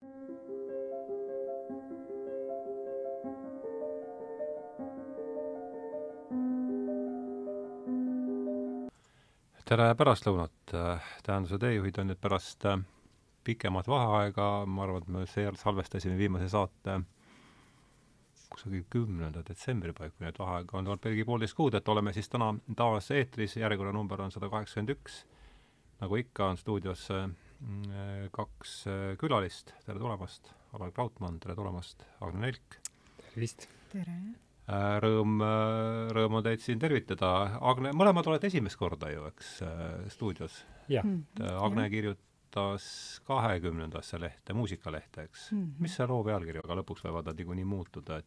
Tere pärastlõunat. Tähenduse teejuhid on nüüd pärast pikemat vaheaega. Ma arvan, et me salvestasime viimase saate kusagil 10. detsembri paiku, nii et vaheaega on pelgi 1,5 kuud, et oleme siis täna taas eetris. Järjekorra number on 181. Nagu ikka on stuudios kaks külalist. Tere tulemast, Alar Krautmann, tere tulemast, Agne Nelk. Tervist. Tere. Rõõm on teid siin tervitada. Agne, mõlemad olete esimest korda ju, eks, stuudios. Ja. Agne kirjutas 20. lehte, muusikalehte, eks. Mis see loo pealkiri, aga lõpuks võivad nad niikuinii muutuda,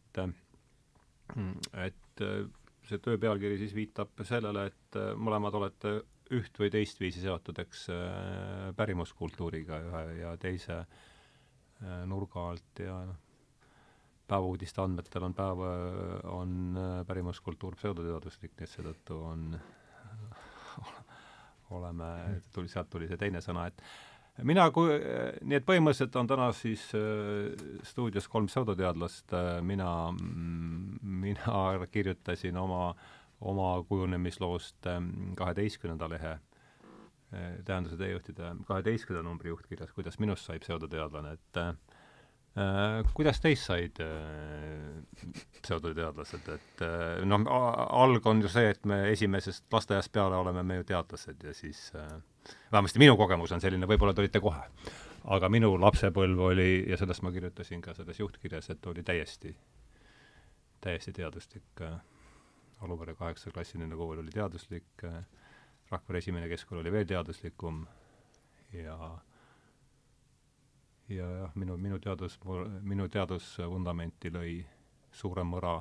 et see töö pealkiri siis viitab sellele, et mõlemad olete üht või teist viisi seotud, eks, pärimuskultuuriga ühe ja teise nurga alt ja päevauudiste andmetel on pärimuskultuur pseudoteaduslik, nii et seetõttu sealt tuli see teine sõna, et nii et põhimõtteliselt on täna siis stuudios 3 pseudoteadlast. Mina kirjutasin oma kujunemisloost 12. lehe tähenduse teejuhtide 12. numbri juhtkirjas, kuidas minust sai pseudoteadlane, et kuidas teist said pseudoteadlased, et alg on ju see, et me esimesest lasteaiast peale oleme me ju teadlased ja siis vähemasti minu kogemus on selline, võib-olla te olite kohe, aga minu lapsepõlv oli, ja sellest ma kirjutasin ka selles juhtkirjas, et oli täiesti teaduslik. Aluvere 8-klassiline kool oli teaduslik, Rakvere esimene keskkool oli veel teaduslikum ja minu teadusvundamenti lõi suure mõra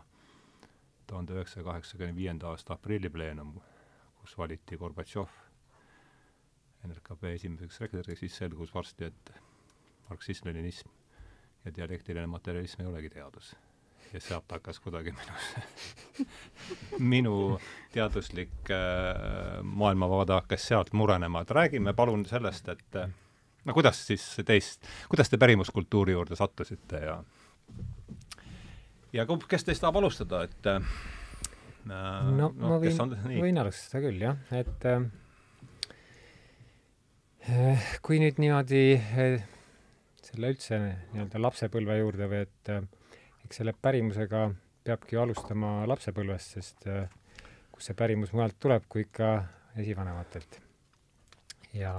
1985. aasta aprillipleenum, kus valiti Gorbatšov NRKP esimeseks sekretäriks. Siis selgus varsti, et marksism-leninism ja dialektiline materialism ei olegi teadus. Ja sealt hakkas kuidagi minu teaduslik maailmavaade hakkas sealt murenema. Et räägime palun sellest, et kuidas te pärimuskultuuri juurde sattusite ja kes teist tahab alustada, et ma võin alustada küll, jah, et kui nüüd niimoodi selle üldse nii-öelda lapsepõlve juurde või et eks selle pärimusega peabki alustama lapsepõlvest, sest kus see pärimus mujalt tuleb, kui ikka esivanematelt. Ja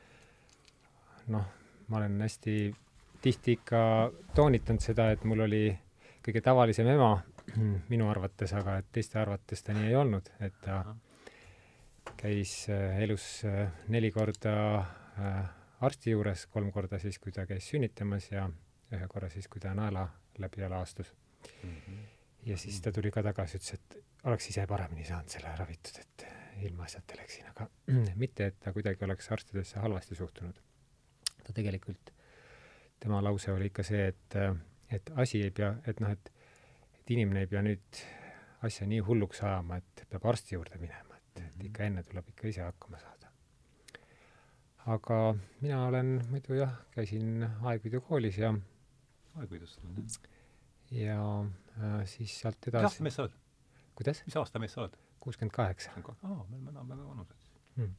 ma olen hästi tihti ikka toonitanud seda, et mul oli kõige tavalisem ema minu arvates, aga et teiste arvates ta nii ei olnud, et ta käis elus 4 korda arsti juures, 3 korda siis, kui ta käis sünnitamas ja 1 korra siis, kui ta naela läbi jala astus. Ja siis ta tuli ka tagasi, ütles, et oleks ise paremini saanud selle ravitud, et ilma asjata läksin, aga mitte, et ta kuidagi oleks arstidesse halvasti suhtunud. Ta tegelikult, tema lause oli ikka see, et asi ei pea, et inimene ei pea nüüd asja nii hulluks ajama, et peab arsti juurde minema, et ikka enne tuleb ikka ise hakkama saada. Aga mina olen muidu käisin Aegviidu koolis ja siis sealt edasi. Mis aasta mees sa oled? Kuidas? Mis aasta mees sa oled? 68. Meil enam väga vanused.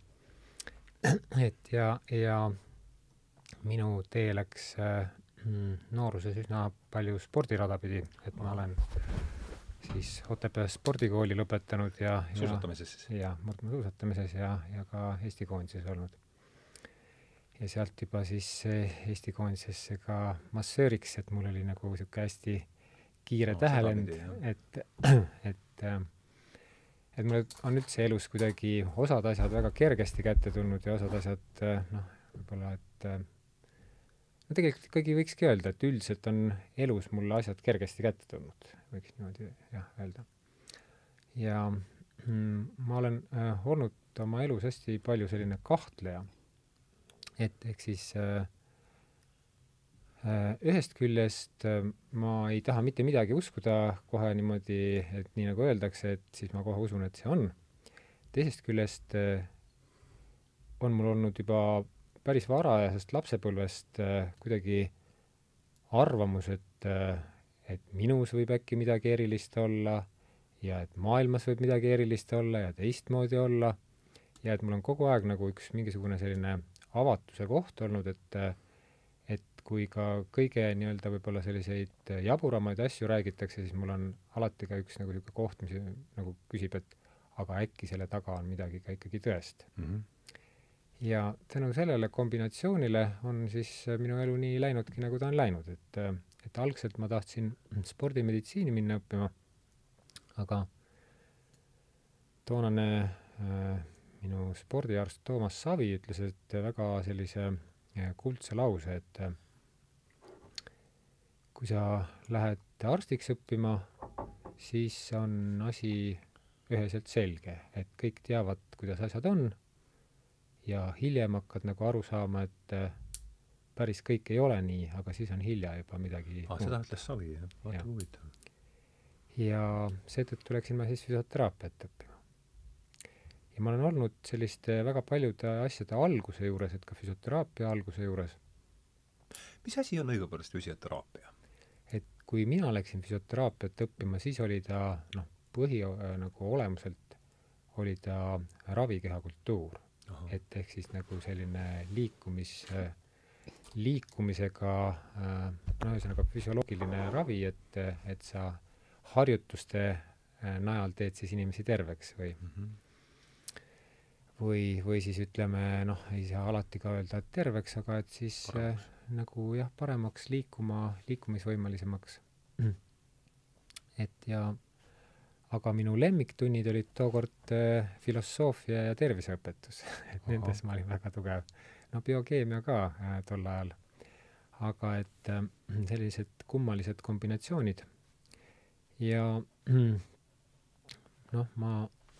Et ja minu tee läks nooruses üsna palju spordirada pidi, et ma olen siis Otepää spordikooli lõpetanud ja suusatamises siis? Ja murdmaasuusatamises ja ka Eesti koondises olnud. Ja sealt juba siis Eesti koondisesse ka massööriks, et mul oli nagu siuke hästi kiire tähelend, et mul on üldse elus kuidagi osad asjad väga kergesti kätte tulnud ja osad asjad võib-olla, et tegelikult ikkagi võikski öelda, et üldiselt on elus mulle asjad kergesti kätte tulnud, võiks niimoodi öelda. Ja ma olen olnud oma elus hästi palju selline kahtleja, et ehk siis ühest küljest ma ei taha mitte midagi uskuda kohe niimoodi, et nii nagu öeldakse, et siis ma kohe usun, et see on. Teisest küljest on mul olnud juba päris varajasest lapsepõlvest kuidagi arvamus, et minus võib äkki midagi erilist olla ja et maailmas võib midagi erilist olla ja teistmoodi olla ja et mul on kogu aeg nagu üks mingisugune selline avatuse koht olnud, et kui ka kõige nii-öelda võib-olla selliseid jaburamaid asju räägitakse, siis mul on alati ka üks nagu niisugune koht, mis nagu küsib, et aga äkki selle taga on midagi ka ikkagi tõest. Ja tänu sellele kombinatsioonile on siis minu elu nii läinudki, nagu ta on läinud, et algselt ma tahtsin spordimeditsiini minna õppima, aga toonane minu spordiarst Toomas Savi ütles, et väga sellise kuldse lause, et kui sa lähed arstiks õppima, siis on asi üheselt selge, et kõik teavad, kuidas asjad on ja hiljem hakkad nagu aru saama, et päris kõik ei ole nii, aga siis on hilja juba midagi seda ütles Savi, jah? Vaata huvitav. Ja seetõttu läksin ma siis füsioteraapiat õppima. Ja ma olen olnud selliste väga paljude asjade alguse juures, et ka füsioteraapia alguse juures. Mis asi on õigupoolest füsioteraapia? Et kui mina läksin füsioteraapiat õppima, siis oli ta, nagu olemuselt oli ta ravikehakultuur. Et ehk siis nagu selline liikumisega, ühesõnaga füsioloogiline ravi, et sa harjutuste najal teed siis inimesi terveks või siis ütleme, ei saa alati ka öelda, et terveks, aga et siis nagu jah, paremaks liikumisvõimalisemaks. Aga minu lemmiktunnid olid tookord filosoofia ja terviseõpetus. Et nendes ma olin väga tugev. Biokeemia ka tol ajal. Aga et sellised kummalised kombinatsioonid. Ja ma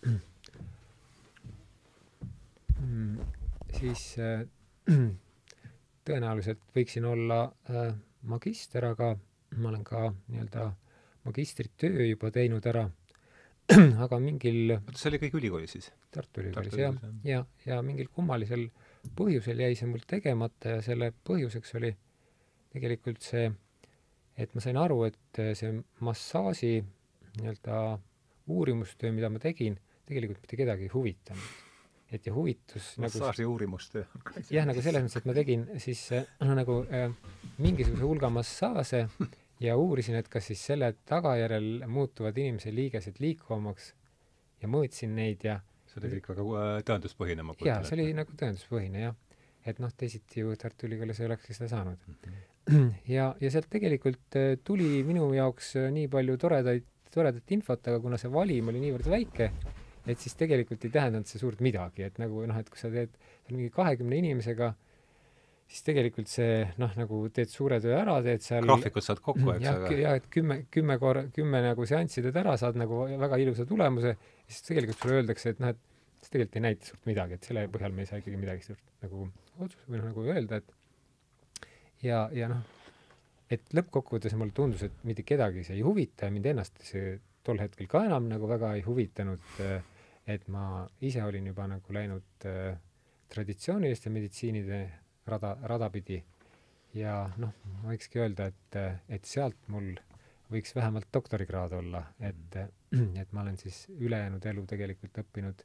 siis tõenäoliselt võiksin olla magister, aga ma olen ka nii-öelda magistritöö juba teinud ära, aga mingil... See oli kõik ülikoolis siis? Tartu Ülikoolis, ja mingil kummalisel põhjusel jäi see mul tegemata ja selle põhjuseks oli tegelikult see, et ma sain aru, et see massaaži nii-öelda uurimustöö, mida ma tegin, tegelikult mitte kedagi ei huvitanud. Et ja huvitus massaaži uurimustöö. Jah, nagu selles mõttes, et ma tegin siis mingisuguse hulga massaase ja uurisin, et kas siis selle tagajärjel muutuvad inimese liigesed liikuvamaks ja mõõtsin neid ja see oli kõik väga tõenduspõhine, ma kujutan. See oli nagu tõenduspõhine, jah. Et teisiti ju Tartu Ülikoolis ei olekski seda saanud. Ja sealt tegelikult tuli minu jaoks nii palju toredat infot, aga kuna see valim oli niivõrd väike, et siis tegelikult ei tähendanud see suurt midagi, et nagu et kui sa teed mingi 20 inimesega, siis tegelikult see nagu teed suure töö ära, teed seal graafikud saad kokku, eks ja et 10 nagu seanssi teed ära, saad nagu väga ilusa tulemuse, siis tegelikult sulle öeldakse, et et see tegelikult ei näita suurt midagi, et selle põhjal me ei saa ikkagi midagi suurt nagu otsus või nagu öelda, et ja et lõppkokkuvõttes mulle tundus, et mitte kedagi see ei huvita ja mind ennast see tol hetkel ka enam nagu väga ei huvitanud, et ma ise olin juba nagu läinud traditsiooniliste meditsiinide rada pidi ja ma võikski öelda, et sealt mul võiks vähemalt doktorikraad olla, et ma olen siis ülejäänud elu tegelikult õppinud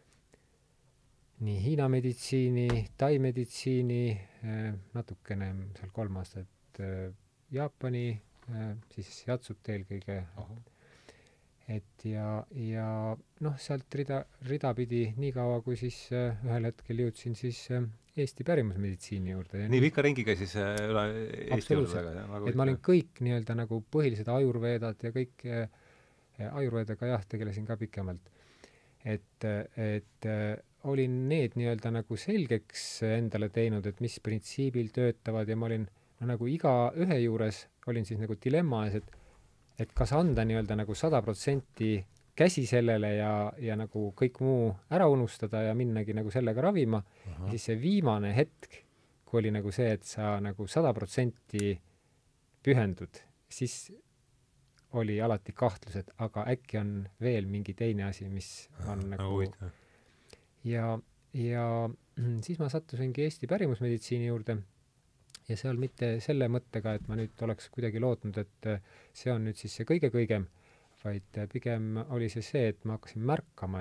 nii Hiina meditsiini, Tai meditsiini, natukene seal 3 aastat Jaapani, siis Jatsut eelkõige. Et ja sealt rida pidi nii kaua, kui siis ühel hetkel jõudsin siis Eesti pärimusmeditsiini juurde. Nii pika ringiga siis üle Eesti juurde väga? Et ma olin kõik nii-öelda nagu põhilised ajurveedad ja kõik ajurveedaga tegelesin ka pikemalt. Et olin need nii-öelda nagu selgeks endale teinud, et mis printsiibil töötavad ja ma olin nagu iga ühe juures olin siis nagu dilemma ees, et kas anda nii-öelda nagu 100% käsi sellele ja nagu kõik muu ära unustada ja minnagi nagu sellega ravima. Ja siis see viimane hetk, kui oli nagu see, et sa nagu 100% pühendud, siis oli alati kahtlus, et aga äkki on veel mingi teine asi, mis on nagu... Ja siis ma sattusingi Eesti pärimusmeditsiini juurde ja seal mitte selle mõttega, et ma nüüd oleks kuidagi lootnud, et see on nüüd siis see kõige-kõigem, vaid pigem oli see, et ma hakkasin märkama,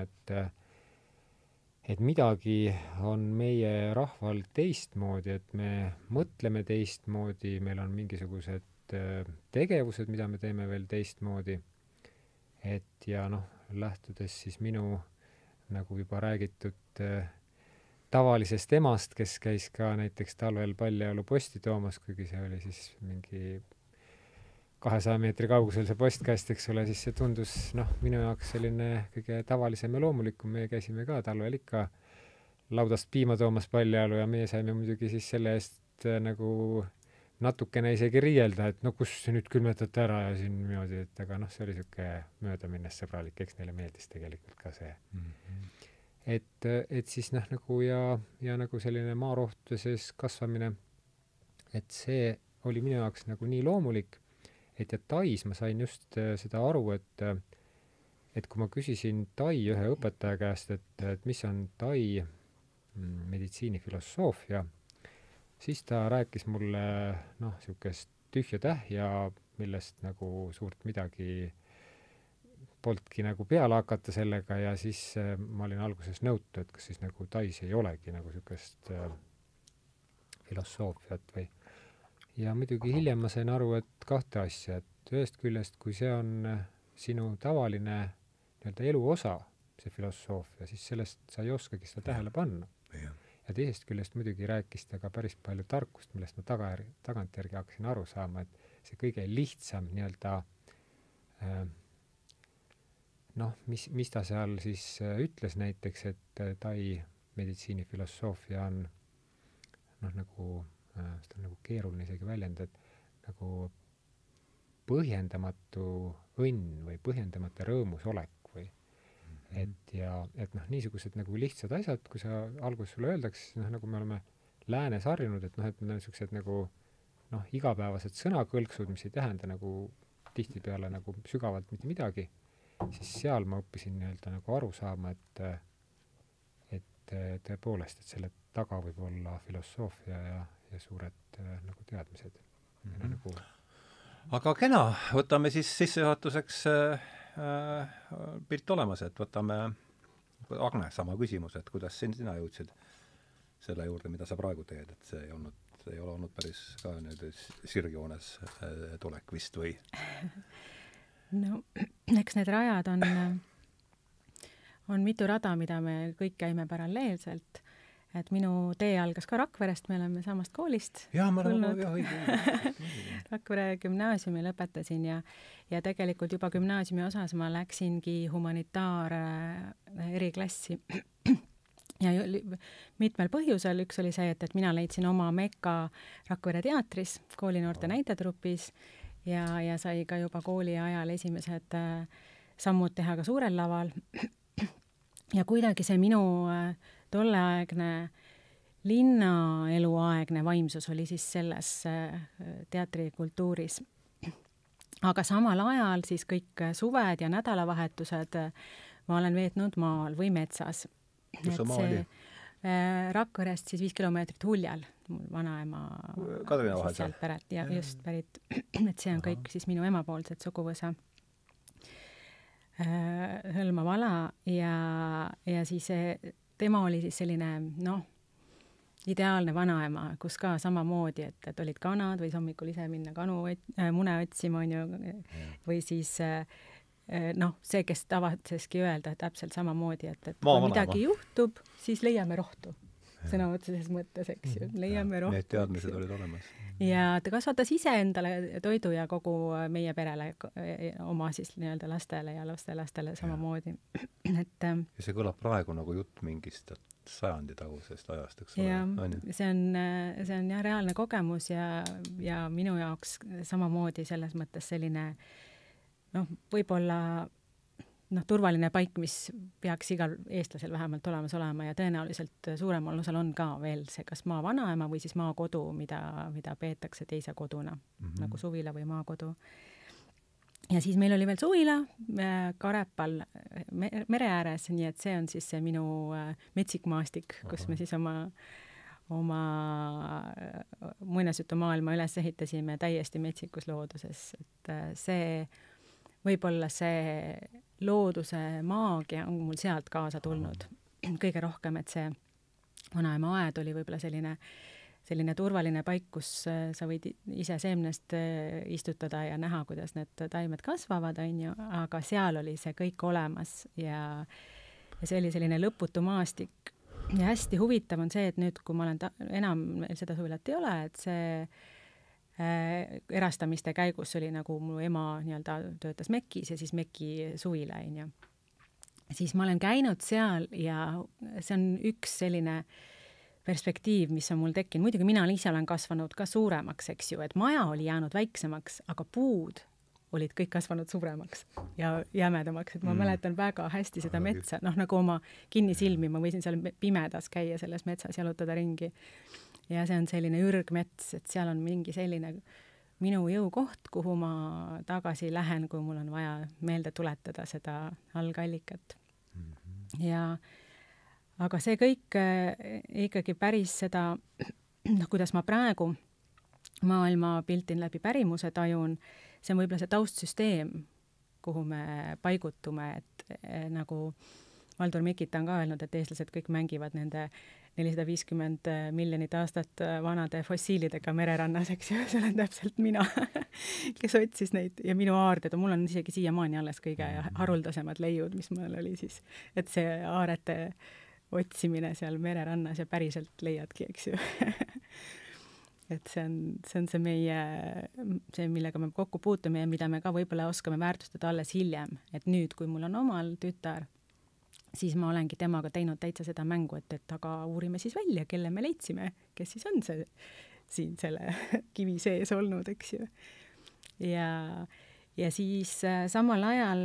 et midagi on meie rahval teistmoodi, et me mõtleme teistmoodi, meil on mingisugused tegevused, mida me teeme veel teistmoodi. Et ja noh, lähtudes siis minu nagu juba räägitud tavalisest emast, kes käis ka näiteks talvel paljajalu posti toomas, kuigi see oli siis mingi 200 meetri kaugusel see postkast, eks ole, siis see tundus minu jaoks selline kõige tavalisem ja loomulikum. Me käisime ka talvel ikka laudast piima toomas paljajalu ja meie saime muidugi siis selle eest nagu natukene isegi riielda, et kus see nüüd külmetate ära ja siin niimoodi, et aga see oli siuke möödaminnes sõbralik, eks neile meeldis tegelikult ka see. Et siis nagu ja nagu selline maarohtude sees kasvamine, et see oli minu jaoks nagu nii loomulik, et ja Tais ma sain just seda aru, et kui ma küsisin Tai ühe õpetaja käest, et mis on Tai meditsiinifilosoofia, siis ta rääkis mulle siukest tühja tähja, millest nagu suurt midagi poltki nagu peale hakata sellega ja siis ma olin alguses nõutu, et kas siis nagu Tais ei olegi nagu siukest filosoofiat või. Ja muidugi hiljem ma sain aru, et kahte asja, et ühest küljest, kui see on sinu tavaline nii-öelda elu osa, see filosoofia, siis sellest sa ei oskagi seda tähele panna. Ja teisest küljest muidugi rääkis ta ka päris palju tarkust, millest ma tagantjärgi hakkasin aru saama, et see kõige lihtsam nii-öelda mis ta seal siis ütles näiteks, et Tai meditsiinifilosoofia on nagu, seda on nagu keeruline isegi väljenda, et nagu põhjendamatu õnn või põhjendamata rõõmusolek või et niisugused nagu lihtsad asjad, kui sa alguses sulle öeldaks, nagu me oleme läänes harjunud, et et need on niisugused nagu igapäevased sõnakõlksud, mis ei tähenda nagu tihtipeale nagu sügavalt mitte midagi, siis seal ma õppisin nii-öelda nagu aru saama, et tõepoolest, et selle taga võib olla filosoofia ja suured nagu teadmised. Nagu... Aga kena, võtame siis sissejuhatuseks pilt olemas, et võtame Agne, sama küsimus, et kuidas sina jõudsid selle juurde, mida sa praegu teed, et see ei ole olnud päris ka nüüd sirgjoones tulek vist või? No, eks need rajad on mitu rada, mida me kõik käime paralleelselt. Et minu tee algas ka Rakverest, me oleme samast koolist tulnud. Rakvere gümnaasiumi lõpetasin ja tegelikult juba gümnaasiumi osas ma läksingi humanitaar eriklassi. Ja mitmel põhjusel, üks oli see, et mina leidsin oma mekka Rakvere teatris, koolinoorte näitetrupis ja sai ka juba kooli ajal esimesed sammud teha ka suurel laval. Ja kuidagi see minu tolleaegne linnaeluaegne vaimsus oli siis selles teatrikultuuris. Aga samal ajal siis kõik suved ja nädalavahetused ma olen veetnud maal või metsas. Kus see maa oli? Rakverest siis 5 kilomeetrit Huljal, mul vanaema Kadrina vahel sealt pärit ja just pärit, et see on kõik siis minu emapoolsed suguvõsa hõlmav ala ja siis tema oli siis selline ideaalne vanaema, kus ka samamoodi, et olid kanad või hommikul ise minna mune otsima on ju, või siis see, kes tavatseski öelda täpselt samamoodi, et kui midagi juhtub, siis leiame rohtu. Sõna otseses mõttes, eks ju, leiame rohtu. Need teadmised olid olemas. Ja ta kasvatas ise endale toidu ja kogu meie perele, oma siis nii-öelda lastele ja lastelastele samamoodi. Ja see kõlab praegu nagu jutt mingist sajandi tagusest ajast, eks ole. Ja see on jah reaalne kogemus ja minu jaoks samamoodi selles mõttes selline võib-olla turvaline paik, mis peaks igal eestlasel vähemalt olemas olema ja tõenäoliselt suuremal osal on ka veel see kas maa vanaema või siis maakodu, mida peetakse teise koduna, nagu suvila või maakodu. Ja siis meil oli veel suvila Karepal mere ääres, nii et see on siis see minu metsikmaastik, kus me siis oma muinasjutumaailma üles ehitasime täiesti metsikus looduses, et võib-olla see looduse maagia on mul sealt kaasa tulnud kõige rohkem, et see vanaema aed oli võib-olla selline turvaline paik, kus sa võid ise seemnest istutada ja näha, kuidas need taimed kasvavad, on ju, aga seal oli see kõik olemas ja see oli selline lõputu maastik. Ja hästi huvitav on see, et nüüd, kui ma olen enam seda suvilat ei ole, et see erastamiste käigus oli nagu mu ema nii-öelda töötas Mekis ja siis Meki suvila, on ju. Siis ma olen käinud seal ja see on üks selline perspektiiv, mis on mul tekkinud. Muidugi mina ise olen kasvanud ka suuremaks, eks ju, et maja oli jäänud väiksemaks, aga puud olid kõik kasvanud suuremaks ja jämedamaks, et ma mäletan väga hästi seda metsa, nagu oma kinnisilmi, ma võisin seal pimedas käia selles metsas, jalutada ringi. Ja see on selline ürgmets, et seal on mingi selline minu jõukoht, kuhu ma tagasi lähen, kui mul on vaja meelde tuletada seda algallikat. Aga see kõik ikkagi päris seda, kuidas ma praegu maailma piltin läbi pärimuse tajun, see on võib-olla see taustsüsteem, kuhu me paigutume, et nagu Valdur Mikita on ka öelnud, et eestlased kõik mängivad nende 450 miljonit aastat vanade fossiilidega mererannas, eks ju, see olen täpselt mina, kes otsis neid ja minu aarded, mul on isegi siiamaani alles kõige haruldasemad leiud, mis mul oli siis, et see aarete otsimine seal mererannas ja päriselt leiadki, eks ju. Et see on see meie, see, millega me kokku puutume ja mida me ka võib-olla oskame väärtustada alles hiljem. Et nüüd, kui mul on omal tütar, siis ma olengi temaga teinud täitsa seda mängu, et aga uurime siis välja, kelle me leidsime, kes siis on see siin selle kivi sees olnud, eks ju. Ja siis samal ajal,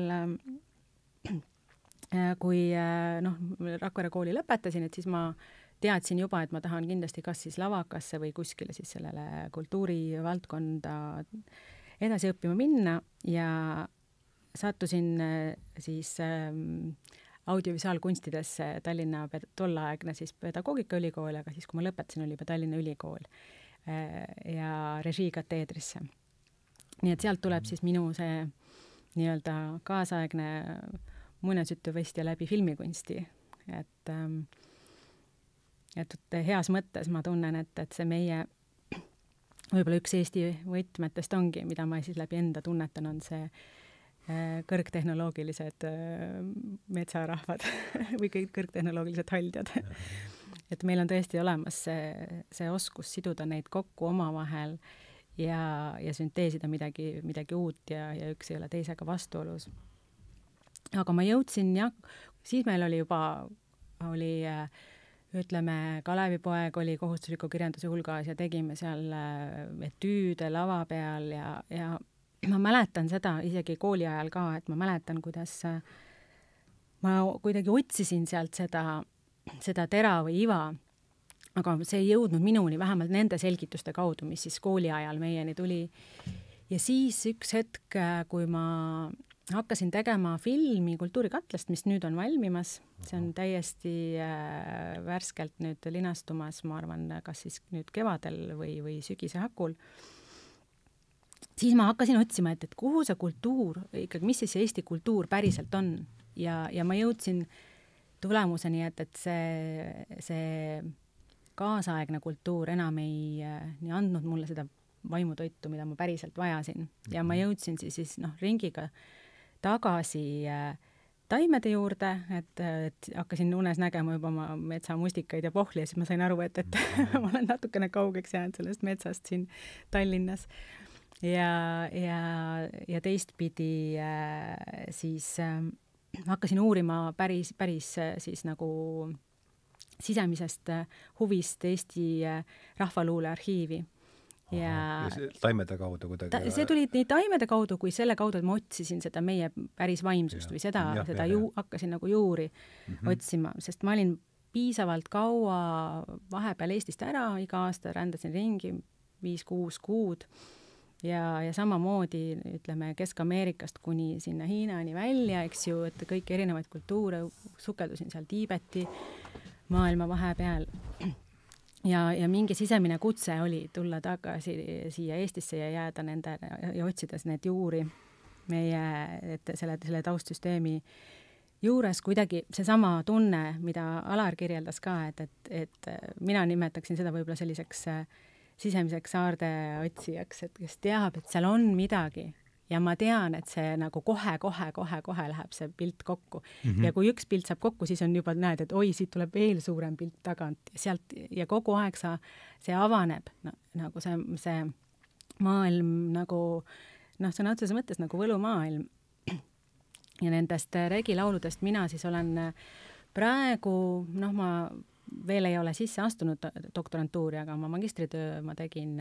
kui Rakvere kooli lõpetasin, et siis ma teadsin juba, et ma tahan kindlasti kas siis lavakasse või kuskile siis sellele kultuurivaldkonda edasi õppima minna ja sattusin siis audiovisuaalkunstidesse Tallinna tollaegne siis pedagoogikaülikool, aga siis kui ma lõpetasin, oli juba Tallinna ülikool ja režiikateedrisse. Nii et sealt tuleb siis minu see nii-öelda kaasaegne muinasjutuvestja läbi filmikunsti, et heas mõttes ma tunnen, et see meie võib-olla üks Eesti võtmetest ongi, mida ma siis läbi enda tunnetan, on see kõrgtehnoloogilised metsarahvad või kõrgtehnoloogilised haldjad. Et meil on tõesti olemas see oskus siduda neid kokku omavahel ja sünteesida midagi uut ja üks ei ole teisega vastuolus. Aga ma jõudsin, siis meil oli juba, ütleme, Kalevipoeg oli kohustusliku kirjanduse hulgas ja tegime seal etüüde lava peal ja ma mäletan seda isegi kooli ajal ka, et ma mäletan, kuidas ma kuidagi otsisin sealt seda tera või iva, aga see ei jõudnud minuni, vähemalt nende selgituste kaudu, mis siis kooli ajal meieni tuli. Ja siis üks hetk, kui ma hakkasin tegema filmi Kultuurikatlast, mis nüüd on valmimas, see on täiesti värskelt nüüd linastumas, ma arvan, kas siis nüüd kevadel või sügise hakul. Siis ma hakkasin otsima, et kuhu see kultuur, ikkagi, mis siis Eesti kultuur päriselt on ja ma jõudsin tulemuseni, et see kaasaegne kultuur enam ei andnud mulle seda vaimutoitu, mida ma päriselt vajasin ja ma jõudsin siis ringiga tagasi taimede juurde, et hakkasin unes nägema juba oma metsamustikaid ja pohli ja siis ma sain aru, et ma olen natukene kaugeks jäänud sellest metsast siin Tallinnas. Ja teistpidi siis hakkasin uurima päris siis nagu sisemisest huvist Eesti rahvaluule arhiivi. Ja taimede kaudu kuidagi? See tuli nii taimede kaudu kui selle kaudu, et ma otsisin seda meie päris vaimsust või seda hakkasin nagu juuri otsima, sest ma olin piisavalt kaua vahepeal Eestist ära, iga aasta rändasin ringi 5-6 kuud ja samamoodi, ütleme, Kesk-Ameerikast kuni sinna Hiinani välja, eks ju, et kõik erinevaid kultuure sukeldusin seal Tiibeti maailma vahepeal. ja mingi sisemine kutse oli tulla tagasi siia Eestisse ja jääda nende ja otsides need juuri meie, et selle taustsüsteemi juures kuidagi seesama tunne, mida Alar kirjeldas ka, et mina nimetaksin seda võib-olla selliseks sisemiseks saarde otsijaks, et kes teab, et seal on midagi ja ma tean, et see nagu kohe läheb see pilt kokku. Ja kui üks pilt saab kokku, siis on juba, näed, et oi, siit tuleb veel suurem pilt tagant ja sealt ja kogu aeg see avaneb nagu see maailm nagu sõna otseses mõttes nagu võlumaailm. Ja nendest regilauludest mina siis olen praegu, ma veel ei ole sisse astunud doktorantuuri, aga oma magistritöö ma tegin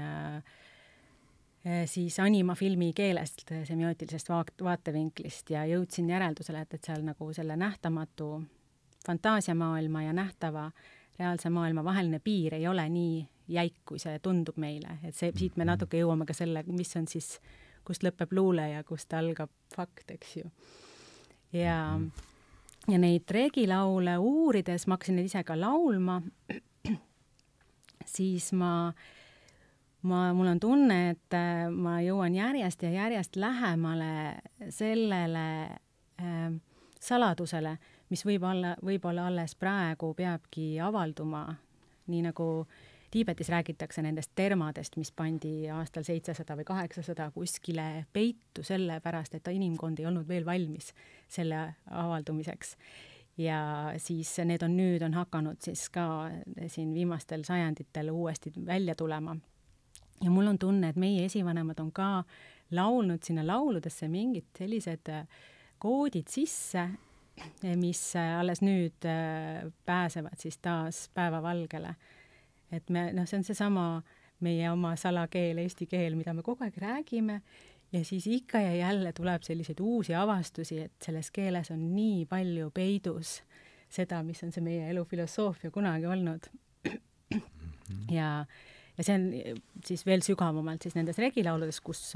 siis animafilmi keelest, semiootilisest vaatevinklist ja jõudsin järeldusele, et seal nagu selle nähtamatu fantaasiamaailma ja nähtava reaalse maailma vaheline piir ei ole nii jäik, kui see tundub meile. Et siit me natuke jõuame ka selle, mis on siis, kust lõpeb luule ja kust algab fakt, eks ju. Ja neid regilaule uurides, ma hakkasin neid ise ka laulma, siis mul on tunne, et ma jõuan järjest ja järjest lähemale sellele saladusele, mis võib-olla alles praegu peabki avalduma, nii nagu Tiibetis räägitakse nendest termadest, mis pandi aastal 700 või 800 kuskile peitu selle pärast, et inimkond ei olnud veel valmis selle avaldumiseks. Ja siis need nüüd on hakanud siis ka siin viimastel sajanditel uuesti välja tulema. Ja mul on tunne, et meie esivanemad on ka laulnud sinna lauludesse mingid sellised koodid sisse, mis alles nüüd pääsevad siis taas päevavalgele. Et see on seesama meie oma salakeel, eesti keel, mida me kogu aeg räägime ja siis ikka ja jälle tuleb selliseid uusi avastusi, et selles keeles on nii palju peidus seda, mis on see meie elufilosoofia kunagi olnud. Ja see on siis veel sügavamalt siis nendes regilauludes, kus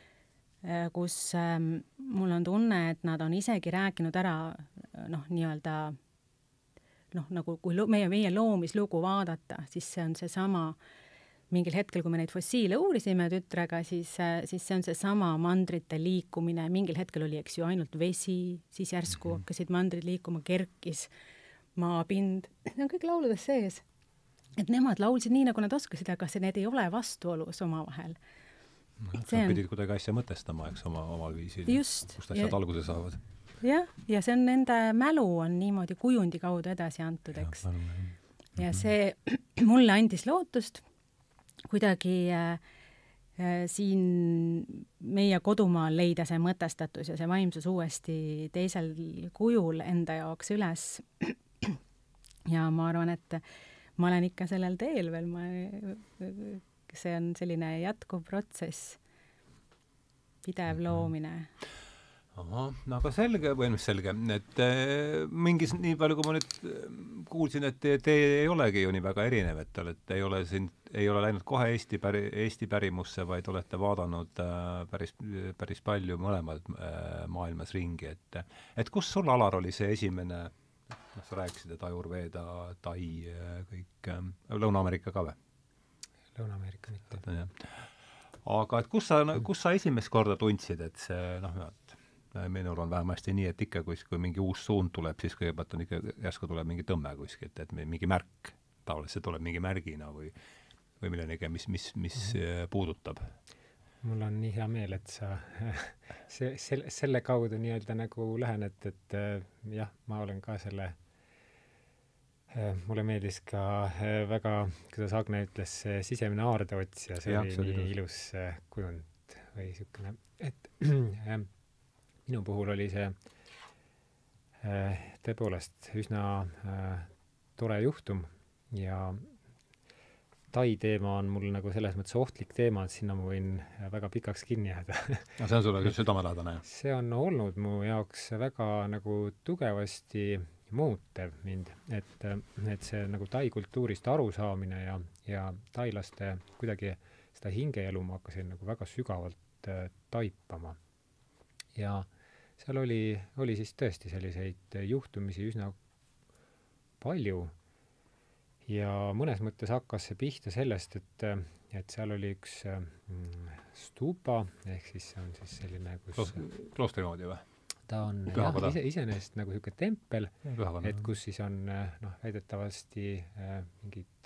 mul on tunne, et nad on isegi rääkinud ära nii-öelda nagu kui meie loomislugu vaadata, siis see on seesama, mingil hetkel, kui me neid fossiile uurisime tütrega, siis see on seesama mandrite liikumine, mingil hetkel oli, eks ju, ainult vesi, siis järsku hakkasid mandrid liikuma, kerkis maapind, see on kõik lauludes sees. Et nemad laulsid nii, nagu nad oskasid, aga need ei ole vastuolus omavahel. Sa pidid kuidagi asja mõtestama, eks, omal viisil, just, kust asjad alguse saavad. Ja see on nende mälu on niimoodi kujundi kaudu edasi antud, eks. Ja see mulle andis lootust kuidagi siin meie kodumaal leida see mõtestatus ja see vaimsus uuesti teisel kujul enda jaoks üles. Ja ma arvan, et ma olen ikka sellel teel veel, see on selline jätkuv protsess, pidev loomine. Aha, aga selge, või mis selge, et mingis, nii palju kui ma nüüd kuulsin, et te ei olegi ju nii väga erinev, et ei ole läinud kohe Eesti pärimusse, vaid olete vaadanud päris palju mõlemad maailmas ringi, et kus sul, Alar, oli see esimene, sa rääkisid, et Ajurveeda, Tai, kõik, Lõuna-Ameerika ka või? Lõuna-Ameerika mitte. Aga et kus sa esimest korda tundsid, et see, minul on vähemasti nii, et ikka kui mingi uus suund tuleb, siis kõigepealt on ikka järsku tuleb mingi tõmme kuskilt, et mingi märk, tavaliselt tuleb mingi märgina või millenegi, mis puudutab. Mul on nii hea meel, et sa selle kaudu nii-öelda nagu lähened, et jah, ma olen ka mulle meeldis ka väga, kuidas Agne ütles, sisemine aardeotsija, see oli nii ilus kujund või niisugune, et minu puhul oli see tõepoolest üsna tore juhtum ja Tai teema on mul nagu selles mõttes ohtlik teema, et sinna ma võin väga pikaks kinni jääda. No see on sulle südamelähedane? See on olnud mu jaoks väga nagu tugevasti muutev mind, et see nagu Tai kultuurist arusaamine ja tailaste kuidagi seda hingeelu ma hakkasin nagu väga sügavalt taipama. Ja seal oli siis tõesti selliseid juhtumisi üsna palju ja mõnes mõttes hakkas see pihta sellest, et seal oli üks stupa, ehk siis see on siis selline, kus kloostri moodi või? Ta on jah, iseenesest nagu niisugune tempel, et kus siis on väidetavasti mingid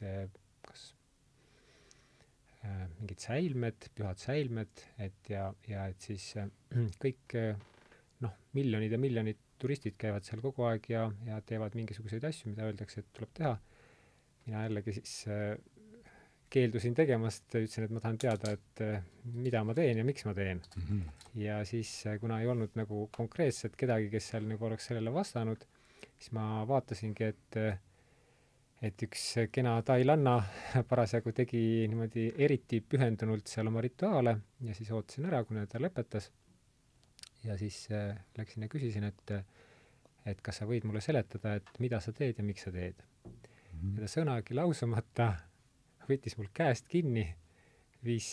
mingid säilmed, pühad säilmed, et ja et siis kõik miljonid ja miljonid turistid käivad seal kogu aeg ja teevad mingisuguseid asju, mida öeldakse, et tuleb teha. Mina jällegi siis keeldusin tegemast, ütlesin, et ma tahan teada, et mida ma teen ja miks ma teen. Ja siis, kuna ei olnud nagu konkreetselt kedagi, kes seal nagu oleks sellele vastanud, siis ma vaatasingi, et üks kena tailanna parasjagu tegi niimoodi eriti pühendunult seal oma rituaale ja siis ootasin ära, kuni ta lõpetas. Ja siis läksin ja küsisin, et kas sa võid mulle seletada, et mida sa teed ja miks sa teed. Ja ta sõnagi lausumata võttis mul käest kinni, viis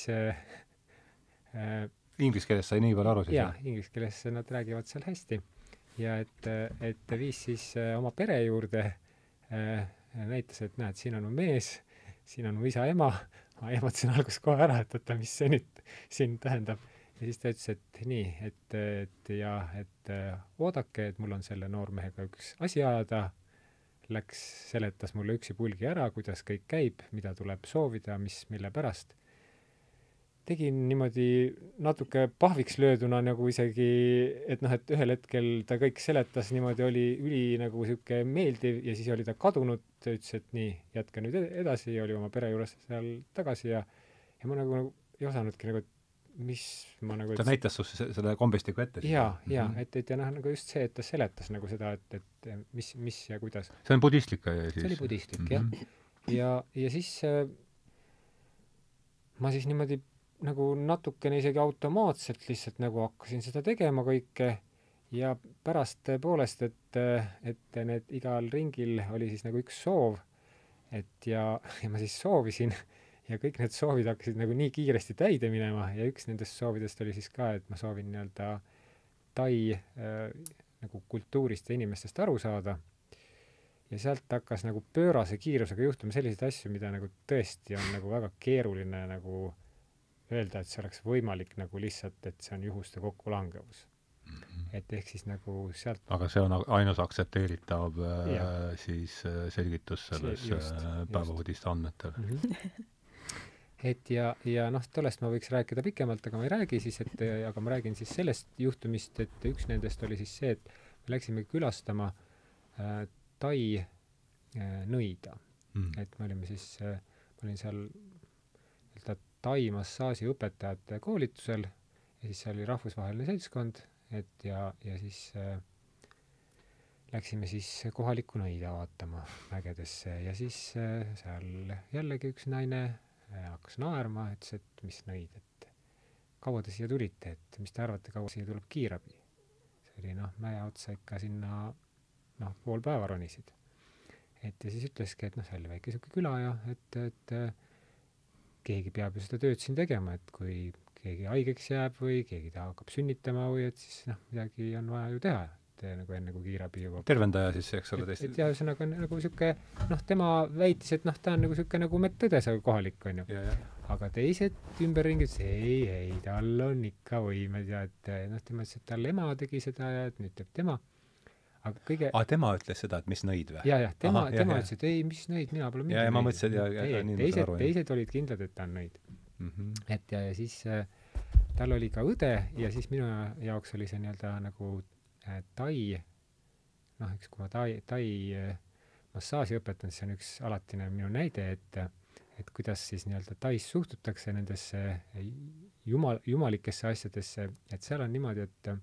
inglise keeles sai nii palju aru siis? Jaa, inglise keeles nad räägivad seal hästi. Ja et viis siis oma pere juurde, näitas, et näed, siin on mu mees, siin on mu isa, ema. Ma ehmatasin alguses kohe ära, et mis see nüüd siin tähendab. Ja siis ta ütles, et nii, et oodake, et mul on selle noormehega üks asi ajada. Läks, seletas mulle üksipulgi ära, kuidas kõik käib, mida tuleb soovida, mille pärast. Tegin niimoodi natuke pahviks lööduna nagu isegi, et ühel hetkel ta kõik seletas niimoodi, oli üli nagu siuke meeldiv ja siis oli ta kadunud, ta ütles, et nii, jätka nüüd edasi, oli oma pere juures seal tagasi ja ma nagu ei osanudki nagu, mis ma nagu... Ta näitas susse selle kombestiku ette? Jaa, et nagu just see, et ta seletas nagu seda, et mis ja kuidas. See on budistlik siis? See oli budistlik, jah. Ja siis ma siis niimoodi nagu natukene isegi automaatselt lihtsalt nagu hakkasin seda tegema kõike ja pärast tõepoolest, et need igal ringil oli siis nagu üks soov, ja ma siis soovisin ja kõik need soovid hakkasid nagu nii kiiresti täide minema ja üks nendest soovidest oli siis ka, et ma soovin nii-öelda Tai nagu kultuurist ja inimestest aru saada. Ja sealt hakkas nagu pöörase kiirusega juhtuma selliseid asju, mida nagu tõesti on nagu väga keeruline nagu öelda, et see oleks võimalik nagu lihtsalt, et see on juhuste kokkulangevus. Et ehk siis nagu sealt... Aga see on ainus aktsepteeritav siis selgitus selles päevahudiste andmetel. Et ja tollest ma võiks rääkida pikemalt, aga ma ei räägi siis, aga ma räägin siis sellest juhtumist, et üks nendest oli siis see, et me läksime külastama Tai nõida. Et me olime siis, ma olin seal Tai massaaži õpetajate koolitusel ja siis seal oli rahvusvaheline seltskond, ja siis läksime siis kohalikku nõida vaatama mägedesse ja siis seal jällegi üks naine hakkas naerma, ütles, et mis nõid, et kaua te siia tulite, et mis te arvate, kaua siia tuleb kiirabi? See oli mäe otsa ikka sinna pool päeva ronisid. Et ja siis ütleski, et see oli väike siuke küla ja et keegi peab ju seda tööd siin tegema, et kui keegi haigeks jääb või keegi ta hakkab sünnitama või et siis midagi on vaja ju teha, et nagu enne kui kiirabi jõuab. Tervendaja siis, eks ole teist? Et ja ühesõnaga nagu siuke, tema väitis, et ta on nagu siuke nagu medõdes kohalik, on ju. Aga teised ümberringid, ei, tal on ikka võimed ja et tema ütles, et tal ema tegi seda ja et nüüd teeb tema. Aga kõige... tema ütles seda, et mis nõid või? Ja, tema ütles, et ei, mis nõid, mina pole mingi nõid. Ja ma mõtlesin, teised olid kindlad, et ta on nõid. Et ja siis tal oli ka õde ja siis minu jaoks oli see nii-öelda nagu Tai, eks kui ma Tai massaaži õpetan, siis on üks alatine minu näide, et kuidas siis nii-öelda Tais suhtutakse nendesse jumalikesse asjadesse, et seal on niimoodi,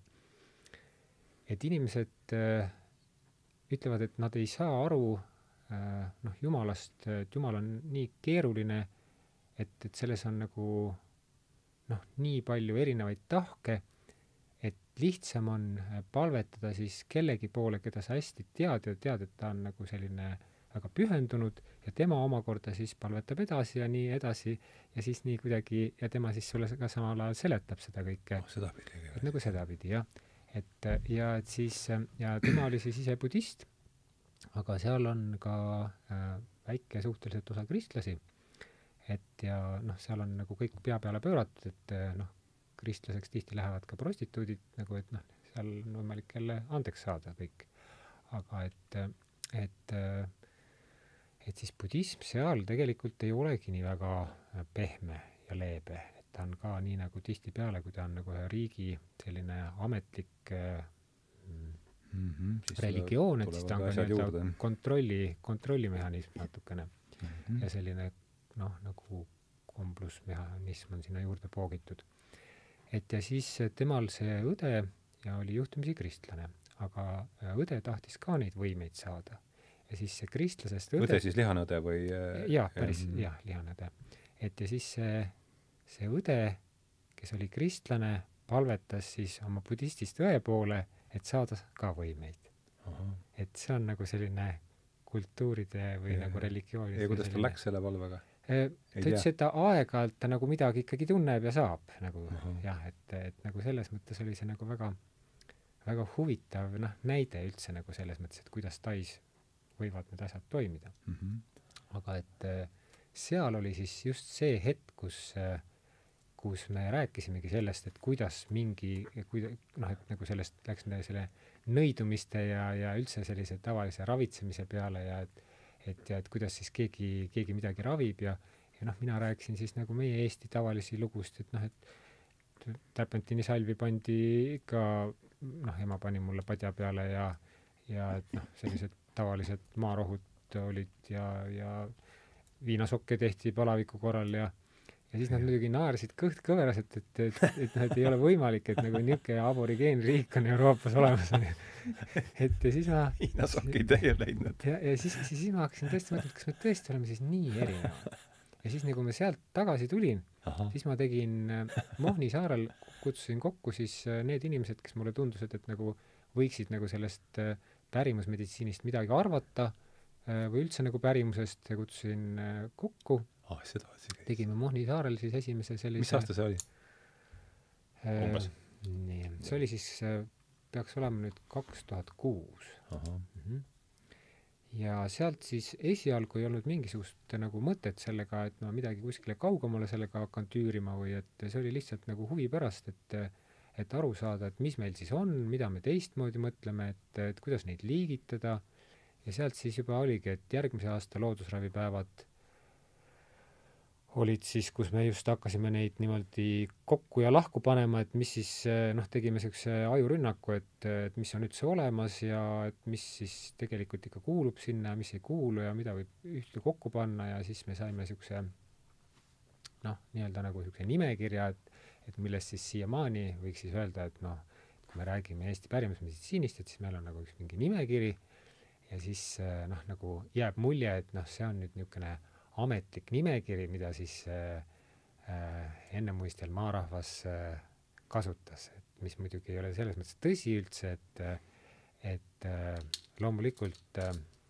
et inimesed ütlevad, et nad ei saa aru Jumalast, et Jumal on nii keeruline, et selles on nagu nii palju erinevaid tahke, et lihtsam on palvetada siis kellegi poole, keda sa hästi tead, et ta on nagu selline väga pühendunud ja tema omakorda siis palvetab edasi ja nii edasi ja siis nii kuidagi ja tema siis sulle ka samal ajal seletab seda kõike. Nagu sedapidi, jah. Et siis, ja tema oli siis ise budist, aga seal on ka väike suhteliselt osa kristlasi, et ja noh, seal on nagu kõik pea peale pööratud, et noh, kristlaseks tihti lähevad ka prostituudid, nagu et noh, seal on võimalik jälle andeks saada kõik. Aga et siis budism seal tegelikult ei olegi nii väga pehme ja leebe, et ta on ka nii nagu tihtipeale, kui ta on nagu ühe riigi selline ametlik religioon, et siis ta on ka nii-öelda kontrollimehhanism natukene ja selline noh, nagu komblusmehhanism on sinna juurde poogitud. Et ja siis temal see õde ja oli juhtumisi kristlane, aga õde tahtis ka neid võimeid saada. Ja siis see kristlasest õde siis lihanõde või? Jah, päris, jah, lihanõde. Et ja siis see õde, kes oli kristlane, palvetas siis oma budistist õe poole, et saada ka võimeid. Et see on nagu selline kultuuride või nagu religioonide. Ja kuidas ta läks selle palvega? Ta ütles, et ta aeg-ajalt ta nagu midagi ikkagi tunneb ja saab nagu jah, et nagu selles mõttes oli see nagu väga, väga huvitav näide üldse nagu selles mõttes, et kuidas Tais võivad need asjad toimida. Aga et seal oli siis just see hetk, kus me rääkisimegi sellest, et kuidas mingi, noh, et nagu sellest läks selle nõidumiste ja üldse sellise tavalise ravitsemise peale ja et kuidas siis keegi midagi ravib ja noh, mina rääkisin siis nagu meie Eesti tavalisi lugust, et noh, et Tärpentini salvi pandi ikka, noh, ema pani mulle padja peale ja et noh, sellised tavalised maarohud olid ja viinasokke tehti palaviku korral ja siis nad muidugi naersid kõht kõveras, et ei ole võimalik, et nagu niisugune aborigeenriik on Euroopas olemas. Et ja siis ma viinasokki teie leidnud. Ja siis ma hakkasin tõesti mõtlema, kas me tõesti oleme siis nii erinevad. Ja siis nagu ma sealt tagasi tulin, siis ma tegin Mohni saarel, kutsusin kokku siis need inimesed, kes mulle tundusid, et nagu võiksid nagu sellest pärimusmeditsiinist midagi arvata või üldse nagu pärimusest ja kutsusin kokku. Tegime Mohni saarel siis esimese sellise... Mis aasta see oli? Umbes? Nii, see oli siis, peaks olema nüüd 2006. Ja sealt siis esialgu ei olnud mingisugust nagu mõtet sellega, et ma midagi kuskile kaugemale sellega hakkan tüürima või et see oli lihtsalt nagu huvi pärast, et aru saada, et mis meil siis on, mida me teistmoodi mõtleme, et kuidas neid liigitada ja sealt siis juba oligi, et järgmise aasta loodusravipäevad olid siis, kus me just hakkasime neid niimoodi kokku ja lahku panema, et mis siis, noh, tegime sellise ajurünnaku, et mis on üldse olemas ja et mis siis tegelikult ikka kuulub sinna, mis ei kuulu ja mida võib ühte kokku panna ja siis me saime sellise, noh, nii-öelda nagu sellise nimekirja, et millest siis siiamaani võiks siis öelda, et noh, kui me räägime Eesti pärimusmeditsiinist, et siis meil on nagu üks mingi nimekiri ja siis, noh, nagu jääb mulje, et noh, see on nüüd niisugune ametlik nimekiri, mida siis ennemuistel maarahvas kasutas, et mis muidugi ei ole selles mõttes tõsi üldse, et loomulikult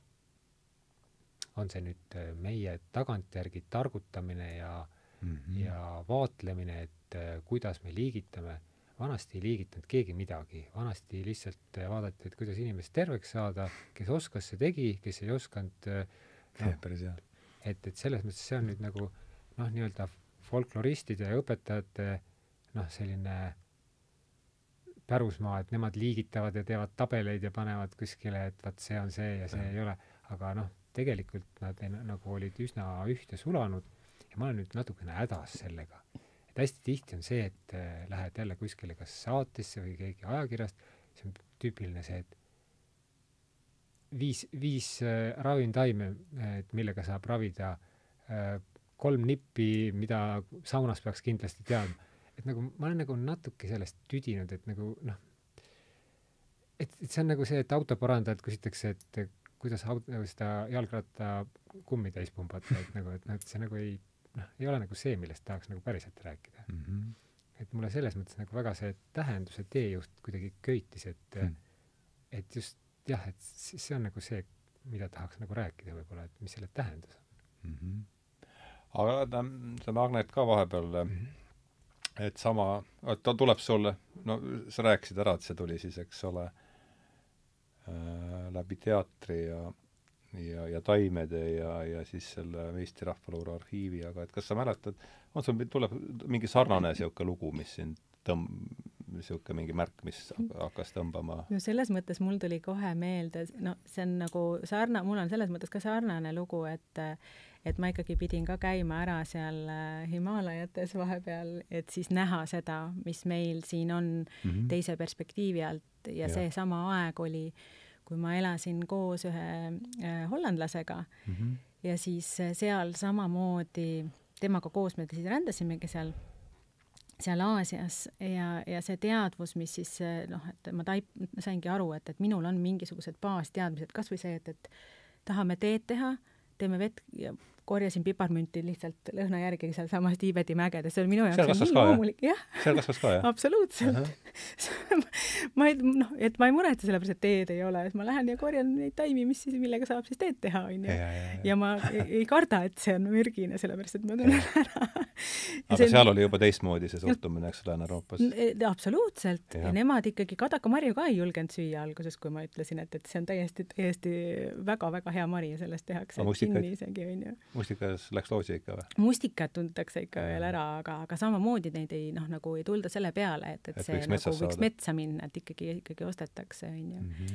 on see nüüd meie tagantjärgi targutamine ja vaatlemine, et kuidas me liigitame. Vanasti ei liigitanud keegi midagi, vanasti lihtsalt vaadati, et kuidas inimest terveks saada, kes oskas, see tegi, kes ei osanud päris hea. Et selles mõttes see on nüüd nagu noh, nii-öelda folkloristide ja õpetajate noh, selline pärusmaa, et nemad liigitavad ja teevad tabeleid ja panevad kuskile, et vaat see on see ja see ei ole, aga noh, tegelikult nad nagu olid üsna ühte sulanud ja ma olen nüüd natukene hädas sellega. Et hästi tihti on see, et lähed jälle kuskile kas saatesse või keegi ajakirjast, see on tüüpiline see, et viis ravintaime, et millega saab ravida 3 nippi, mida saunas peaks kindlasti teadma. Et nagu ma olen nagu natuke sellest tüdinud, et nagu noh, et see on nagu see, et autoparandajad küsitakse, et kuidas seda jalgratta kummi täis pumbata, et nagu, et see nagu ei ole nagu see, millest tahaks nagu päriselt rääkida. Et mulle selles mõttes nagu väga see tähenduse teejuht kuidagi köitis, et just jah, et see on nagu see, mida tahaks nagu rääkida võib-olla, et mis selle tähendus on. Aga see magnet ka vahepeal, et sama, ta tuleb sulle, no sa rääkisid ära, et see tuli siis, eks ole, läbi teatri ja ja taimede ja siis selle Eesti Rahvaluule arhiivi, aga et kas sa mäletad, on sul tuleb mingi sarnane siuke lugu, mis sind siuke mingi märk, mis hakkas tõmbama? No selles mõttes mul tuli kohe meelde, no see on nagu mul on selles mõttes ka sarnane lugu, et ma ikkagi pidin ka käima ära seal Himaalajates vahepeal, et siis näha seda, mis meil siin on teise perspektiivi alt ja see sama aeg oli, kui ma elasin koos ühe hollandlasega ja siis seal samamoodi temaga koos me siis rändasimegi seal Aasias ja see teadvus, mis siis et ma saingi aru, et minul on mingisugused baasteadmised, kas või see, et tahame teed teha, teeme vett ja korjasin piparmünti lihtsalt lõhna järgi seal samas Tiibeti mägedes. See oli minu jaoks nii loomulik. Seal kasvas ka, jah? Absoluutselt. ma ei muretse sellepärast, et teed ei ole. Ma lähen ja korjan neid taimi, millega saab siis teed teha. Ja ma ei karda, et see on mürgine, sellepärast, et ma tunnen ära. Aga seal oli juba teistmoodi see suhtumine, eks Lääne-Euroopas? Absoluutselt. Ja nemad ikkagi kadakamarju ka ei julgenud süüa alguses, kui ma ütlesin, et see on täiesti väga-väga hea mari ja sellest tehakse kinni isegi, on ju. Mustikas läks loosi ikka või? Mustikat tuntakse ikka veel ära, aga samamoodi neid ei, nagu ei tulda selle peale, et see võiks metsa minna, et ikkagi ostetakse, on ju.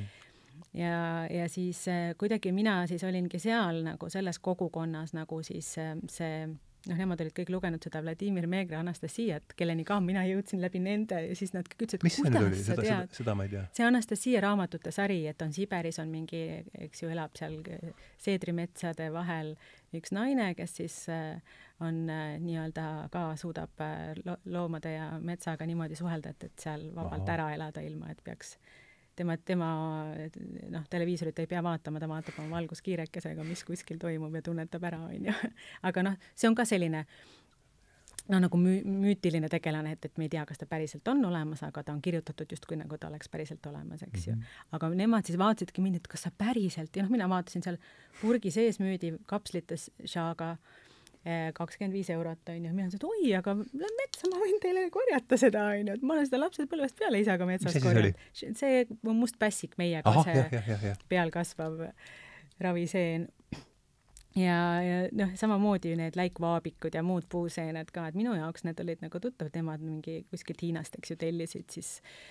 Ja siis kuidagi mina siis olingi seal nagu selles kogukonnas nagu siis see nemad olid kõik lugenud seda Vladimir Megra Anastasiat, kelleni ka mina jõudsin läbi nende ja siis nad kõik ütlesid, mis kuidas sa tead? Seda ma ei tea. See Anastasia raamatute sari, et on Siberis on mingi, eks ju, elab seal seedrimetsade vahel üks naine, kes siis on nii-öelda ka suudab loomade ja metsaga niimoodi suhelda, et seal vabalt ära elada ilma, et peaks tema televiisorit ei pea vaatama, ta vaatab oma valguskiirekesega, mis kuskil toimub ja tunnetab ära, on ju. Aga see on ka selline nagu müütiline tegelane, et me ei tea, kas ta päriselt on olemas, aga ta on kirjutatud justkui nagu ta oleks päriselt olemas, eks ju. Aga nemad siis vaatasidki mind, et kas sa päriselt, ja mina vaatasin seal purgi sees müüdi kapslites šaaga 25 €, on ju. Mina ütlesin, et oi, aga metsa ma võin teile korjata seda, on ju. Ma olen seda lapsed põlvest peale isaga metsas korjanud. See on must pässik meiega, see peal kasvav raviseen. Ja samamoodi need läikvaabikud ja muud puuseened ka, et minu jaoks need olid nagu tuttav, temad mingi kuskilt Hiinast, eks ju, tellisid siis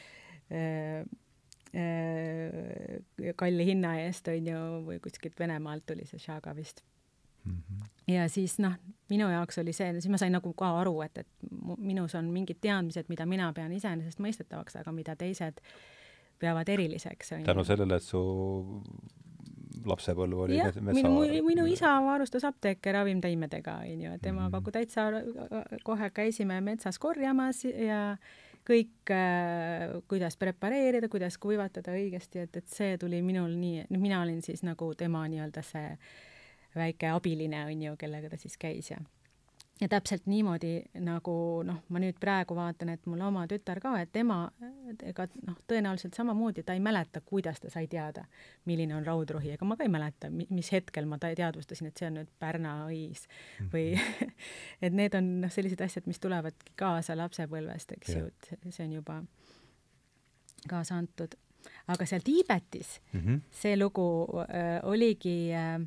kalli hinna eest, on ju, või kuskilt Venemaalt tuli see šaaga vist. Ja siis minu jaoks oli see, siis ma sain nagu ka aru, et minus on mingid teadmised, mida mina pean iseenesest mõistetavaks, aga mida teised peavad eriliseks. Tänu sellele, et su lapsepõlv oli metsa... Minu isa varustas apteeke ravimtaimedega, on ju, et temaga täitsa kohe käisime metsas korjamas ja kõik, kuidas prepareerida, kuidas kuivatada õigesti, et see tuli minul nii, mina olin siis nagu tema nii-öelda see väike abiline, on ju, kellega ta siis käis ja täpselt niimoodi nagu, ma nüüd praegu vaatan, et mul oma tütar ka, et tema tõenäoliselt samamoodi, ta ei mäleta, kuidas ta sai teada, milline on raudrohi, ega ma ka ei mäleta, mis hetkel ma teadvustasin, et see on nüüd Pärna õis või et need on sellised asjad, mis tulevad kaasa lapsepõlvest, eks ju, et see on juba kaasa antud. Aga seal Tiibetis see lugu oligi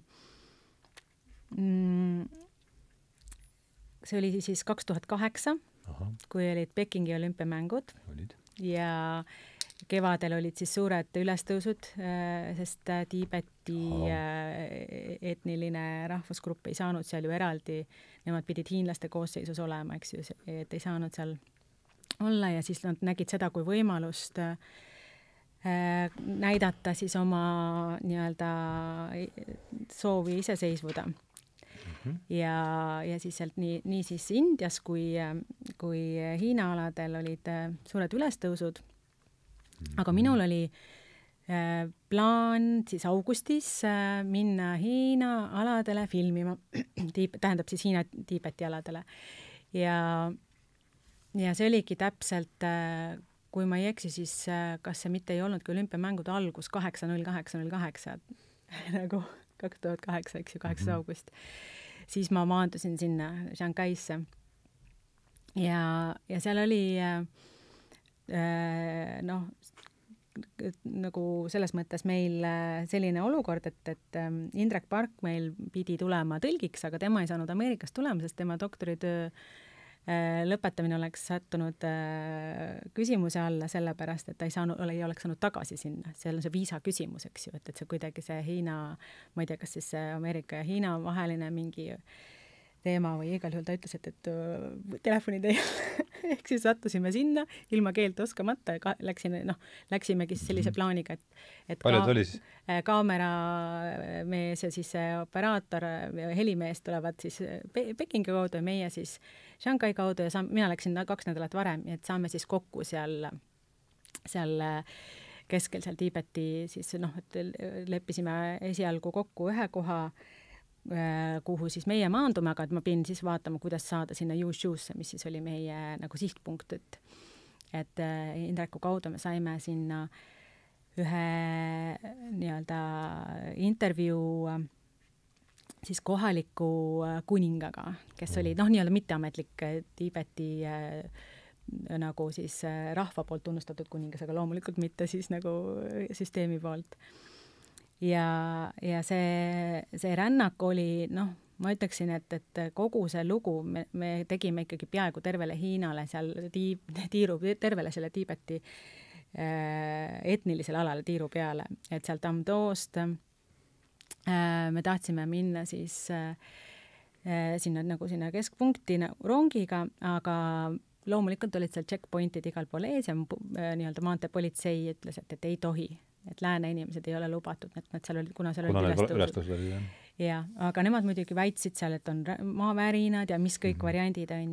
see oli siis 2008, kui olid Pekingi olümpiamängud ja kevadel olid siis suured ülestõusud, sest Tiibeti etniline rahvusgrupp ei saanud seal ju eraldi, nemad pidid hiinlaste koosseisus olema, eks ju, et ei saanud seal olla ja siis nad nägid seda kui võimalust näidata siis oma nii-öelda soovi iseseisvuda. Ja siis sealt nii siis Indias kui Hiina aladel olid suured ülestõusud. Aga minul oli plaan siis augustis minna Hiina aladele filmima, tähendab siis Hiina Tiibeti aladele. Ja see oligi täpselt, kui ma ei eksi, siis kas see mitte ei olnudki olümpiamängude algus 8.08.08 nagu 2008, eks ju, 8. august. Siis ma maandusin sinna Shanghaisse ja seal oli nagu selles mõttes meil selline olukord, et Indrek Park meil pidi tulema tõlgiks, aga tema ei saanud Ameerikast tulema, sest tema doktoritöö lõpetamine oleks sattunud küsimuse alla sellepärast, et ta ei oleks saanud tagasi sinna. Seal on see viisa küsimus, eks ju, et see kuidagi see Hiina, ma ei tea, kas siis Ameerika ja Hiina vaheline mingi teema või igal juhul ta ütles, et telefoni teel ehk siis sattusime sinna ilma keelt oskamata ja läksimegi sellise plaaniga, et palju ta oli siis? Kaameramees ja siis operaator ja helimees tulevad siis Pekingi kaudu ja meie siis Shanghai kaudu ja mina läksin 2 nädalat varem, et saame siis kokku seal keskel seal Tiibeti siis et leppisime esialgu kokku ühe koha, kuhu siis meie maandume, aga et ma pidin siis vaatama, kuidas saada sinna Yushuusse, mis siis oli meie nagu sihtpunkt, et Indreku kaudu me saime sinna ühe nii-öelda intervjuu siis kohaliku kuningaga, kes oli nii-öelda mitteametlik Tiibeti nagu siis rahva poolt tunnustatud kuningas, aga loomulikult mitte siis nagu süsteemi poolt. Ja see rännak oli, ma ütleksin, et kogu see lugu me tegime ikkagi peaaegu tervele Hiinale seal tervele selle Tiibeti etnilisele alale tiiru peale, et seal Tamdoost me tahtsime minna siis sinna keskpunkti rongiga, aga loomulikult olid seal checkpointid igal pool ees ja nii-öelda maanteepolitsei ütles, et ei tohi, et lääne inimesed ei ole lubatud, et nad seal olid, kuna seal olid ülestused. Ja, aga nemad muidugi väitsid seal, et on maavärinad ja mis kõik variandid on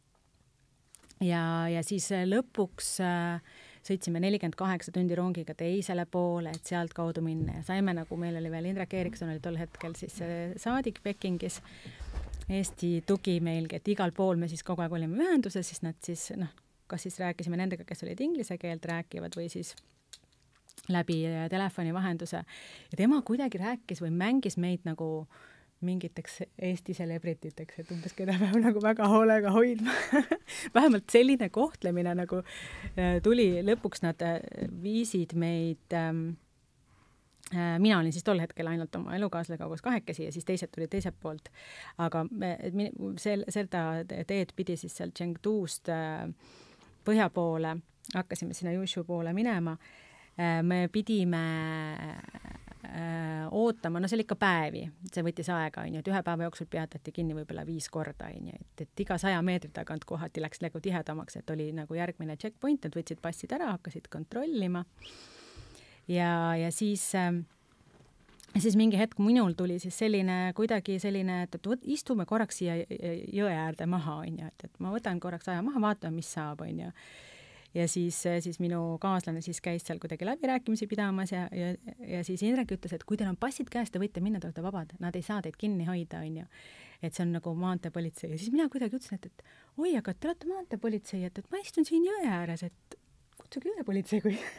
ja siis lõpuks sõitsime 48 tundi rongiga teisele poole, et sealt kaudu minna ja saime meil oli veel Indrek Erikson oli tol hetkel siis saadik Pekingis, Eesti tugi meilgi, et igal pool me siis kogu aeg olime ühenduses, siis nad siis, kas siis rääkisime nendega, kes olid inglise keelt rääkivad või siis läbi telefoni vahenduse. Ja tema kuidagi rääkis või mängis meid nagu mingiteks Eesti celebrititeks, et umbes keda peab nagu väga hoolega hoidma. Vähemalt selline kohtlemine nagu tuli, lõpuks nad viisid meid, mina olin siis tol hetkel ainult oma elukaaslasega koos 2 ja siis teised tulid teiselt poolt. Aga seda teed pidi siis seal Chengduust põhja poole, hakkasime sinna Yushu poole minema. Me pidime ootama, see oli ikka päevi, see võttis aega, et ühe päeva jooksul peatati kinni võib-olla 5 korda, et iga 100 meetri tagant kohati läks nagu tihedamaks, et oli nagu järgmine checkpoint, et võtsid passid ära, hakkasid kontrollima ja siis mingi hetk minul tuli siis kuidagi selline, et istume korraks siia jõe äärde maha, et ma võtan korraks aja maha, vaatame, mis saab, ja siis minu kaaslane siis käis seal kuidagi läbirääkimisi pidamas ja siis Indrek ütles, et kui teil on passid käes, te võite minna, te olete vabad, nad ei saa teid kinni hoida, et see on nagu maanteepolitsei. Ja siis mina kuidagi ütlesin, et oi, aga te olete maanteepolitsei, et ma istun siin jõe ääres, et kutsuge üle politsei,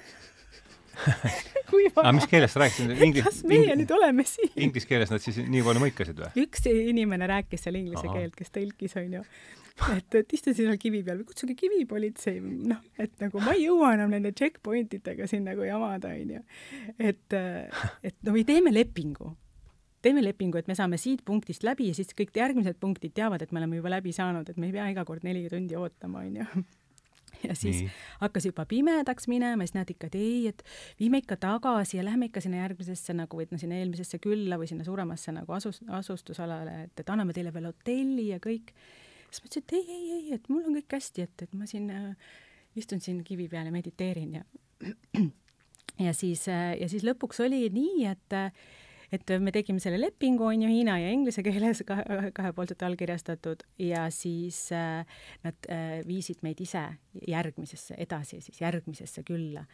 kui vaja. Mis keeles sa rääkisid? Kas meie nüüd oleme siin? Inglise keeles nad siis nii palju mõikasid või? Üks inimene rääkis seal inglise keelt, kes tõlkis, et istusin seal kivi peal või kutsuge kivipolitsei, et nagu ma ei jõua enam nende checkpointitega siin nagu jamada, et või teeme lepingu, et me saame siit punktist läbi ja siis kõik järgmised punktid teavad, et me oleme juba läbi saanud, et me ei pea iga kord 4 tundi ootama, ja siis hakkas juba pimedaks minema, siis nad ikka, et ei, et viime ikka tagasi ja lähme ikka sinna järgmisesse nagu, või sinna eelmisesse külla või sinna suuremasse nagu asustusalale, et anname teile veel hotelli ja kõik. Siis ma ütlesin, et ei, et mul on kõik hästi, et ma siin istun siin kivi peal ja mediteerin ja siis lõpuks oli nii, et me tegime selle lepingu, hiina ja inglise keeles kahepoolselt allkirjastatud ja siis nad viisid meid ise edasi järgmisesse külla.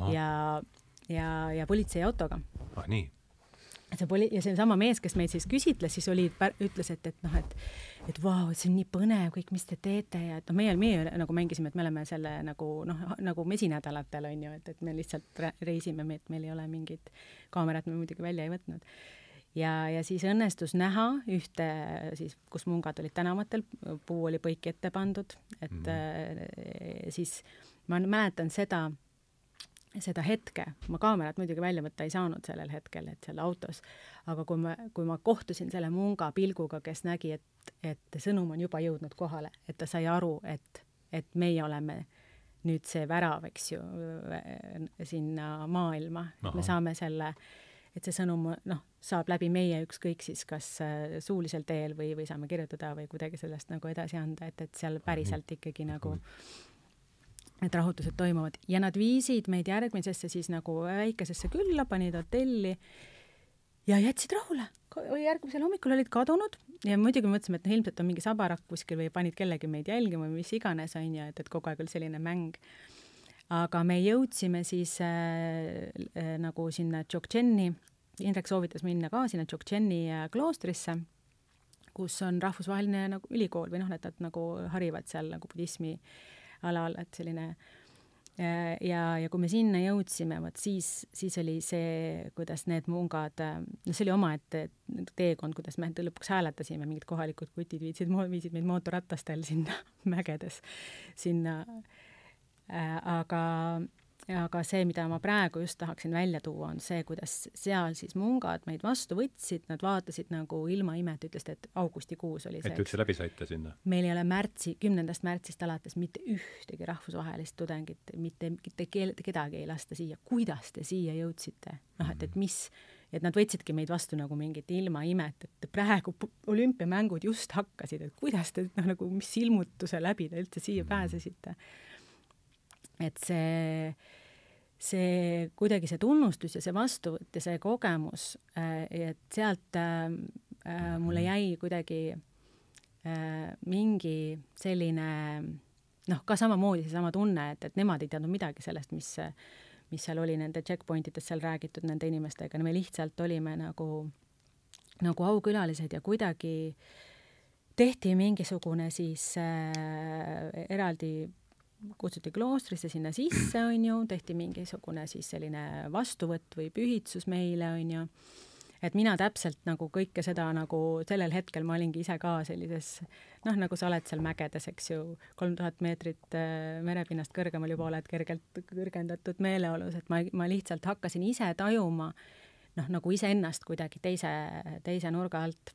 Ja politseiautoga. Nii. Ja see sama mees, kes meid siis küsitles, siis ütles, et vau, see on nii põnev kõik, mis te teete ja et meie nagu mängisime, et me oleme selle nagu mesinädalatel et me lihtsalt reisime, et meil ei ole mingit kaamerat, me muidugi välja ei võtnud. Ja siis õnnestus näha ühte, siis, kus mungad olid tänavatel, puu oli põiki ette pandud, et siis ma mäletan seda, seda hetke, ma kaamerat muidugi välja võtta ei saanud sellel hetkel, et seal autos, aga kui ma kohtusin selle munga pilguga, kes nägi, et sõnum on juba jõudnud kohale, et ta sai aru, et meie oleme nüüd see värav, eks ju, sinna maailma, me saame selle, et see sõnum, saab läbi meie ükskõik siis kas suulisel teel või saame kirjutada või kuidagi sellest nagu edasi anda, et seal päriselt ikkagi nagu et rahutused toimuvad. Ja nad viisid meid järgmisesse siis nagu väikesesse külla, panid hotelli ja jätsid rahule. Järgmisel hommikul olid kadunud ja muidugi mõtlesime, et ilmselt on mingi sabarak kuskil või panid kellegi meid jälgima või mis iganes on ja et kogu aeg oli selline mäng. Aga me jõudsime siis nagu sinna Dzogcheni, Indrek soovitas minna ka sinna Dzogcheni kloostrisse, kus on rahvusvaheline nagu ülikool või et nad nagu harivad seal nagu budismi alal, et selline ja kui me sinna jõudsime, siis oli see, kuidas need mungad, see oli omaette teekond, kuidas me lõpuks hääletasime, mingid kohalikud kutid viisid meid mootorratastel sinna mägedes sinna. Aga see, mida ma praegu just tahaksin välja tuua, on see, kuidas seal siis mungad meid vastu võtsid, nad vaatasid nagu ilma imet, ütlesid, et augustikuus oli see. Et üldse läbi saite sinna? Meil ei ole 10. märtsist alates mitte ühtegi rahvusvahelist tudengit, mitte kedagi ei lasta siia. Kuidas te siia jõudsite? Et mis, et nad võtsidki meid vastu nagu mingit ilma imet, et praegu olümpiamängud just hakkasid, et kuidas te nagu, mis ilmutuse läbi te üldse siia pääsesite? Et see kuidagi see tunnustus ja see vastuvõtt ja see kogemus, et sealt mulle jäi kuidagi mingi selline, ka samamoodi see sama tunne, et nemad ei teadnud midagi sellest, mis seal oli nende checkpointides seal räägitud nende inimestega, me lihtsalt olime nagu aukülalised ja kuidagi tehti mingisugune siis eraldi kutsuti kloostrisse sinna sisse, tehti mingisugune siis selline vastuvõtt või pühitsus meile, et mina täpselt nagu kõike seda nagu sellel hetkel ma olingi ise ka sellises, nagu sa oled seal mägedes, eks ju, 3000 meetrit merepinnast kõrgemal juba oled kergelt kõrgendatud meeleolus, et ma lihtsalt hakkasin ise tajuma, nagu iseennast kuidagi teise nurga alt.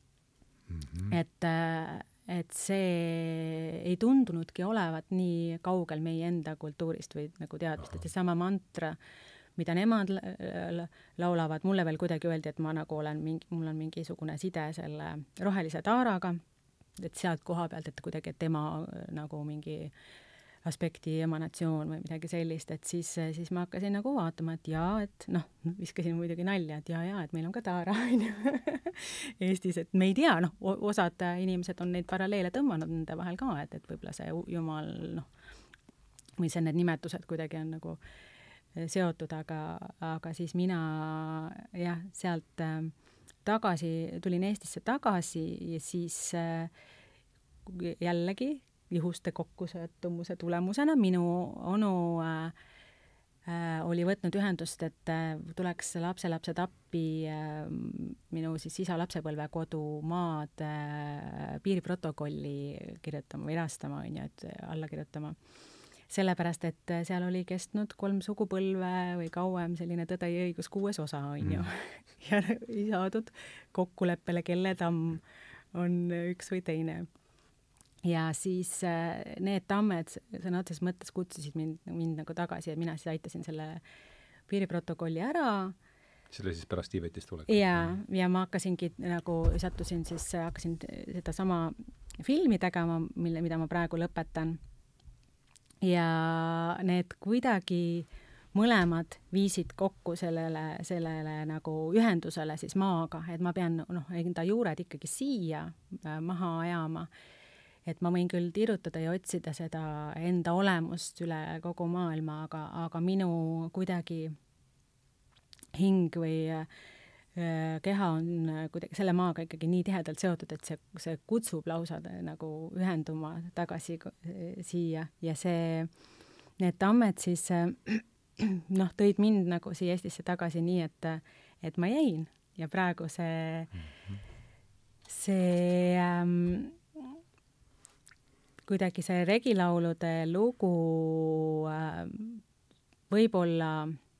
Et see ei tundunudki olevat nii kaugel meie enda kultuurist või nagu teadmist, et see sama mantra, mida nemad laulavad, mulle veel kuidagi öeldi, et ma nagu mul on mingisugune side selle rohelise taaraga, et sealt koha pealt, et kuidagi et tema nagu mingi aspekti emanatsioon või midagi sellist, et siis ma hakkasin nagu vaatama, et et viskasin muidugi nalja, et et meil on ka taara Eestis, et me ei tea, osad inimesed on neid paralleele tõmmanud nende vahel ka, et võib-olla see jumal, või see need nimetused kuidagi on nagu seotud, aga siis mina sealt tulin Eestisse tagasi ja siis jällegi juhuste kokkusõetumuse tulemusena minu onu oli võtnud ühendust, et tuleks lapselapsed appi minu siis isa lapsepõlve kodumaad piiriprotokolli kirjutama või erastama, et alla kirjutama. Sellepärast, et seal oli kestnud 3 sugupõlve või kauem selline Tõde ja õigus 6. osa, ja saadud kokkuleppele, kelle tamm on üks või teine. Ja siis need tammed sõna otseses mõttes kutsusid mind nagu tagasi ja mina siis aitasin selle piiriprotokolli ära. See oli siis pärast Tiibetist tulekut? Ja ma hakkasin seda sama filmi tegema, mida ma praegu lõpetan. Ja need kuidagi mõlemad viisid kokku sellele nagu ühendusele siis maaga, et ma pean enda juured ikkagi siia maha ajama. Et ma võin küll tirutada ja otsida seda enda olemust üle kogu maailma, aga minu kuidagi hing või keha on kuidagi selle maaga ikkagi nii tihedalt seotud, et see kutsub lausa nagu ühenduma tagasi siia ja need tammed siis tõid mind nagu siia Eestisse tagasi nii, et ma jäin ja praegu kuidagi see regilaulude lugu võib-olla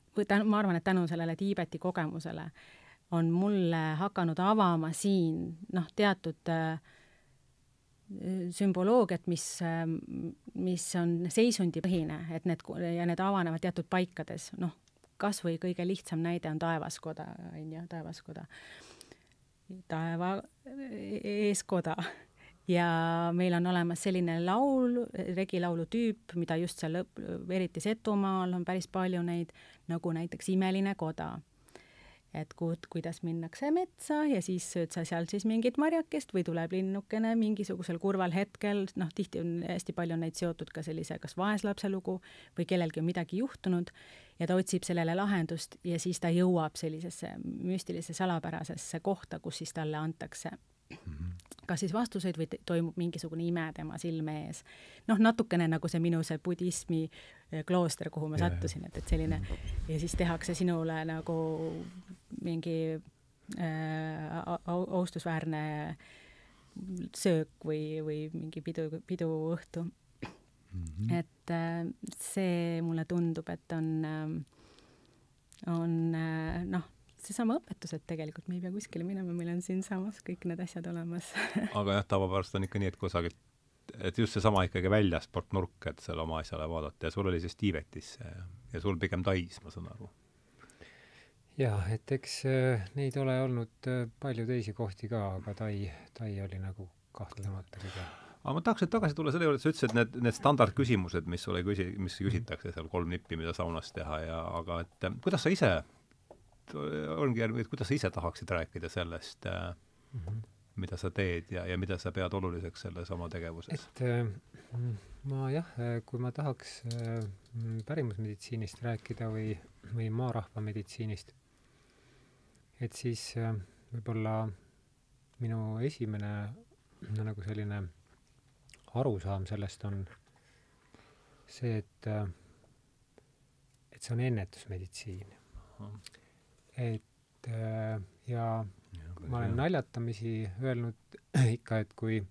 ma arvan, et tänu sellele Tiibeti kogemusele on mulle hakanud avama siin teatud sümboloogiat, mis on seisundipõhine, et need avanevad teatud paikades. Kas või kõige lihtsam näide on taevaskoda, taevaskoda. Taeva eeskoda. Ja meil on olemas selline laul, regilaulu tüüp, mida just seal eriti Setumaal on päris palju neid, nagu näiteks Imeline koda. Et kuidas minnakse metsa ja siis sööd sa seal siis mingit marjakest või tuleb linnukene mingisugusel kurval hetkel, tihti on hästi palju neid seotud ka sellise kas vaeslapse lugu või kellelgi on midagi juhtunud ja ta otsib sellele lahendust ja siis ta jõuab sellisesse müstilisse salapärasesse kohta, kus siis talle antakse kas siis vastuseid või toimub mingisugune ime tema silme ees. Natukene nagu see minu see budismi klooster, kuhu ma sattusin, et selline ja siis tehakse sinule nagu mingi austusväärne söök või mingi pidu õhtu. Et see mulle tundub, et on seesama õpetus, et tegelikult me ei pea kuskile minema, meil on siin samas kõik need asjad olemas. Aga jah, tavapärast on ikka nii, et kusagilt, et just seesama ikkagi väljasport nurk, et seal oma asjale vaadata ja sul oli siis Tiibetisse ja sul pigem Tais, ma saan aru. Jah, et eks neid ole olnud palju teisi kohti ka, aga Tai oli nagu kahtlemata kõige. Aga ma tahaks tagasi tulla selle juurde, et sa ütlesid, et need standardküsimused, mis küsitakse seal 3 nippi, mida saunas teha aga et kuidas sa ise ongi järgmine, et kuidas sa ise tahaksid rääkida sellest, mida sa teed ja mida sa pead oluliseks selles oma tegevuses? Et ma kui ma tahaks pärimusmeditsiinist rääkida või maarahva meditsiinist, et siis võib-olla minu esimene nagu selline arusaam sellest on see, et see on ennetusmeditsiin. Et ja ma olen naljatamisi öelnud ikka, et kui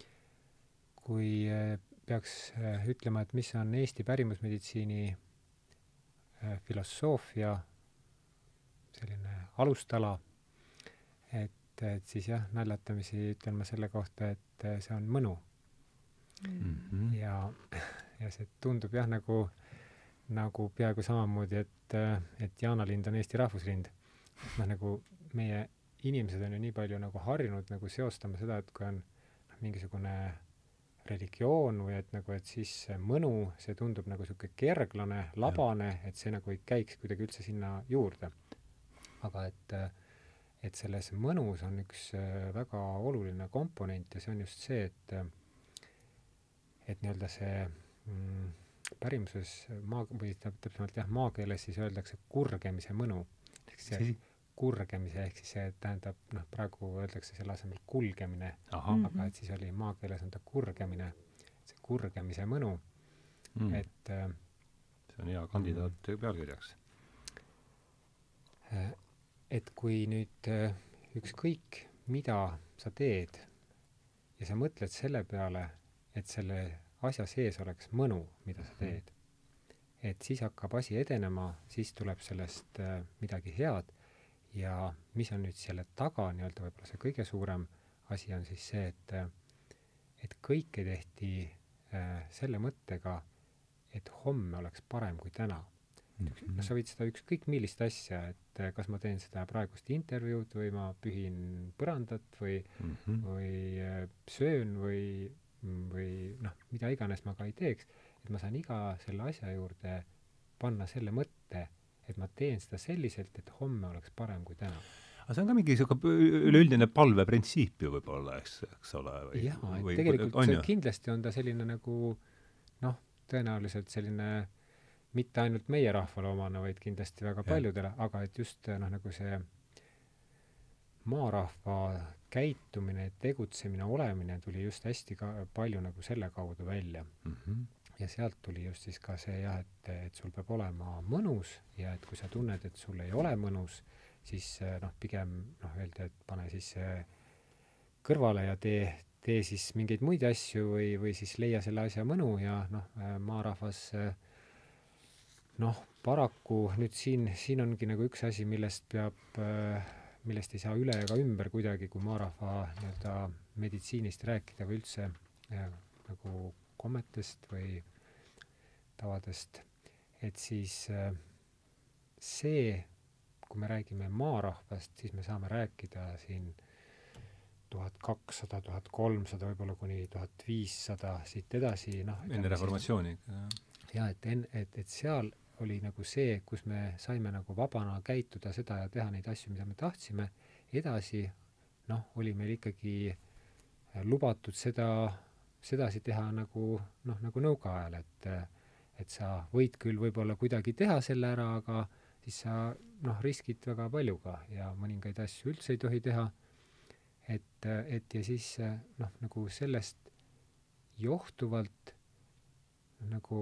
peaks ütlema, et mis on Eesti pärimusmeditsiini filosoofia selline alustala, et siis jah, naljatamisi ütlen ma selle kohta, et see on mõnu. Ja see tundub jah nagu peaaegu samamoodi, et jaanalind on Eesti rahvuslind. Nagu meie inimesed on ju nii palju nagu harjunud nagu seostama seda, et kui on mingisugune religioon või et siis mõnu, see tundub nagu siuke kerglane, labane, et see nagu ei käiks kuidagi üldse sinna juurde. Aga et selles mõnus on üks väga oluline komponent ja see on just see, et nii-öelda see pärimuses või täpsemalt maakeeles siis öeldakse kurgemise mõnu. Kurgemise ehk siis see tähendab, praegu öeldakse selle asemel kulgemine, aga et siis oli maakeeles on ta kurgemine, see kurgemise mõnu. Et see on hea kandidaat pealkirjaks. Et kui nüüd ükskõik mida sa teed ja sa mõtled selle peale, et selle asja sees oleks mõnu, mida sa teed, et siis hakkab asi edenema, siis tuleb sellest midagi head ja mis on nüüd selle taga, nii-öelda võib-olla see kõige suurem asi on siis see, et kõike tehti selle mõttega, et homme oleks parem kui täna. Sa võid seda ükskõik millist asja, et kas ma teen seda praegust intervjuud või ma pühin põrandat või söön või mida iganes ma ka ei teeks, et ma saan iga selle asja juurde panna selle mõtte, et ma teen seda selliselt, et homme oleks parem kui täna. Aga see on ka mingi üleüldine palveprintsiip ju võib-olla, eks ole? Jah, et tegelikult kindlasti on ta selline nagu tõenäoliselt selline mitte ainult meie rahvale omane, vaid kindlasti väga paljudele, aga et just nagu see maarahva käitumine, tegutsemine, olemine tuli just hästi palju nagu selle kaudu välja. Ja sealt tuli just siis ka see et sul peab olema mõnus ja et kui sa tunned, et sul ei ole mõnus, siis pigem öeldi, et pane siis kõrvale ja tee siis mingeid muid asju või siis leia selle asja mõnu ja maarahvas noh, paraku nüüd siin ongi nagu üks asi, millest ei saa üle ega ümber kuidagi, kui maarahva nii-öelda meditsiinist rääkida või üldse nagu kommetest või tavadest, et siis see, kui me räägime maarahvast, siis me saame rääkida siin 1200, 1300, võib-olla kuni 1500 siit edasi, noh. Enne reformatsiooni. Ja, et seal oli nagu see, kus me saime nagu vabana käituda seda ja teha neid asju, mida me tahtsime. Edasi, noh, oli meil ikkagi lubatud sedasi teha nagu nõukaajal, et sa võid küll võib-olla kuidagi teha selle ära, aga siis sa, noh, riskid väga paljuga ja mõningaid asju üldse ei tohi teha. Et ja siis, noh, nagu sellest johtuvalt nagu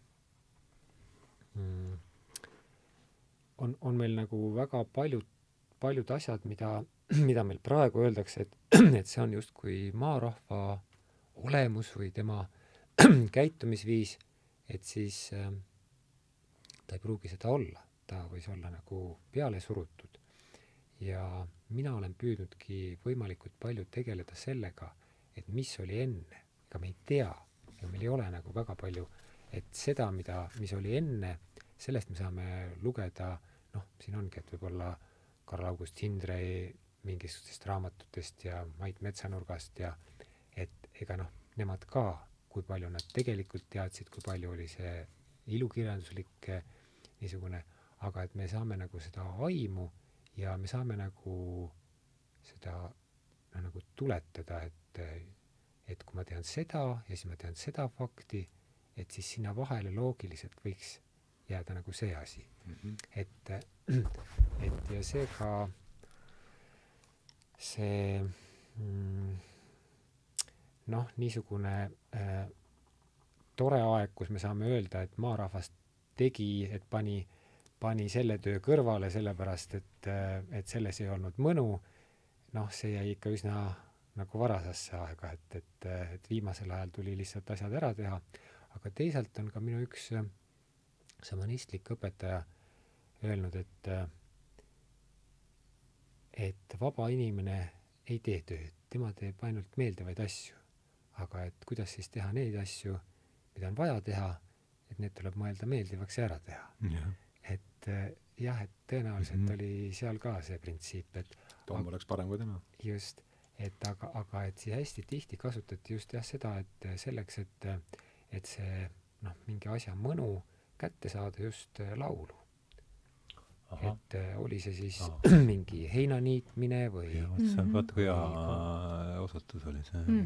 on meil nagu väga paljud asjad, mida meil praegu öeldakse, et see on justkui maarahva olemus või tema käitumisviis, et siis ta ei pruugi seda olla, ta võis olla nagu peale surutud. Ja mina olen püüdnudki võimalikult palju tegeleda sellega, et mis oli enne, ega me ei tea ja meil ei ole nagu väga palju, et seda, mis oli enne, sellest me saame lugeda, noh, siin ongi, et võib-olla Karl August Hindrei mingisugustest raamatutest ja Mait Metsanurgast ja et ega noh, nemad ka, kui palju nad tegelikult teadsid, kui palju oli see ilukirjanduslik niisugune, aga et me saame nagu seda aimu ja me saame nagu seda nagu tuletada, et kui ma tean seda ja siis ma tean seda fakti, et siis sinna vahele loogiliselt võiks jääda nagu see asi. Et ja seega see noh, niisugune tore aeg, kus me saame öelda, et maarahvas tegi, et pani selle töö kõrvale, sellepärast, et selles ei olnud mõnu, noh, see jäi ikka üsna nagu varasasse aega, et viimasel ajal tuli lihtsalt asjad ära teha, aga teisalt on ka minu üks šamanistlik õpetaja öelnud, et vaba inimene ei tee tööd, tema teeb ainult meeldivaid asju, aga et kuidas siis teha neid asju, mida on vaja teha, et need tuleb mõelda meeldivaks ja ära teha. Ja. Et jah, et tõenäoliselt oli seal ka see printsiip, et Tom oleks parem kui tema. Just, et aga et siis hästi tihti kasutati just jah seda, et selleks, et see noh, mingi asja mõnu kätte saada just laulu. Aha. Et oli see siis mingi heinaniitmine või see on vaata kui hea osutus oli see.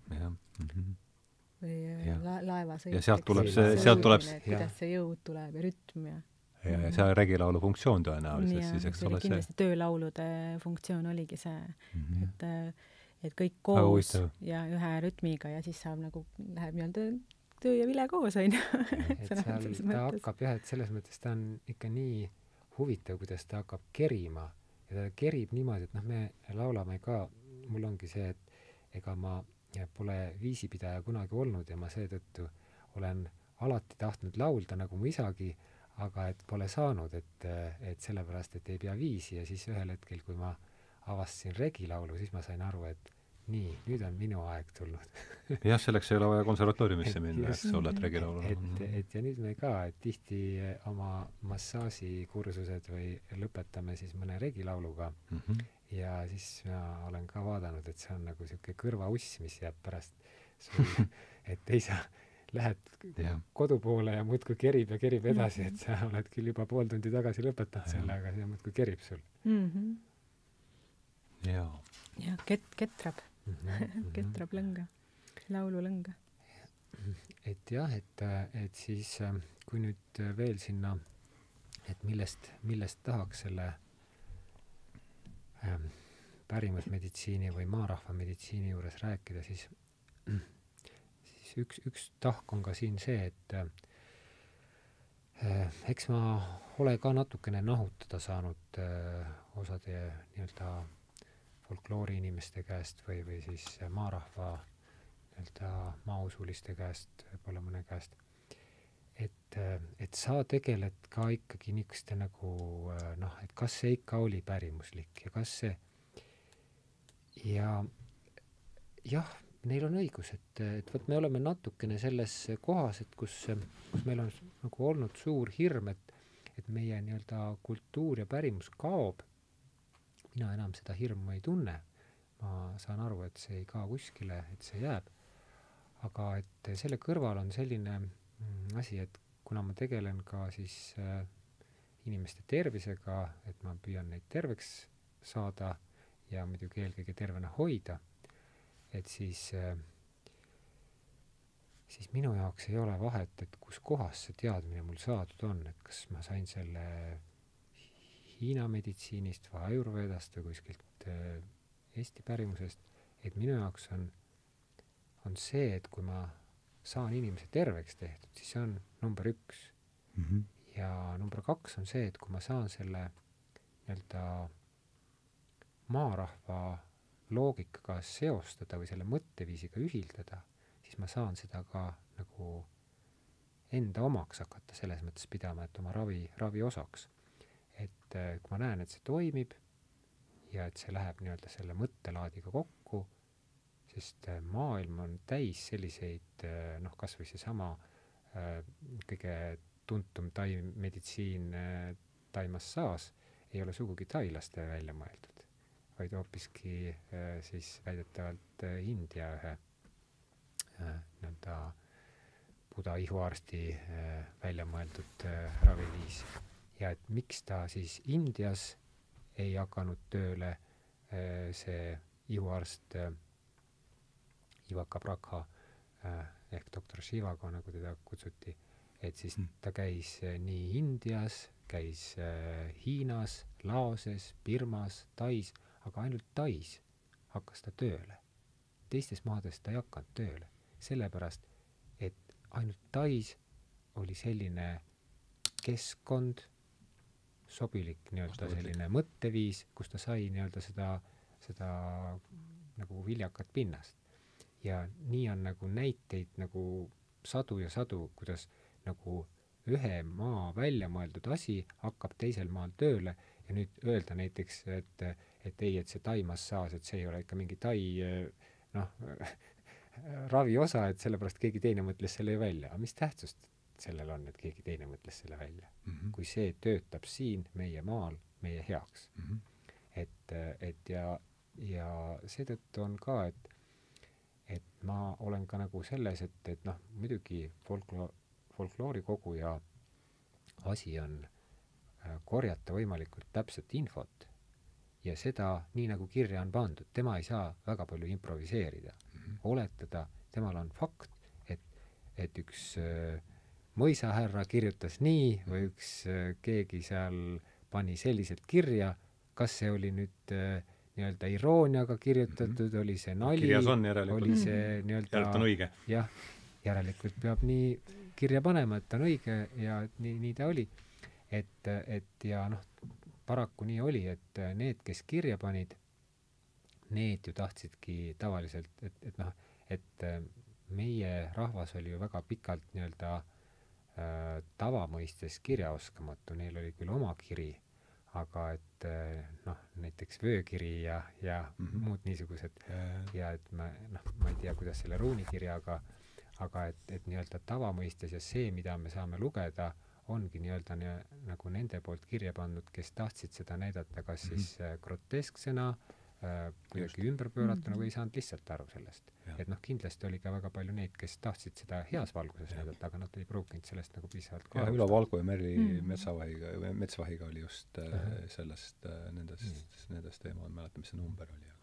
Või laevasõit. Ja sealt tuleb see, kuidas see jõud tuleb ja rütm ja see regilaulu funktsioon tõenäoliselt siis, eks ole see. Kindlasti töölaulude funktsioon oligi see, et kõik koos ja ühe rütmiga ja siis saab nagu, läheb nii-öelda töö ja vile koos, on ju. Et seal ta hakkab jah, et selles mõttes ta on ikka nii huvitav, kuidas ta hakkab kerima ja ta kerib niimoodi, et noh, me laulame ka, mul ongi see, et ega ma pole viisipidaja kunagi olnud ja ma seetõttu olen alati tahtnud laulda nagu mu isagi, aga et pole saanud, et sellepärast, et ei pea viisi ja siis ühel hetkel, kui ma avastasin regilaulu, siis ma sain aru, et nii, nüüd on minu aeg tulnud. Jah, selleks ei ole vaja konservatooriumisse minna, eks ole, et regilaulu. Et ja nüüd me ka, et tihti oma massaažikursused või lõpetame siis mõne regilauluga ja siis ma olen ka vaadanud, et see on nagu siuke kõrvauss, mis jääb pärast sul, et ei saa lähed kodu poole ja muudkui kerib ja kerib edasi, et sa oled küll juba pool tundi tagasi lõpetanud selle, aga see muudkui kerib sul. Ja ketrab. Ketrab lõnga, laululõnga. Et jah, et siis kui nüüd veel sinna, et millest tahaks selle pärimusmeditsiini või maarahva meditsiini juures rääkida, siis üks tahk on ka siin see, et eks ma ole ka natukene nahutada saanud osade nii-öelda folkloori inimeste käest või siis maarahva nii-öelda maausuliste käest, võib-olla mõne käest, et sa tegeled ka ikkagi niisuguste nagu noh, et kas see ikka oli pärimuslik ja kas see ja jah, neil on õigus, et vot me oleme natukene selles kohas, et kus meil on nagu olnud suur hirm, et meie nii-öelda kultuur ja pärimus kaob. Mina enam seda hirmu ei tunne. Ma saan aru, et see ei kao kuskile, et see jääb. Aga et selle kõrval on selline asi, et kuna ma tegelen ka siis inimeste tervisega, et ma püüan neid terveks saada ja muidugi eelkõige tervena hoida, et siis minu jaoks ei ole vahet, et kus kohas see teadmine mul saadud on, et kas ma sain selle Hiina meditsiinist või Ayurvedast või kuskilt Eesti pärimusest, et minu jaoks on see, et kui ma saan inimese terveks tehtud, siis see on number 1. Ja number 2 on see, et kui ma saan selle nii-öelda maarahva loogikaga seostada või selle mõtteviisiga ühildada, siis ma saan seda ka nagu enda omaks hakata selles mõttes pidama, et oma ravi osaks. Et kui ma näen, et see toimib ja et see läheb nii-öelda selle mõttelaadiga kokku, sest maailm on täis selliseid, noh, kas või seesama kõige tuntum taimeditsiin taimassaas ei ole sugugi tailaste välja mõeldud, vaid hoopiski siis väidetavalt India ühe nii-öelda Buda ihuarsti välja mõeldud raviviis. Ja et miks ta siis Indias ei hakanud tööle see ihuarst Ivaka Prakha ehk doktor Shivago, nagu teda kutsuti, et siis ta käis nii Indias, käis Hiinas, Laoses, Birmas, Tais, aga ainult Tais hakkas ta tööle. Teistes maades ta ei hakanud tööle, sellepärast, et ainult Tais oli selline keskkond, sobilik nii-öelda selline mõtteviis, kus ta sai nii-öelda seda nagu viljakat pinnast. Ja nii on nagu näiteid nagu sadu ja sadu, kuidas nagu ühe maa välja mõeldud asi hakkab teisel maal tööle ja nüüd öelda näiteks, et ei, et see taimassaas, et see ei ole ikka mingi tai ravi osa, et sellepärast keegi teine mõtles selle välja. Aga mis tähtsust sellel on, et keegi teine mõtles selle välja? Kui see töötab siin meie maal meie heaks. Et ja seetõttu on ka, et ma olen ka nagu selles, et noh, muidugi folkloorikoguja asi on korjata võimalikult täpset infot ja seda nii nagu kirja on pandud. Tema ei saa väga palju improviseerida. Oletada, temal on fakt, et üks mõisahärra kirjutas nii või üks keegi seal pani selliselt kirja, kas see oli nüüd nii-öelda irooniaga kirjutatud, oli see nali, oli see nii-öelda jah, järelikult peab nii kirja panema, et ta on õige ja nii ta oli. Et ja noh, paraku nii oli, et need, kes kirja panid, need ju tahtsidki tavaliselt, et meie rahvas oli ju väga pikalt nii-öelda tavamõistes kirjaoskamatu, neil oli küll oma kiri, aga et noh, näiteks vöökiri ja muud niisugused ja et ma ei tea, kuidas selle ruunikirjaga, aga et nii-öelda tavamõistes ja see, mida me saame lugeda, ongi nii-öelda nagu nende poolt kirja pandud, kes tahtsid seda näidata kas siis grotesksena, kuidagi ümberpööratuna või ei saanud lihtsalt aru sellest. Et noh, kindlasti oli ka väga palju neid, kes tahtsid seda heas valguses näidata, aga nad ei pruukinud sellest nagu piisavalt ka. Ülo Valgu ja Merli Metsvahiga oli just sellest nendest teema, ma mäletan, mis see number oli,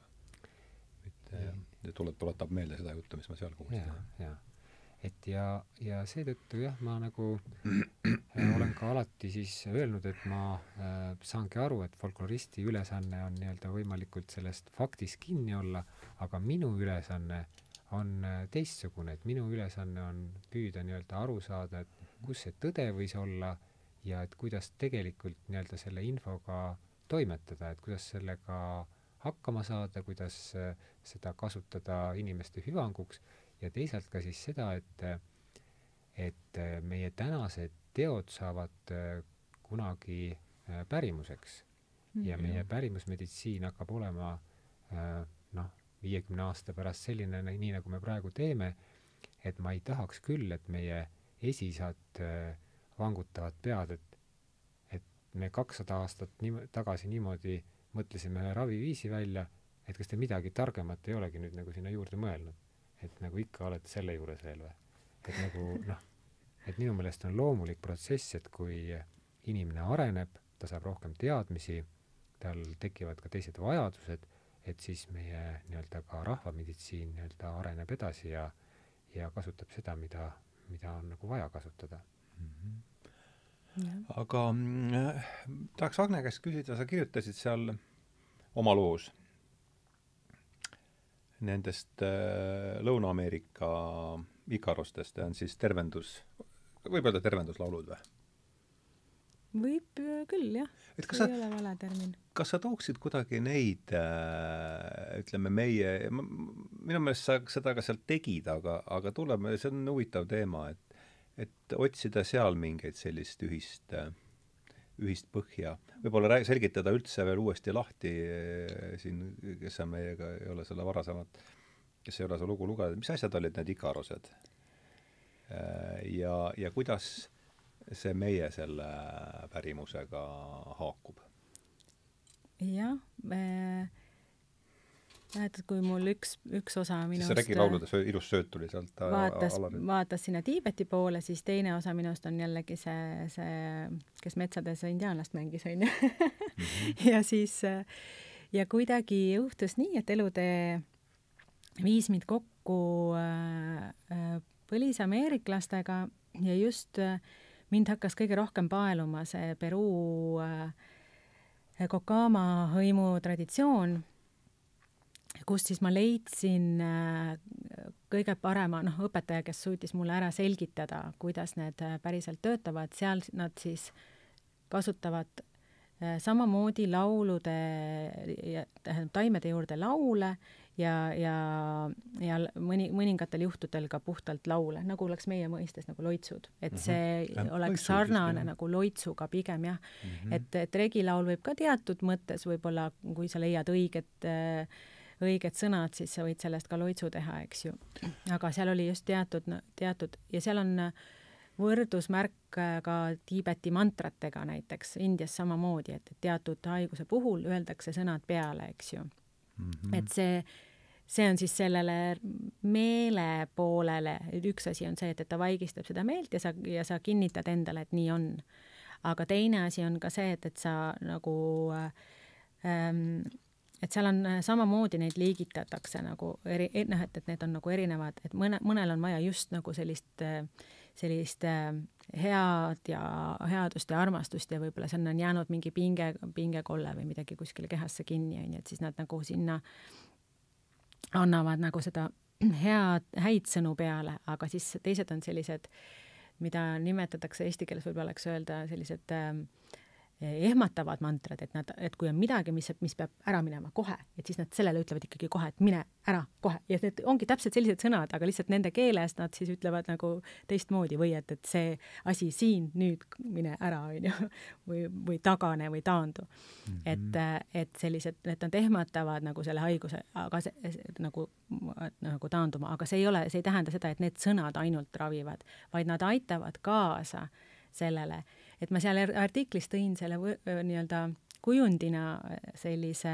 aga tuletab meelde seda juttu, mis ma seal kuulsin. Et ja seetõttu jah, ma nagu olen ka alati siis öelnud, et ma saangi aru, et folkloristi ülesanne on nii-öelda võimalikult sellest faktis kinni olla, aga minu ülesanne on teistsugune, et minu ülesanne on püüda nii-öelda aru saada, et kus see tõde võis olla ja et kuidas tegelikult nii-öelda selle infoga toimetada, et kuidas sellega hakkama saada, kuidas seda kasutada inimeste hüvanguks ja teisalt ka siis seda, et meie tänased teod saavad kunagi pärimuseks ja meie pärimusmeditsiin hakkab olema 50 aasta pärast selline, nii nagu me praegu teeme, et ma ei tahaks küll, et meie esisad vangutavad pead, et me 200 aastat tagasi niimoodi mõtlesime ühe raviviisi välja, et kas te midagi targemat ei olegi nüüd nagu sinna juurde mõelnud, et nagu ikka olete selle juures veel või. Et nagu et minu meelest on loomulik protsess, et kui inimene areneb, ta saab rohkem teadmisi, tal tekivad ka teised vajadused, et siis meie nii-öelda ka rahvameditsiin nii-öelda areneb edasi ja kasutab seda, mida on nagu vaja kasutada. Aga tahaks Agne käest küsida, sa kirjutasid seal oma loos nendest Lõuna-Ameerika ikarostest, on siis võib öelda tervenduslaulud või? Võib küll, jah. See ei ole vale termin. Kas sa tooksid kuidagi neid, ütleme minu meelest sa seda ka sealt tegid, aga tuleme, see on huvitav teema, et otsida seal mingeid sellist ühist põhja. Võib-olla selgitada üldse veel uuesti lahti siin, kes on meiega, ei ole selle varasemalt, kes ei ole see lugu lugenud, mis asjad olid need ikarosed? Ja kuidas see meie selle pärimusega haakub? Jah, näed, kui mul üks osa minust... See regilaulude ilus sööt tuli sealt vaatas sinna Tiibeti poole, siis teine osa minust on jällegi see kes metsades indiaanlast mängis, on ju. Ja siis ja kuidagi juhtus nii, et elutee viis mind kokku põlisameeriklastega ja just mind hakkas kõige rohkem paeluma see Peruu Kokama hõimu traditsioon, kust siis ma leidsin kõige parema õpetaja, kes suutis mulle ära selgitada, kuidas need päriselt töötavad. Seal nad siis kasutavad samamoodi laulude ja taimede juurde laule ja mõningatel juhtudel ka puhtalt laule, nagu oleks meie mõistes nagu loitsud. Et see oleks sarnane nagu loitsuga pigem, jah. Et regilaul võib ka teatud mõttes võib-olla, kui sa leiad õiged sõnad, siis sa võid sellest ka loitsu teha, eks ju. Aga seal oli just teatud ja seal on võrdusmärk ka Tiibeti mantratega näiteks, Indias samamoodi, et teatud haiguse puhul öeldakse sõnad peale, eks ju. Et see on siis sellele meele poolele, üks asi on see, et ta vaigistab seda meelt ja sa kinnitad endale, et nii on. Aga teine asi on ka see, et sa nagu et seal on samamoodi neid liigitatakse nagu et need on nagu erinevad, et mõnel on vaja just nagu sellist head ja headust ja armastust ja võib-olla seal on jäänud mingi pingekolle või midagi kuskile kehasse kinni, et siis nad nagu sinna annavad nagu seda häid sõnu peale, aga siis teised on sellised, mida nimetatakse eesti keeles võib-olla oleks öelda sellised ehmatavad mantrad, et kui on midagi, mis peab ära minema kohe, et siis nad sellele ütlevad ikkagi kohe, et mine ära kohe. Ja need ongi täpselt sellised sõnad, aga lihtsalt nende keeles nad siis ütlevad nagu teistmoodi või et see asi siin nüüd mine ära, või tagane või taandu. Et sellised, et nad ehmatavad nagu selle haiguse, aga nagu taanduma, aga see ei tähenda seda, et need sõnad ainult ravivad, vaid nad aitavad kaasa sellele, et ma seal artiklis tõin selle nii-öelda kujundina sellise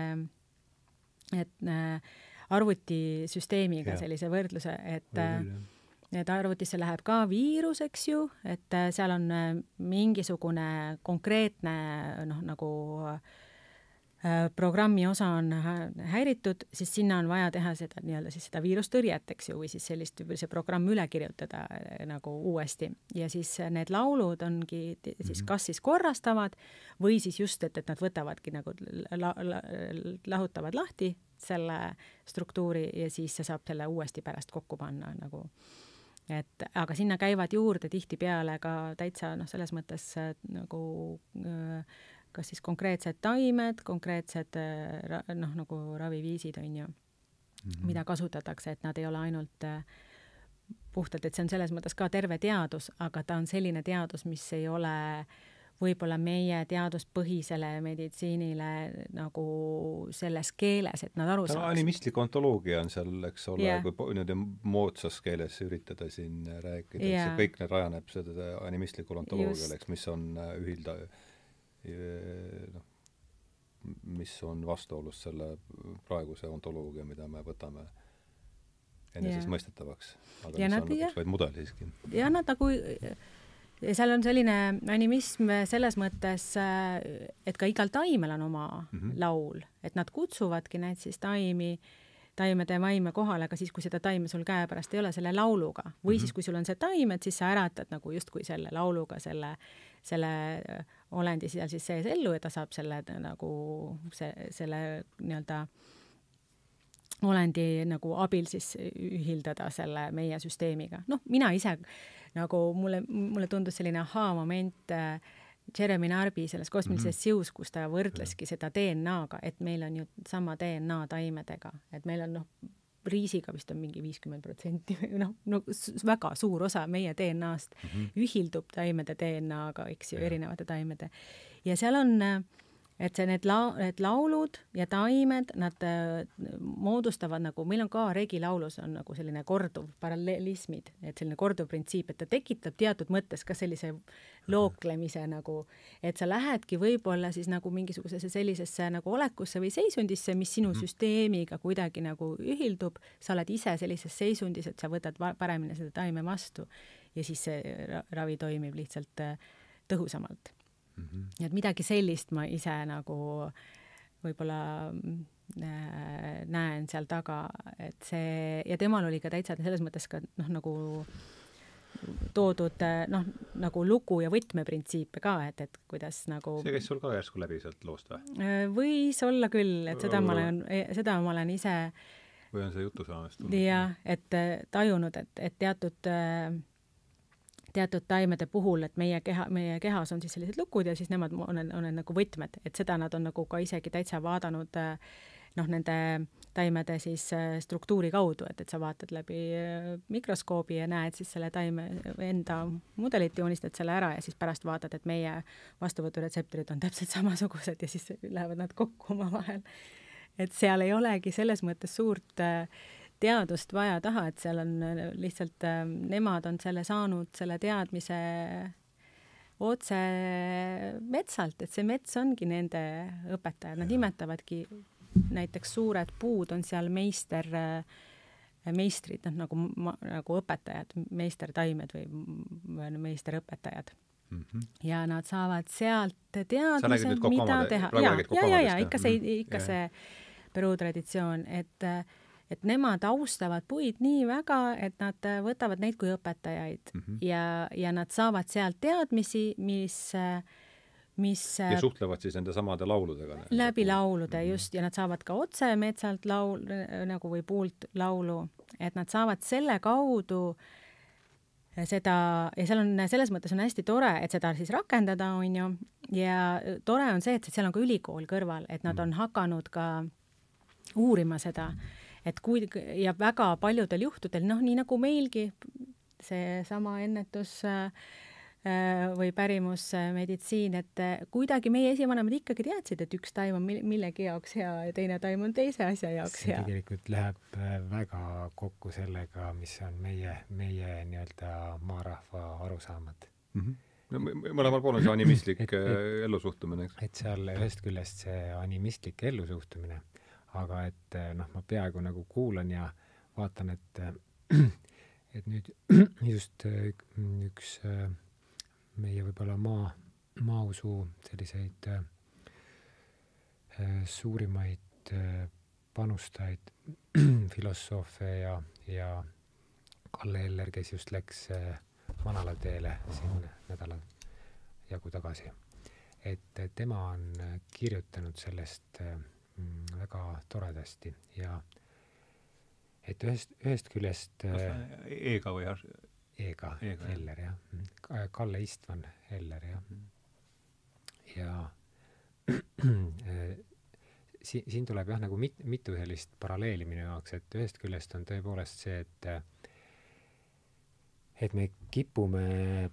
arvutisüsteemiga sellise võrdluse, et arvutisse läheb ka viirus, eks ju, et seal on mingisugune konkreetne nagu programmi osa on häiritud, siis sinna on vaja teha seda nii-öelda siis seda viirustõrjet, eks ju, või siis see programm üle kirjutada nagu uuesti. Ja siis need laulud ongi siis kas siis korrastavad või siis just, et nad võtavadki nagu lahutavad lahti selle struktuuri ja siis see saab selle uuesti pärast kokku panna nagu. Aga sinna käivad juurde tihtipeale ka täitsa selles mõttes nagu kas siis konkreetsed taimed, konkreetsed nagu raviviisid on ju, mida kasutatakse, et nad ei ole ainult puhtalt, et see on selles mõttes ka terve teadus, aga ta on selline teadus, mis ei ole võib-olla meie teaduspõhisele meditsiinile nagu selles keeles, et nad aru saaks. Animistlik ontoloogia on seal, eks ole, kui nüüd moodsas keeles üritada siin rääkida, see kõik need rajaneb seda animistlikul ontoloogial, eks, mis on mis on vastuolus selle praeguse ontoloogia, mida me võtame enesestmõistetavaks. Aga mis on lõpuks vaid mudel siiski. Ja nad nagu seal on selline animism selles mõttes, et ka igal taimel on oma laul, et nad kutsuvadki need siis taimede vaime kohale, aga siis, kui seda taime sul käepärast ei ole selle lauluga, või siis, kui sul on see taim, et siis sa äratad nagu justkui selle lauluga selle olendi seal siis sees ellu ja ta saab selle nagu selle nii-öelda olendi nagu abil siis ühildada selle meie süsteemiga. Mina ise nagu mulle tundus selline moment Jeremy Narby selles kosmilises sius, kus ta võrdleski seda DNA-ga, et meil on ju sama DNA taimedega, et meil on riisiga vist on mingi 50% väga suur osa meie DNA-st ühildub taimede DNA-ga, eks ju, erinevate taimede. Ja seal on et need laulud ja taimed, nad moodustavad nagu, meil on ka regilaulus on nagu selline korduv paralleelismid, et selline korduv printsiip, et ta tekitab teatud mõttes ka sellise looklemise nagu, et sa lähedki võib-olla siis nagu mingisugusesse sellisesse nagu olekusse või seisundisse, mis sinu süsteemiga kuidagi nagu ühildub, sa oled ise sellises seisundis, et sa võtad paremini seda taime vastu ja siis see ravi toimib lihtsalt tõhusamalt. Et midagi sellist ma ise nagu võib-olla näen seal taga, et see, ja temal oli ka täitsa selles mõttes ka nagu toodud nagu lugu ja võtmeprintsiipe ka, et kuidas nagu see käis sul ka järsku läbi sealt loost või? Võis olla küll, et seda ma olen ise või on see jutusaamest? Jah, et tajunud, et teatud taimede puhul, et meie kehas on siis sellised lukud ja siis nemad on nagu võtmed, et seda nad on nagu ka isegi täitsa vaadanud nende taimede siis struktuuri kaudu, et sa vaatad läbi mikroskoobi ja näed siis selle taime enda mudelit, joonistad selle ära ja siis pärast vaatad, et meie vastuvõturetseptorid on täpselt samasugused ja siis lähevad nad kokku omavahel. Et seal ei olegi selles mõttes suurt teadust vaja taha, et seal on lihtsalt, nemad on selle saanud, selle teadmise otse metsalt, et see mets ongi nende õpetajad, nad nimetavadki näiteks suured puud on seal meistrid, nagu õpetajad, meistertaimed või meisterõpetajad. Ja nad saavad sealt teadmise, mida teha. Ja, ikka see Peru traditsioon, et nemad austavad puid nii väga, et nad võtavad neid kui õpetajaid ja nad saavad sealt teadmisi, mis ja suhtlevad siis nende samade lauludega? Läbi laulude, just, ja nad saavad ka otse metsalt nagu või puult laulu, et nad saavad selle kaudu seda, ja seal on, selles mõttes on hästi tore, et seda siis rakendada, on ju, ja tore on see, et seal on ka ülikool kõrval, et nad on hakanud ka uurima seda, et ja väga paljudel juhtudel, nii nagu meilgi, see sama ennetus või pärimusmeditsiin, et kuidagi meie esivanemad ikkagi teadsid, et üks taim on millegi jaoks hea ja teine taim on teise asja jaoks hea. See tegelikult läheb väga kokku sellega, mis on meie nii-öelda maarahva arusaamad. Mõlemal pool on see animistlik ellusuhtumine, eks? Et seal ühest küljest see animistlik ellusuhtumine, aga et ma peaaegu nagu kuulan ja vaatan, et nüüd just üks meie võib-olla maausu selliseid suurimaid panustajaid, filosoofe ja Kalle Eller, kes just läks Manala teele siin nädala jagu tagasi. Et tema on kirjutanud sellest väga toredasti ja et ühest küljest Eega või Eega Eller, jah. Kalle Istvan Eller, jah. Ja siin tuleb jah nagu mitu sellist paralleeli minu jaoks, et ühest küljest on tõepoolest see, et me kipume,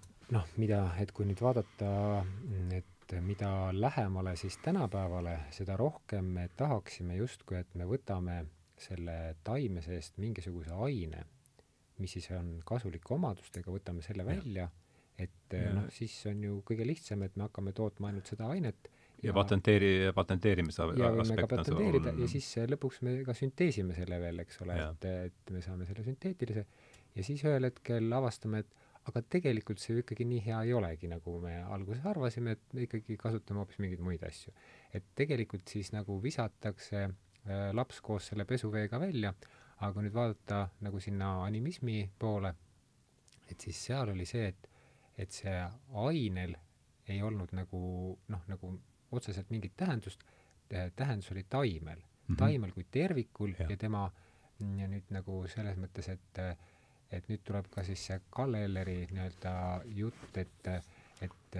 et kui nüüd vaadata, et mida lähemale siis tänapäevale, seda rohkem me tahaksime justkui, et me võtame selle taime seest mingisuguse aine, mis siis on kasulike omadustega, võtame selle välja, et siis on ju kõige lihtsam, et me hakkame tootma ainult seda ainet ja patenteerimise ja võime ka patenteerida ja siis lõpuks me ka sünteesime selle veel, eks ole, et me saame selle sünteetilise ja siis ühel hetkel avastame, et aga tegelikult see ju ikkagi nii hea ei olegi, nagu me alguses arvasime, et me ikkagi kasutame hoopis mingeid muid asju. Et tegelikult siis nagu visatakse laps koos selle pesuveega välja, aga nüüd vaadata nagu sinna animismi poole, et siis seal oli see, et see ainel ei olnud nagu otseselt mingit tähendust, tähendus oli taimel. Taimel kui tervikul ja tema ja nüüd nagu selles mõttes, et nüüd tuleb ka siis see Kalle Elleri nii-öelda jutt, et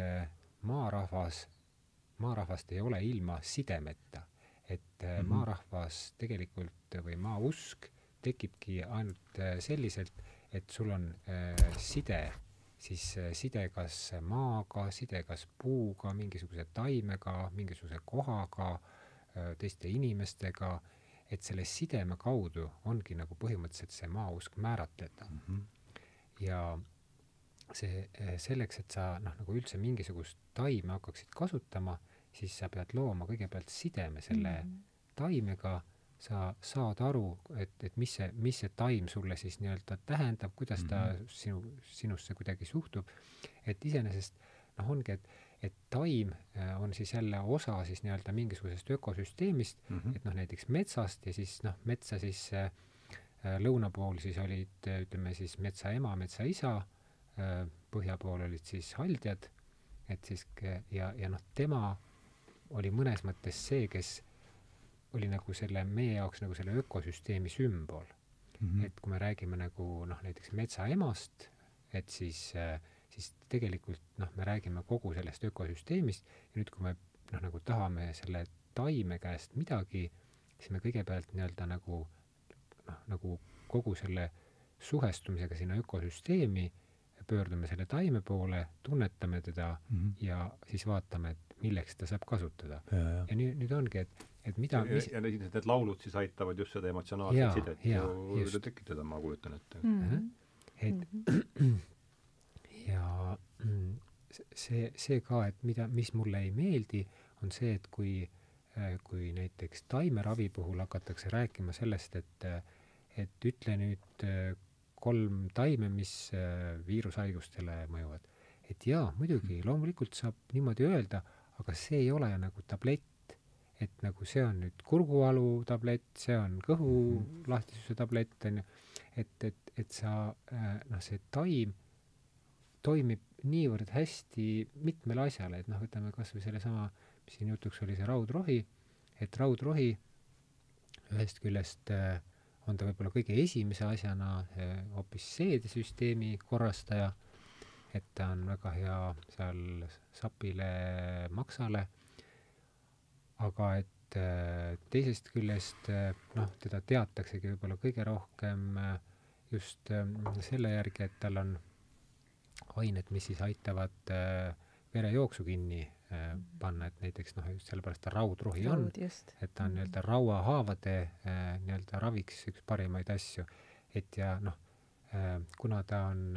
maarahvast ei ole ilma sidemeta. Et maarahvas tegelikult või maausk tekibki ainult selliselt, et sul on side, siis side kas maaga, side kas puuga, mingisuguse taimega, mingisuguse kohaga, teiste inimestega, et selle sideme kaudu ongi nagu põhimõtteliselt see maausk määratleda. Ja see selleks, et sa nagu üldse mingisugust taime hakkaksid kasutama, siis sa pead looma kõigepealt sideme selle taimega, sa saad aru, et mis see taim sulle siis nii-öelda tähendab, kuidas ta sinusse kuidagi suhtub, et iseenesest ongi, et taim on siis jälle osa siis nii-öelda mingisugusest ökosüsteemist, et näiteks metsast ja siis metsa siis lõuna pool siis olid, ütleme siis metsa ema, metsa isa, põhja pool olid siis haldjad, et siis ja tema oli mõnes mõttes see, kes oli nagu selle meie jaoks nagu selle ökosüsteemi sümbol. Et kui me räägime nagu näiteks metsa emast, et siis tegelikult me räägime kogu sellest ökosüsteemist ja nüüd kui me nagu tahame selle taime käest midagi, siis me kõigepealt nii-öelda nagu kogu selle suhestumisega sinna ökosüsteemi pöördume selle taime poole, tunnetame teda ja siis vaatame, et milleks ta saab kasutada. Ja nüüd ongi, et mida ja need laulud siis aitavad just seda emotsionaalset sidet ju tekitada, ma kujutan ette. Ja see ka, et mis mulle ei meeldi, on see, et kui näiteks taimeravi puhul hakatakse rääkima sellest, et ütle nüüd 3 taime, mis viirushaigustele mõjuvad. Et muidugi, loomulikult saab niimoodi öelda, aga see ei ole nagu tablett, et nagu see on nüüd kurgualu tablett, see on kõhu lahtisuse tablett, et sa, see taim toimib niivõrd hästi mitmele asjale, et võtame kas või selle sama, mis siin jutuks oli see raudrohi, et raudrohi ühest küljest on ta võib-olla kõige esimese asjana hoopis seedesüsteemi korrastaja, et ta on väga hea seal sapile, maksale, aga et teisest küljest teda teataksegi võib-olla kõige rohkem just selle järgi, et tal on ained, mis siis aitavad verejooksu kinni panna, et näiteks just sellepärast ta raudrohi on, et ta on nii-öelda rauahaavade nii-öelda raviks üks parimaid asju, et ja kuna ta on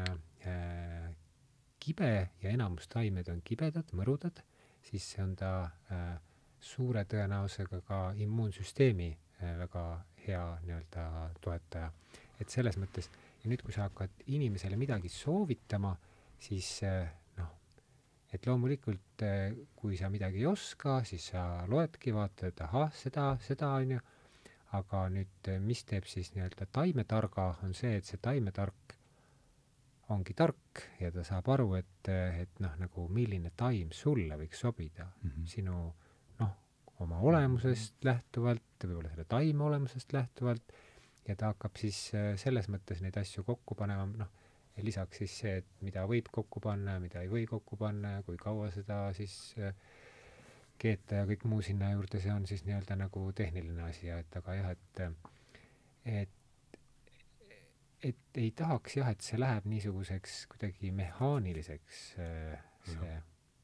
kibe ja enamus taimed on kibedad, mõrudad, siis on ta suure tõenäosusega ka immuunsüsteemi väga hea nii-öelda toetaja. Et selles mõttes, ja nüüd kui sa hakkad inimesele midagi soovitama, siis et loomulikult kui sa midagi ei oska, siis sa loedki, vaatad, et ahah, seda on ju, aga nüüd mis teeb siis nii-öelda taimetarga, on see, et see taimetark ongi tark ja ta saab aru, et nagu milline taim sulle võiks sobida sinu oma olemusest lähtuvalt, võib-olla selle taime olemusest lähtuvalt, ja ta hakkab siis selles mõttes neid asju kokku panema, lisaks siis see, et mida võib kokku panna, mida ei või kokku panna, kui kaua seda siis keeta ja kõik muu sinna juurde, see on siis nii-öelda nagu tehniline asi, et aga jah, et ei tahaks jah, et see läheb niisuguseks kuidagi mehaaniliseks see.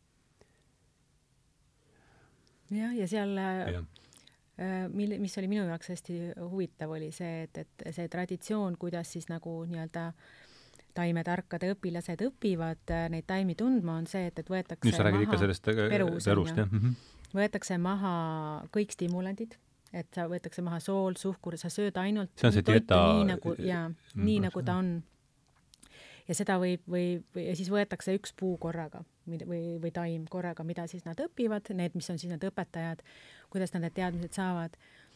jah, ja seal mis oli minu jaoks hästi huvitav, oli see, et see traditsioon, kuidas siis nagu nii-öelda taimetarkade õpilased õpivad neid taimi tundma, on see, et võetakse nüüd sa räägid ikka sellest Perust, jah? Võetakse maha kõik stimulandid, et sa võetakse maha sool, suhkur, sa sööd ainult see on see dieta nii nagu ta on. Ja seda ja siis võetakse üks puu korraga või taim korraga, mida siis nad õpivad, need, mis on siis need õpetajad, kuidas nad need teadmised saavad.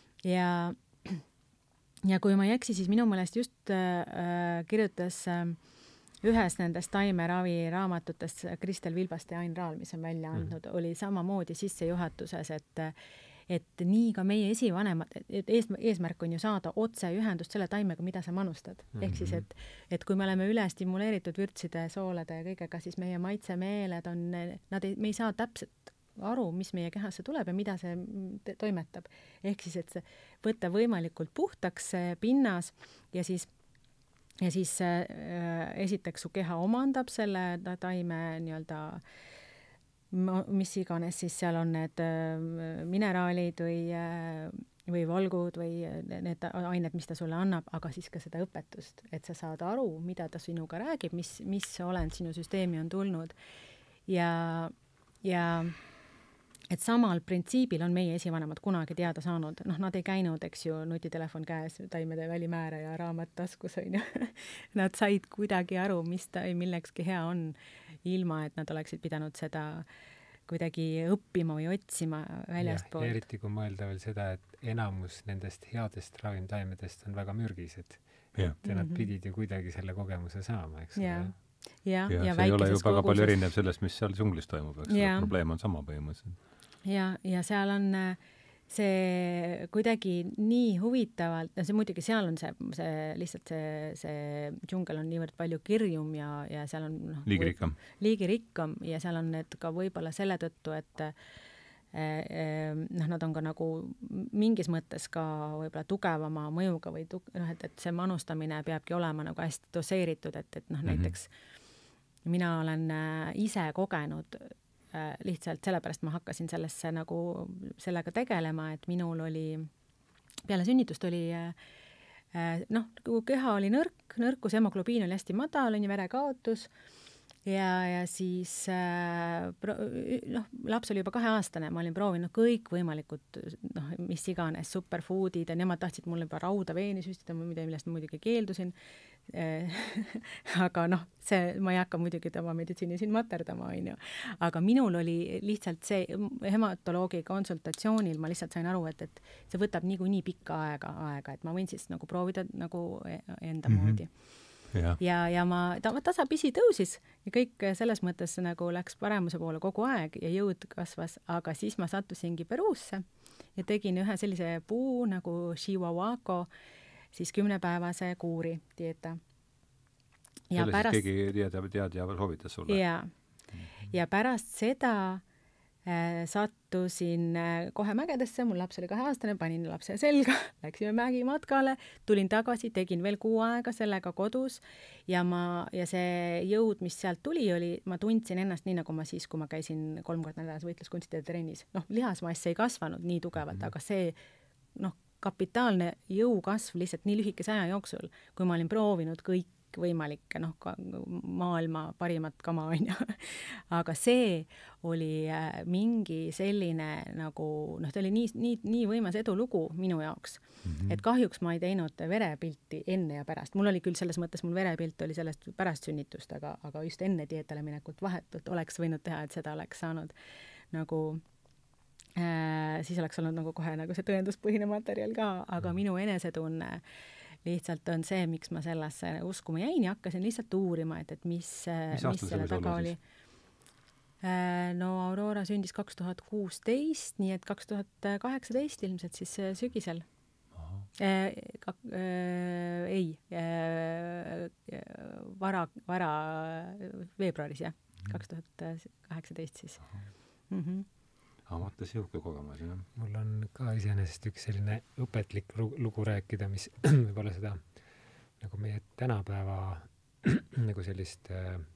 Ja kui ma ei eksi, siis minu meelest just kirjutas ühes nendest taimeravi raamatutest Kristel Vilbaste ja Ain Raal, mis on välja andnud, oli samamoodi sissejuhatuses, et nii ka meie esivanemad, et eesmärk on ju saada otseühendust selle taimega, mida sa manustad. Ehk siis, et kui me oleme üle stimuleeritud vürtside, soolade ja kõigega, siis meie maitsemeeled on, me ei saa täpselt aru, mis meie kehasse tuleb ja mida see toimetab. Ehk siis, et võtta võimalikult puhtaks pinnas ja siis esiteks su keha omandab selle taime nii-öelda mis iganes, siis seal on need mineraalid või valgud või need ained, mis ta sulle annab, aga siis ka seda õpetust, et sa saad aru, mida ta sinuga räägib, mis olend sinu süsteemi on tulnud. Ja et samal printsiibil on meie esivanemad kunagi teada saanud. Nad ei käinud, eks ju, nutitelefon käes, taimede välimäära ja raamat taskus, on ju. Nad said kuidagi aru, mis millekski hea on, ilma et nad oleksid pidanud seda kuidagi õppima või otsima väljastpoolt. Ja eriti kui mõelda veel seda, et enamus nendest headest ravimtaimedest on väga mürgised. Et nad pidid ju kuidagi selle kogemuse saama, eks ole. Ja see ei ole ju väga palju erinev sellest, mis seal džunglis toimub, eks probleem on sama põhimõtteliselt. Ja seal on see kuidagi nii huvitavalt, see muidugi seal on see lihtsalt see džungel on niivõrd palju kirjum ja seal on liigirikkam ja seal on need ka võib-olla selle tõttu, et nad on ka nagu mingis mõttes ka võib-olla tugevama mõjuga või et see manustamine peabki olema nagu hästi doseeritud, et näiteks mina olen ise kogenud lihtsalt sellepärast ma hakkasin sellega tegelema, et minul oli, peale sünnitust oli, keha oli nõrkus, hemoglobiin oli hästi madal, verekaotus ja siis laps oli juba 2-aastane, ma olin proovinud kõik võimalikud, mis iganes superfoodid ja nemad tahtsid mulle juba rauda veeni süstida, millest ma muidugi keeldusin. Aga ma ei hakka muidugi oma meditsiini siin materdama, on ju. Aga minul oli lihtsalt see hematoloogi konsultatsioonil, ma lihtsalt sain aru, et see võtab nii pikka aega, et ma võin siis nagu proovida nagu enda moodi. Ja ma tasapisi tõusis ja kõik selles mõttes nagu läks paremuse poole kogu aeg ja jõud kasvas, aga siis ma sattusingi Peruusse ja tegin ühe sellise puu nagu Chihuahuaco siis 10-päevase kuuri dieta. Ja pärast keegi tead ja soovitas sulle. Ja pärast seda sattusin kohe mägedesse, mul laps oli 2-aastane, panin lapse selga, läksime mägimatkale, tulin tagasi, tegin veel 6 aega sellega kodus ja see jõud, mis sealt tuli, ma tundsin ennast nii, nagu ma siis, kui ma käisin 3 korda nädalas võitluskunstide trennis. Lihasmass ei kasvanud nii tugevalt, aga see kapitaalne jõukasv lihtsalt nii lühikese aja jooksul, kui ma olin proovinud kõik võimalikke maailma parimat kama, on ju. Aga see oli mingi selline nagu, ta oli nii võimas edulugu minu jaoks, et kahjuks ma ei teinud verepilti enne ja pärast. Mul oli küll selles mõttes, mul verepilt oli sellest pärast sünnitust, aga just enne dieetale minekut vahetult oleks võinud teha, et seda oleks saanud nagu siis oleks olnud nagu kohe nagu see tõenduspõhine materjal ka, aga minu enesetunne lihtsalt on see, miks ma sellesse uskuma jäin ja hakkasin lihtsalt uurima, et mis selle taga oli. Aurora sündis 2016, nii et 2018 ilmselt siis sügisel. Vara veebruaris, jah, 2018 siis. Vaata siuke kogemus, jah. Mul on ka iseenesest üks selline õpetlik lugu rääkida, mis võib-olla seda nagu meie tänapäeva nagu sellist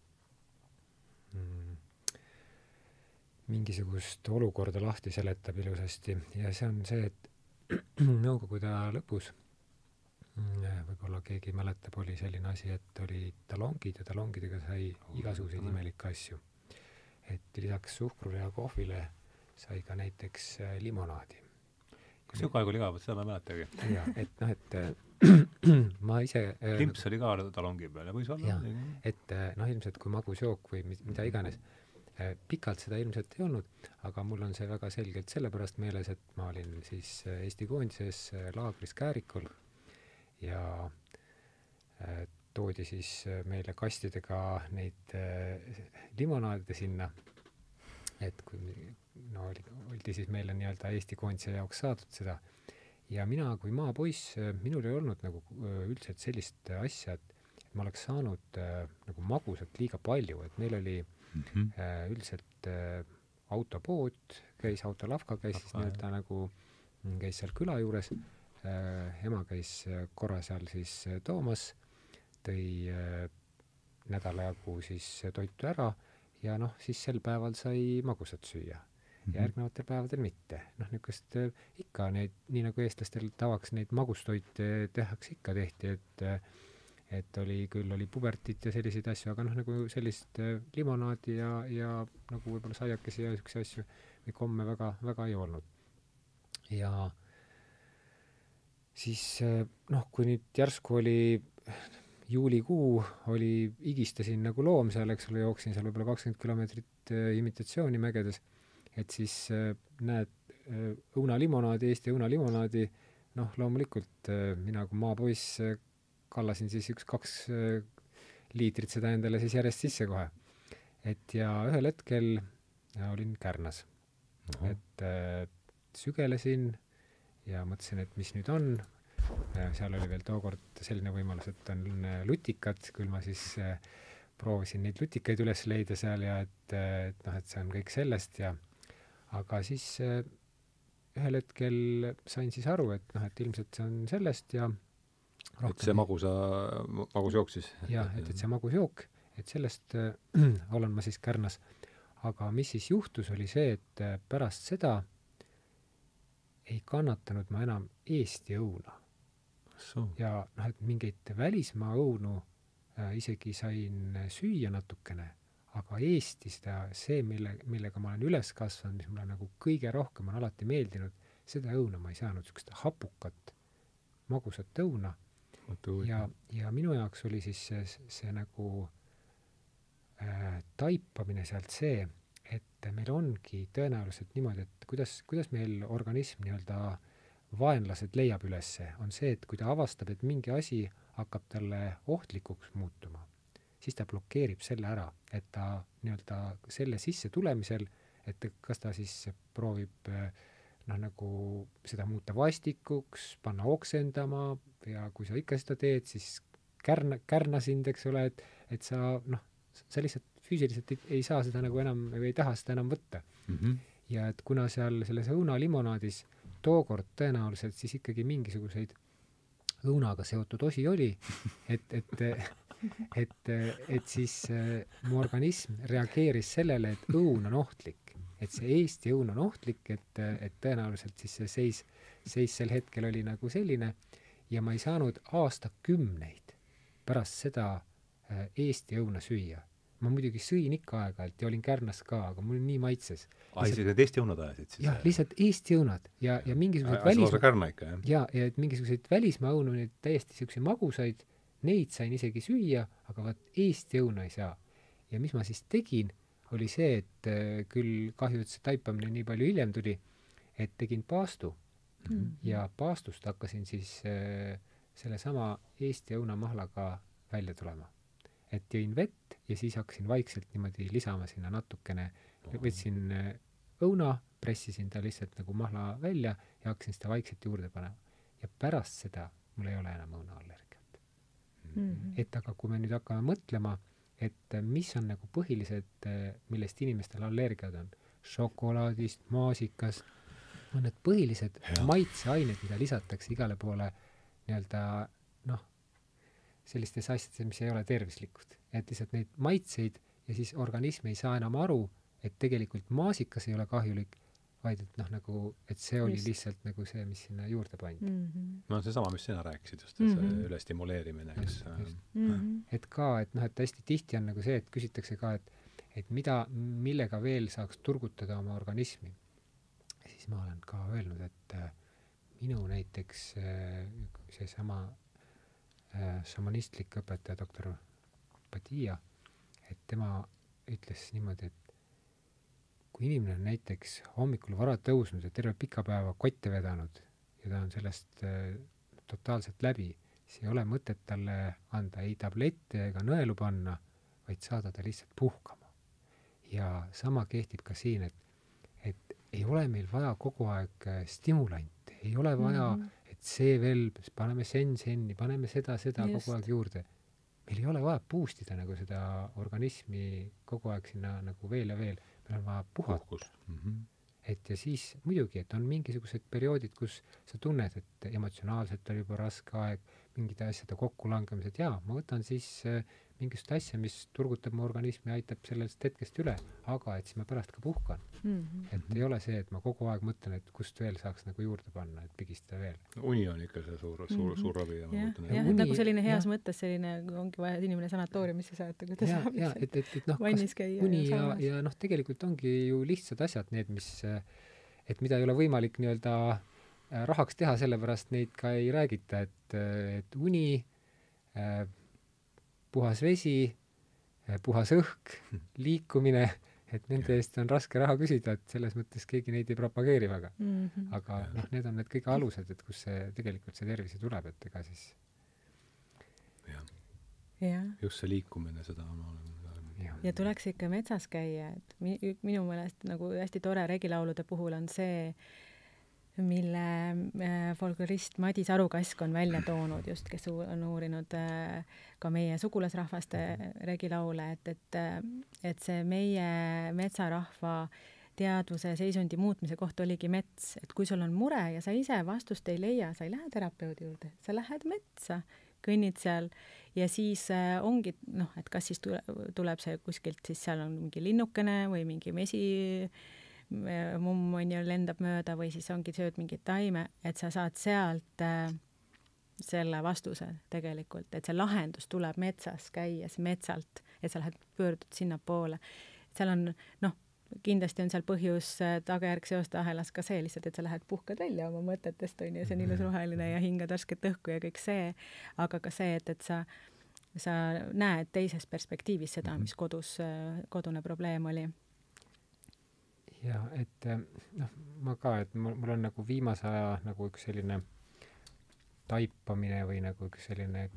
mingisugust olukorda lahti seletab ilusasti ja see on see, et Nõukogude aja lõpus võib-olla keegi mäletab, oli selline asi, et oli talongid ja talongidega sai igasuguseid imelikke asju. Et lisaks suhkrule ja kohvile sai ka näiteks limonaadi. Kas siuke aeg oli ka, seda ma ei mäletagi. Ja, et noh, et ma ise... Limps oli ka talongi peal ja võis olla. Ja, et noh, ilmselt kui magusjook või mida iganes, pikalt seda ilmselt ei olnud, aga mul on see väga selgelt sellepärast meeles, et ma olin siis Eesti koondises laagris Käärikul ja toodi siis meile kastidega neid limonaade sinna, et kui oldi siis meile nii-öelda Eesti koondise jaoks saadud seda ja mina kui maapoiss, minul ei olnud nagu üldiselt sellist asja, et ma oleks saanud nagu magusat liiga palju, et meil oli üldiselt autopood käis, autolavka käis siis nii-öelda nagu käis seal küla juures, ema käis korra seal siis toomas, tõi nädala jagu siis toitu ära ja noh, siis sel päeval sai magusat süüa ja järgnevatel päevadel mitte. Noh, niisugust ikka neid, nii nagu eestlastel tavaks neid magustoite tehakse ikka tehti, et oli pubertit ja selliseid asju, aga noh, nagu sellist limonaadi ja nagu võib-olla saiakesi ja niisuguse asju või komme väga, väga ei olnud. Ja siis noh, kui nüüd järsku oli juulikuu, igistasin nagu loom seal, eks ole, jooksin seal võib-olla 20 kilomeetrit imitatsiooni mägedes, et siis näed õunalimonaadi, Eesti õunalimonaadi, noh, loomulikult mina kui maapoiss kallasin siis 1-2 liitrit seda endale siis järjest sisse kohe. Et ja ühel hetkel olin Kärnas. Et sügelesin ja mõtlesin, et mis nüüd on. Seal oli veel tookord selline võimalus, et on lutikad, küll ma siis proovisin neid lutikaid üles leida seal ja et noh, et see on kõik sellest ja aga siis ühel hetkel sain siis aru, et noh, et ilmselt see on sellest ja rohkem. Et see magusjook siis? Jah, et see magusjook, et sellest olen ma siis Kärnas. Aga mis siis juhtus, oli see, et pärast seda ei kannatanud ma enam Eesti õuna. Ja noh, et mingeid välismaa õunu isegi sain süüa natukene, aga Eesti see, millega ma olen üles kasvanud, mis mulle nagu kõige rohkem on alati meeldinud, seda õuna ma ei saanud, niisugust hapukat, magusat õuna. Ja minu jaoks oli siis see nagu taipamine sealt see, et meil ongi tõenäoliselt niimoodi, et kuidas meil organism nii-öelda vaenlased leiab ülesse, on see, et kui ta avastab, et mingi asi hakkab talle ohtlikuks muutuma, siis ta blokeerib selle ära, et ta nii-öelda selle sisse tulemisel, et kas ta siis proovib noh, nagu seda muuta vastikuks, panna oksendama ja kui sa ikka seda teed, siis kärna sind, eks ole, et sa noh, sa lihtsalt füüsiliselt ei saa seda nagu enam või ei taha seda enam võtta. Ja et kuna seal selles õunalimonaadis tookord tõenäoliselt siis ikkagi mingisuguseid õunaga seotud osi oli, et siis mu organism reageeris sellele, et õun on ohtlik, et see Eesti õun on ohtlik, et tõenäoliselt siis see seis sel hetkel oli nagu selline ja ma ei saanud aastakümneid pärast seda Eesti õuna süüa. Ma muidugi sõin ikka aeg-ajalt ja olin Kärnas ka, aga mul nii maitses. Isegi need Eesti õunad ajasid siis? Jah, lihtsalt Eesti õunad ja mingisugused mingisuguseid välismaa õunu, neid täiesti siukse magusaid, neid sain isegi süüa, aga vaat Eesti õuna ei saa. Ja mis ma siis tegin, oli see, et küll kahju, et see taipamine nii palju hiljem tuli, et tegin paastu ja paastust hakkasin siis selle sama Eesti õunamahlaga välja tulema. Et jõin vett ja siis hakkasin vaikselt niimoodi lisama sinna natukene, võtsin õuna, pressisin ta lihtsalt nagu mahla välja ja hakkasin seda vaikselt juurde panema. Ja pärast seda mul ei ole enam õunaallergiat. Et aga kui me nüüd hakkame mõtlema, et mis on nagu põhilised, millest inimestel allergiad on, šokolaadist, maasikas, on need põhilised maitseained, mida lisatakse igale poole nii-öelda, noh, sellistes asjades, mis ei ole tervislikud. Et lihtsalt neid maitseid ja siis organism ei saa enam aru, et tegelikult maasikas ei ole kahjulik, vaid et nagu, et see oli lihtsalt nagu see, mis sinna juurde pandi. No seesama, mis sina rääkisid just, see ülestimuleerimine, eks. Et ka, et et hästi tihti on nagu see, et küsitakse ka, et millega veel saaks turgutada oma organismi. Siis ma olen ka öelnud, et minu näiteks seesama šamanistlik õpetaja doktor Padilla, et tema ütles niimoodi, et kui inimene on näiteks hommikul vara tõusnud ja terve pika päeva kotte vedanud ja ta on sellest totaalselt läbi, siis ei ole mõtet talle anda ei tablette ega nõelu panna, vaid saada ta lihtsalt puhkama. Ja sama kehtib ka siin, et ei ole meil vaja kogu aeg stimulante, ei ole vaja, et see veel, paneme senni, paneme seda kogu aeg juurde. Meil ei ole vaja boostida nagu seda organismi kogu aeg sinna nagu veel ja veel. Meil on vaja puhata. Et ja siis muidugi, et on mingisugused perioodid, kus sa tunned, et emotsionaalselt on juba raske aeg, mingid asjade kokkulangemised, jaa, ma võtan siis mingist asja, mis turgutab mu organismi ja aitab sellest hetkest üle, aga et siis ma pärast ka puhkan. Et ei ole see, et ma kogu aeg mõtlen, et kust veel saaks nagu juurde panna, et pigistada veel. Uni on ikka see suur ravi. Jah, nagu selline heas mõttes selline, ongi vaja inimene sanatooriumisse saata, kui ta saab vannis käia. Uni ja tegelikult ongi ju lihtsad asjad need, et mida ei ole võimalik nii-öelda rahaks teha, sellepärast neid ka ei räägita, et uni, puhas vesi, puhas õhk, liikumine, et nende eest on raske raha küsida, et selles mõttes keegi neid ei propageeri väga. Aga need on need kõige alused, et kus see tegelikult see tervise tuleb, et ega siis just see liikumine, seda on ja tuleks ikka metsas käia, et minu meelest nagu hästi tore regilaulude puhul on see, mille folklorist Madis Arukask on välja toonud just, kes on uurinud ka meie sugulasrahvaste regilaule, et see meie metsarahva teadvuse seisundi muutmise koht oligi mets, et kui sul on mure ja sa ise vastust ei leia, sa ei lähe terapeudi juurde, sa lähed metsa, kõnnid seal ja siis ongi, et kas siis tuleb see kuskilt, siis seal on mingi linnukene või mingi mesi mumm on ju lendab mööda või siis ongi sööd mingit taime, et sa saad sealt selle vastuse tegelikult, et see lahendus tuleb metsas käies metsalt, et sa lähed pöördud sinna poole. Seal on, kindlasti on seal põhjus tagajärg seosteahelas ka see lihtsalt, et sa lähed puhkad välja oma mõtetest, on ju, see on ilus roheline ja hingad värsket õhku ja kõik see, aga ka see, et sa näed teises perspektiivis seda, mis kodune probleem oli. Ja, et ma ka, et mul on nagu viimase aja nagu üks selline taipamine või nagu üks selline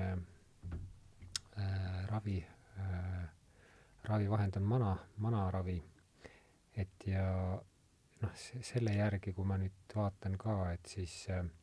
ravivahend on manaravi. Et ja selle järgi, kui ma nüüd vaatan ka, et siis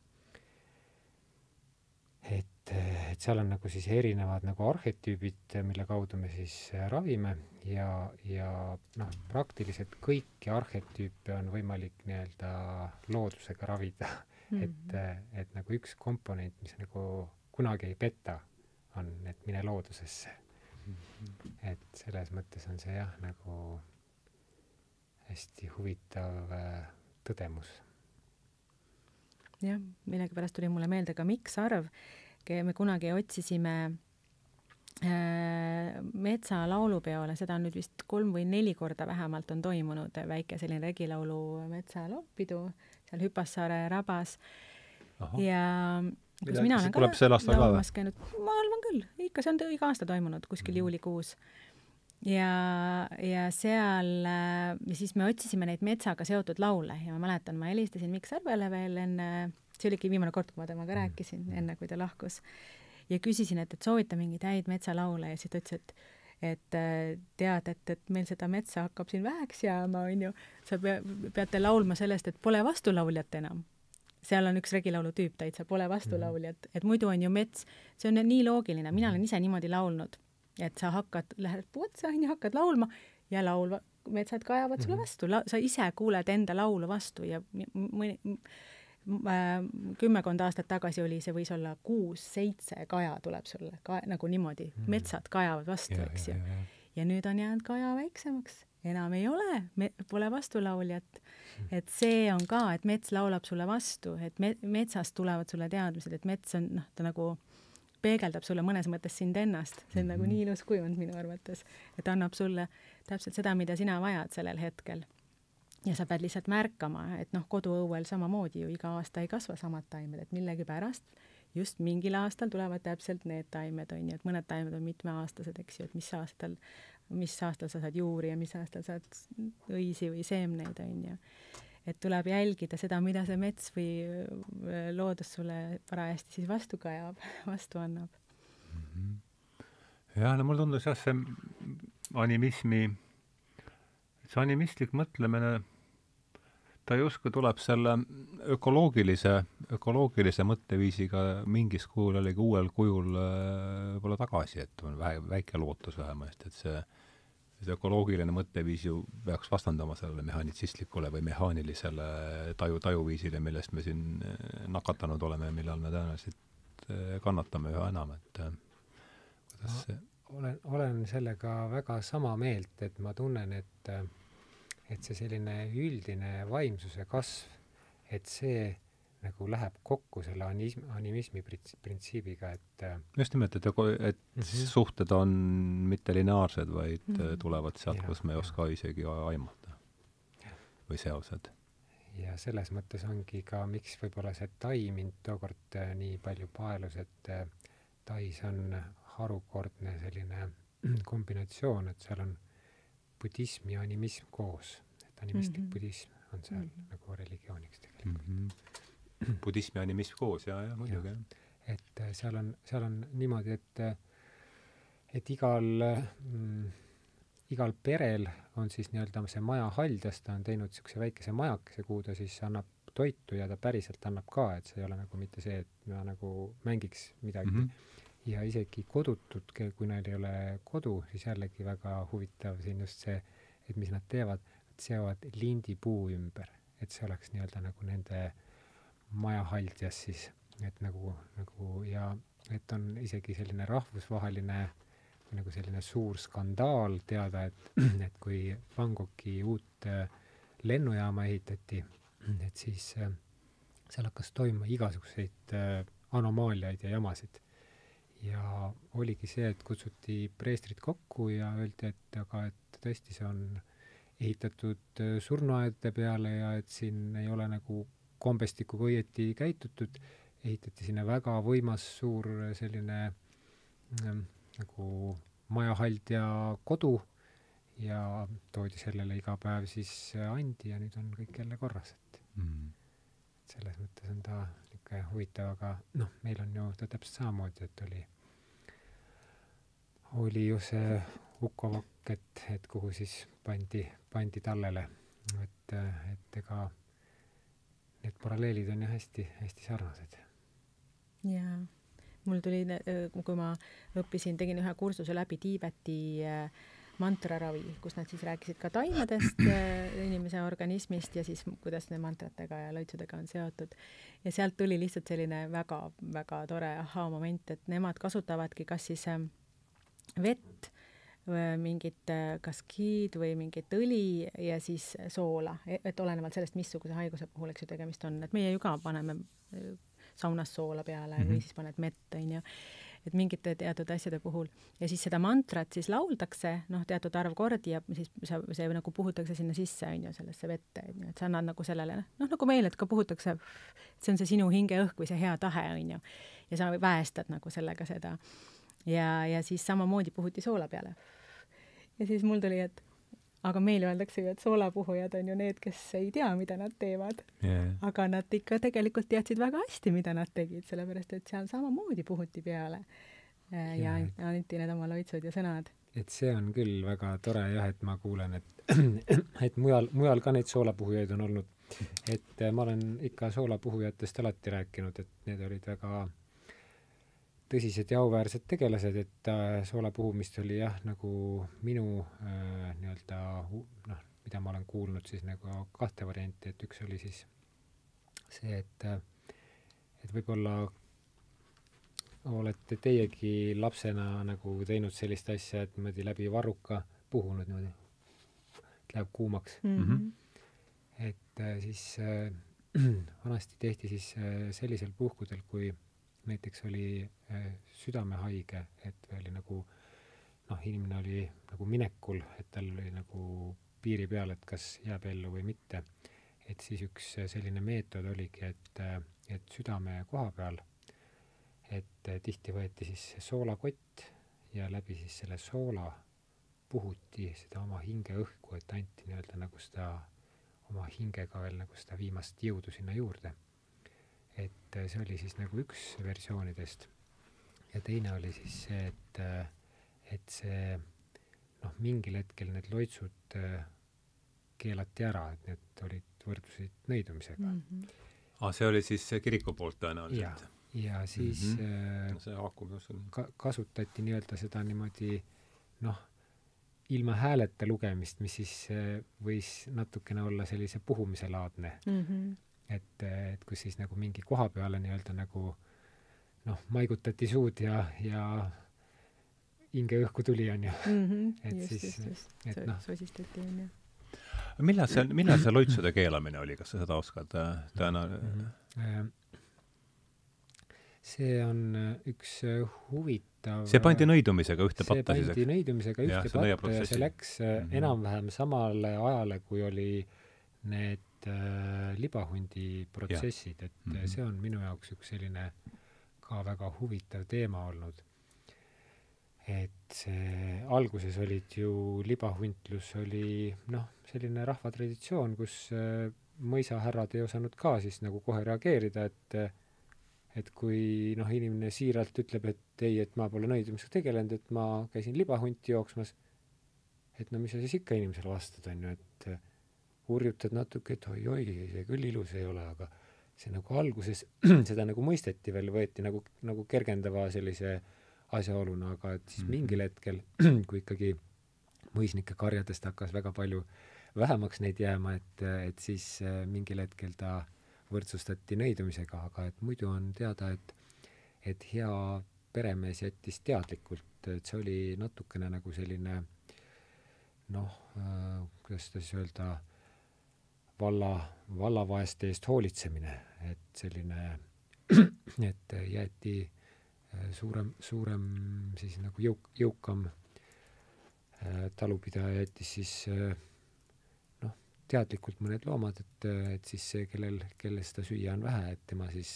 et seal on nagu siis erinevad nagu arhetüübid, mille kaudu me siis ravime ja praktiliselt kõiki arhetüüpe on võimalik nii-öelda loodusega ravida. Et nagu üks komponent, mis nagu kunagi ei peta, on, et mine loodusesse. Et selles mõttes on see nagu hästi huvitav tõdemus. Jah, millegipärast tuli mulle meelde ka Miksarv, me kunagi otsisime metsa laulupeole, seda on nüüd vist 3 või 4 korda vähemalt on toimunud väike selline regilaulu metsa laulpidu seal Hüpassaare rabas. Ja kus mina olen ka laulmas käinud, ma arvan küll, ikka see on iga aasta toimunud kuskil juulikuus. Ja seal ja siis me otsisime neid metsaga seotud laule ja ma mäletan, ma helistasin Miksarvele veel enne, see oligi viimane kord, kui ma temaga rääkisin, enne kui ta lahkus ja küsisin, et soovita mingeid häid metsalaule ja siis ta ütles, et tead, et meil seda metsa hakkab siin väheks jääma, on ju, sa peate laulma sellest, et pole vastulauljat enam. Seal on üks regilaulu tüüp täitsa, pole vastulauljat, et muidu on ju mets, see on nii loogiline, mina olen ise niimoodi laulnud. Et sa lähed puutsa, hakkad laulma ja metsad kaevavad sulle vastu. Sa ise kuuled enda laulu vastu ja kümmekond aastat tagasi oli, see võis olla 6-7 kaja tuleb sulle, nagu niimoodi, metsad kajavad vastu, eks ju. Ja nüüd on jäänud kaja väiksemaks, enam ei ole, pole vastulauljat. Et see on ka, et mets laulab sulle vastu, et metsast tulevad sulle teadmised, et mets on, noh, ta nagu peegeldab sulle mõnes mõttes sind ennast. See on nagu nii ilus kujund minu arvates, et annab sulle täpselt seda, mida sina vajad sellel hetkel. Ja sa pead lihtsalt märkama, et noh, koduõuel samamoodi ju iga aasta ei kasva samad taimed, et millegi pärast just mingil aastal tulevad täpselt need taimed, on ju, et mõned taimed on mitmeaastased, eks ju, et mis aastal sa saad juuri ja mis aastal saad õisi või seemneid, on ju. Et tuleb jälgida seda, mida see mets või loodus sulle parajasti siis vastu kajab, vastu annab. Ja, no mul tundus jah, see animistlik mõtlemine, ta justkui tuleb selle ökoloogilise mõtteviisiga mingis kujul jällegi uuel kujul võib-olla tagasi, et on väike lootus vähemasti, et see ökoloogiline mõtteviis ju peaks vastandama sellele mehhanitsistlikule või mehaanilisele tajuviisile, millest me siin nakatanud oleme ja millal me tõenäoliselt kannatame üha enam, et kuidas see... Olen sellega väga sama meelt, et ma tunnen, et see selline üldine vaimsuse kasv, et see nagu läheb kokku selle animismi printsiibiga, et just nimelt, et suhted on mitte lineaarsed, vaid tulevad sealt, kus me ei oska isegi aimata või seosed. Ja selles mõttes ongi ka, miks võib-olla see tai mind tookord nii palju paelus, et tais on harukordne selline kombinatsioon, et seal on budism ja animism koos. Et animistlik budism on seal nagu religiooniks tegelikult. Budism ja animism koos, ja muidugi. Et seal on niimoodi, et igal perel on siis nii-öelda see maja haljas, ta on teinud niisuguse väikese majakese, kuhu ta siis annab toitu ja ta päriselt annab ka, et see ei ole nagu mitte see, et ma nagu mängiks midagi. Ja isegi kodutud, kui neil ei ole kodu, siis jällegi väga huvitav siin just see, et mis nad teevad, et seovad lindipuu ümber, et see oleks nii-öelda nagu nende maja haldjas siis, et nagu ja et on isegi selline rahvusvaheline nagu selline suur skandaal teada, et kui Bangkoki uut lennujaama ehitati, et siis seal hakkas toimuma igasuguseid anomaaliaid ja jamasid. Ja oligi see, et kutsuti preestrid kokku ja öeldi, et tõesti see on ehitatud surnuaedade peale ja et siin ei ole nagu kombestikuga õieti käitutud. Ehitati sinna väga võimas suur selline nagu majahaldja kodu ja toodi sellele iga päev siis andi ja nüüd on kõik jälle korras. Selles mõttes on ta niisugune huvitav, aga noh, meil on ju ta täpselt samamoodi, et oli ju see Ukovak, et kuhu siis pandi tallele, et ega need paralleelid on ju hästi sarnased. Jaa, mul tuli, kui ma tegin ühe kursuse läbi Tiibeti mantraravi, kus nad siis rääkisid ka taimedest, inimese organismist ja siis kuidas need mantratega ja lõitsudega on seotud. Ja sealt tuli lihtsalt selline väga, väga tore moment, et nemad kasutavadki kas siis vett, mingit kaskiid või mingit õli ja siis soola, et olenevalt sellest, missuguse haiguse puhul, eks ju tegemist on, et meie ju ka paneme saunas soola peale või siis paned mett, on ju, et mingite teatud asjade puhul. Ja siis seda mantrat siis lauldakse, teatud arv kordi ja siis see nagu puhutakse sinna sisse, on ju, sellesse vette, et sa annad nagu sellele, nagu meil, et ka puhutakse, see on see sinu hingeõhk või see hea tahe, on ju, ja sa väestad nagu sellega seda. Ja siis samamoodi puhuti soola peale. Ja siis mul tuli, et aga meil öeldakse ju, et soolapuhujad on ju need, kes ei tea, mida nad teevad. Aga nad ikka tegelikult teadsid väga hästi, mida nad tegid, sellepärast, et seal samamoodi puhuti peale. Ja anti need oma loitsud ja sõnad. Et see on küll väga tore jah, et ma kuulen, et mujal ka neid soolapuhujaid on olnud. Et ma olen ikka soolapuhujatest alati rääkinud, et need olid väga tõsised ja auväärsed tegelased, et soola puhumist oli jah, nagu minu mida ma olen kuulnud siis nagu 2 varianti, et üks oli siis see, et võib-olla olete teiegi lapsena nagu teinud sellist asja, et niimoodi läbi varruka puhunud niimoodi, läheb kuumaks. Et siis vanasti tehti siis sellisel puhkudel, kui näiteks oli südamehaige, et oli nagu inimene oli nagu minekul, et tal oli nagu piiri peal, et kas jääb ellu või mitte. Et siis üks selline meetod oligi, et südame koha peal, et tihti võeti siis soolakott ja läbi siis selle soola puhuti seda oma hingeõhku, et anti nii-öelda nagu seda oma hingega veel nagu seda viimast jõudu sinna juurde. Et see oli siis nagu üks versioonidest. Ja teine oli siis see, et see mingil hetkel need loitsud keelati ära, et need olid võrdlusid nõidumisega. See oli siis kiriku poolt tõenäoliselt? Ja siis see kasutati nii-öelda seda niimoodi ilma hääleta lugemist, mis siis võis natukene olla sellise puhumise laadne. Et kus siis nagu mingi koha peale nii-öelda nagu maigutati suud ja hinge õhku tuli, on ju. Just. Sosistati, on ju. Millal see loitsude keelamine oli, kas sa seda oskad see on üks huvitav... See pandi nõidumisega ühte patta? See pandi nõidumisega ühte patta ja see läks enam-vähem samale ajale, kui oli need libahundi protsessid, et see on minu jaoks üks selline ka väga huvitav teema olnud. Et see alguses olid ju libahuntlus oli selline rahvatraditsioon, kus mõisahärrad ei osanud ka siis nagu kohe reageerida, et kui inimene siiralt ütleb, et ei, et ma pole nõidumisega tegelenud, et ma käisin libahunti jooksmas, et mis sa siis ikka inimesele vastad, on ju, et urjutad natuke, et oi, see küll ilus ei ole, aga see nagu alguses seda nagu mõisteti veel, võeti nagu kergendava sellise asjaoluna, aga et siis mingil hetkel, kui ikkagi mõisnike karjadest hakkas väga palju vähemaks neid jääma, et siis mingil hetkel ta võrdsustati nõidumisega, aga et muidu on teada, et hea peremees jättis teadlikult, et see oli natukene nagu selline kuidas ta siis öelda, vallavaeste eest hoolitsemine, et selline, et jäeti suurem siis nagu jõukam talupidaja jättis siis teadlikult mõned loomad, et siis see, kellel seda süüa on vähe, et tema siis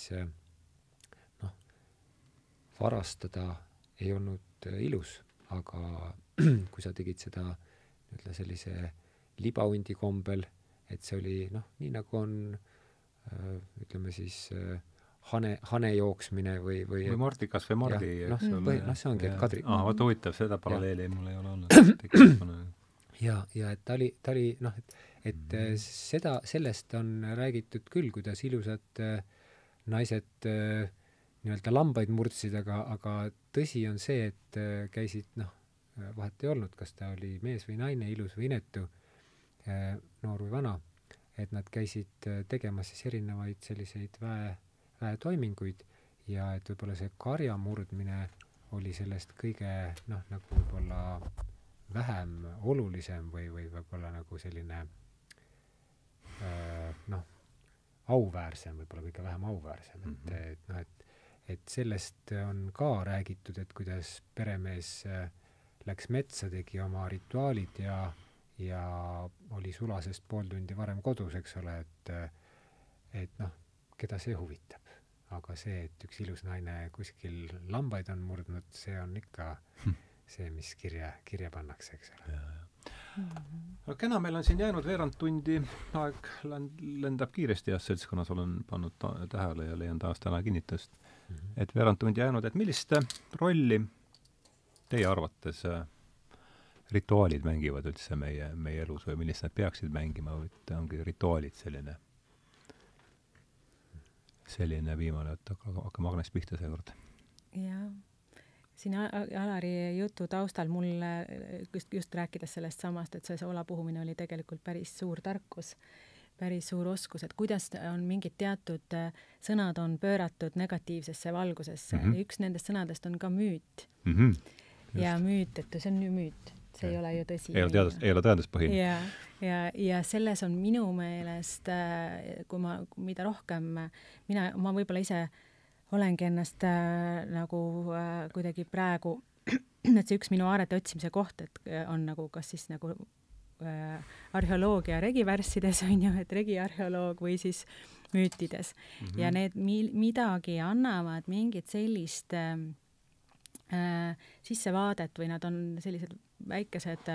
varastada ei olnud ilus, aga kui sa tegid seda sellise libahundi kombel, et see oli nii nagu on ütleme siis hane jooksmine või mordikas või mordi. See ongi, et kadri. Vaata huvitav, seda paralleeli mul ei ole olnud. Ja et ta oli et sellest on räägitud küll, kuidas ilusad naised nii-öelda lambaid murdsid, aga tõsi on see, et käisid, vahet ei olnud, kas ta oli mees või naine, ilus või inetu, noor või vana, et nad käisid tegemas siis erinevaid selliseid väetoiminguid ja et võib-olla see karja murdmine oli sellest kõige nagu võib-olla vähem olulisem või võib-olla nagu selline auväärsem, võib-olla kõige vähem auväärsem, et sellest on ka räägitud, et kuidas peremees läks metsa, tegi oma rituaalid ja oli sulasest pool tundi varem kodus, eks ole, et keda see huvitab. Aga see, et üks ilus naine kuskil lambaid on murdnud, see on ikka see, mis kirja pannakse, eks ole. Kena, meil on siin jäänud veerand tundi, aeg lendab kiiresti ja seltskonnas olen pannud tähele ja leian taas täna kinnitust, et veerand tundi jäänud, et millist rolli teie arvates rituaalid mängivad üldse meie elus või millist nad peaksid mängima, või ongi rituaalid selline viimane, et hakkame Agnes pihta seekord. Jaa. Siin Alari jutu taustal mul just rääkides sellest samast, et see soola puhumine oli tegelikult päris suur tarkus, päris suur oskus, et kuidas on mingid teatud sõnad on pööratud negatiivsesse valgusesse. Üks nendest sõnadest on ka müüt. Ja müüt, et see on ju müüt. See ei ole ju tõsi. Ei ole tõenduspõhine. Ja selles on minu meelest, mida rohkem ma võib-olla ise olengi ennast nagu kuidagi praegu, et see üks minu aarete otsimise koht, et on nagu kas siis nagu arheoloogia regivärssides on ju, et regiarheoloog või siis müütides. Ja need midagi annavad mingit sellist sissevaadet või nad on sellised väikesed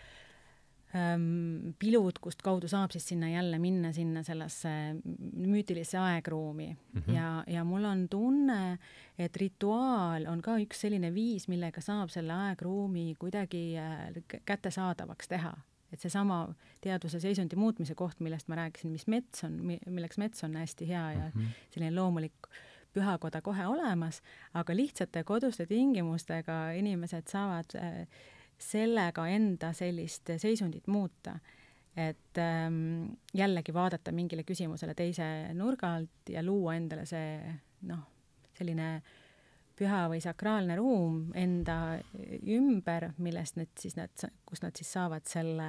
pilud, kust kaudu saab siis sinna jälle minna sinna sellesse müütilisse aegruumi. Ja mul on tunne, et rituaal on ka üks selline viis, millega saab selle aegruumi kuidagi kättesaadavaks teha. Et seesama teadvuse seisundi muutmise koht, millest ma rääkisin, milleks mets on hästi hea ja selline loomulik pühakoda kohe olemas, aga lihtsate koduste tingimustega inimesed saavad sellega enda sellist seisundit muuta. Et jällegi vaadata mingile küsimusele teise nurga alt ja luua endale see selline püha või sakraalne ruum enda ümber, millest kus nad siis saavad selle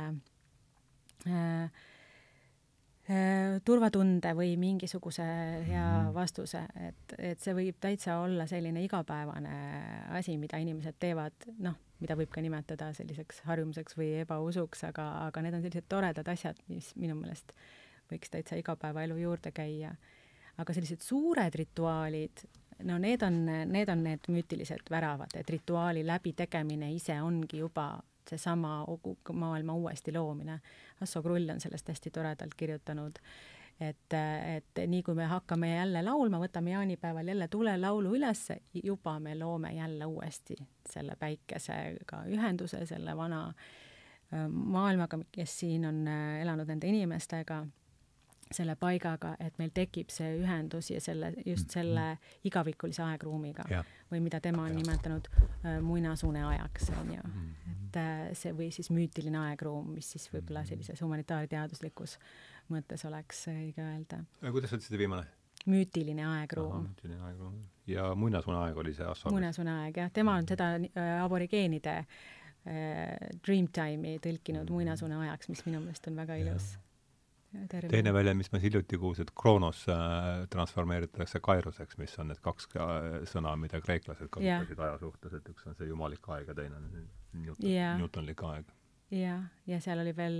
turvatunde või mingisuguse hea vastuse, et see võib täitsa olla selline igapäevane asi, mida inimesed teevad, mida võib ka nimetada selliseks harjumuseks või ebausuks, aga need on sellised toredad asjad, mis minu meelest võiks täitsa igapäevaelu juurde käia. Aga sellised suured rituaalid, need on need müütilised väravad, et rituaali läbitegemine ise ongi juba seesama maailma uuesti loomine. Asso Krull on sellest hästi toredalt kirjutanud, et nii kui me hakkame jälle laulma, võtame jaanipäeval jälle tulelaulu üles, juba me loome jälle uuesti selle päikesega ühenduse, selle vana maailmaga, kes siin on elanud nende inimestega, selle paigaga, et meil tekib see ühendus ja just selle igavikulise aegruumiga või mida tema on nimetanud muinasune ajaks, on ju. Et see või siis müütiline aegruum, mis siis võib-olla sellises humanitaarteaduslikus mõttes oleks õige öelda. Kuidas olid seda viimane? Müütiline aegruum. Ja muinasune aeg oli see Asso? Muinasune aeg, jah. Tema on seda aborigeenide Dreamtime'i tõlkinud muinasune ajaks, mis minu meelest on väga ilus. Teine välja, mis ma hiljuti kuulsin, et Kronos transformeeritakse kairuseks, mis on need kaks sõna, mida kreeklased kasutasid aja suhtes, et üks on see jumalik aeg ja teine on newtonlik aeg. Ja seal oli veel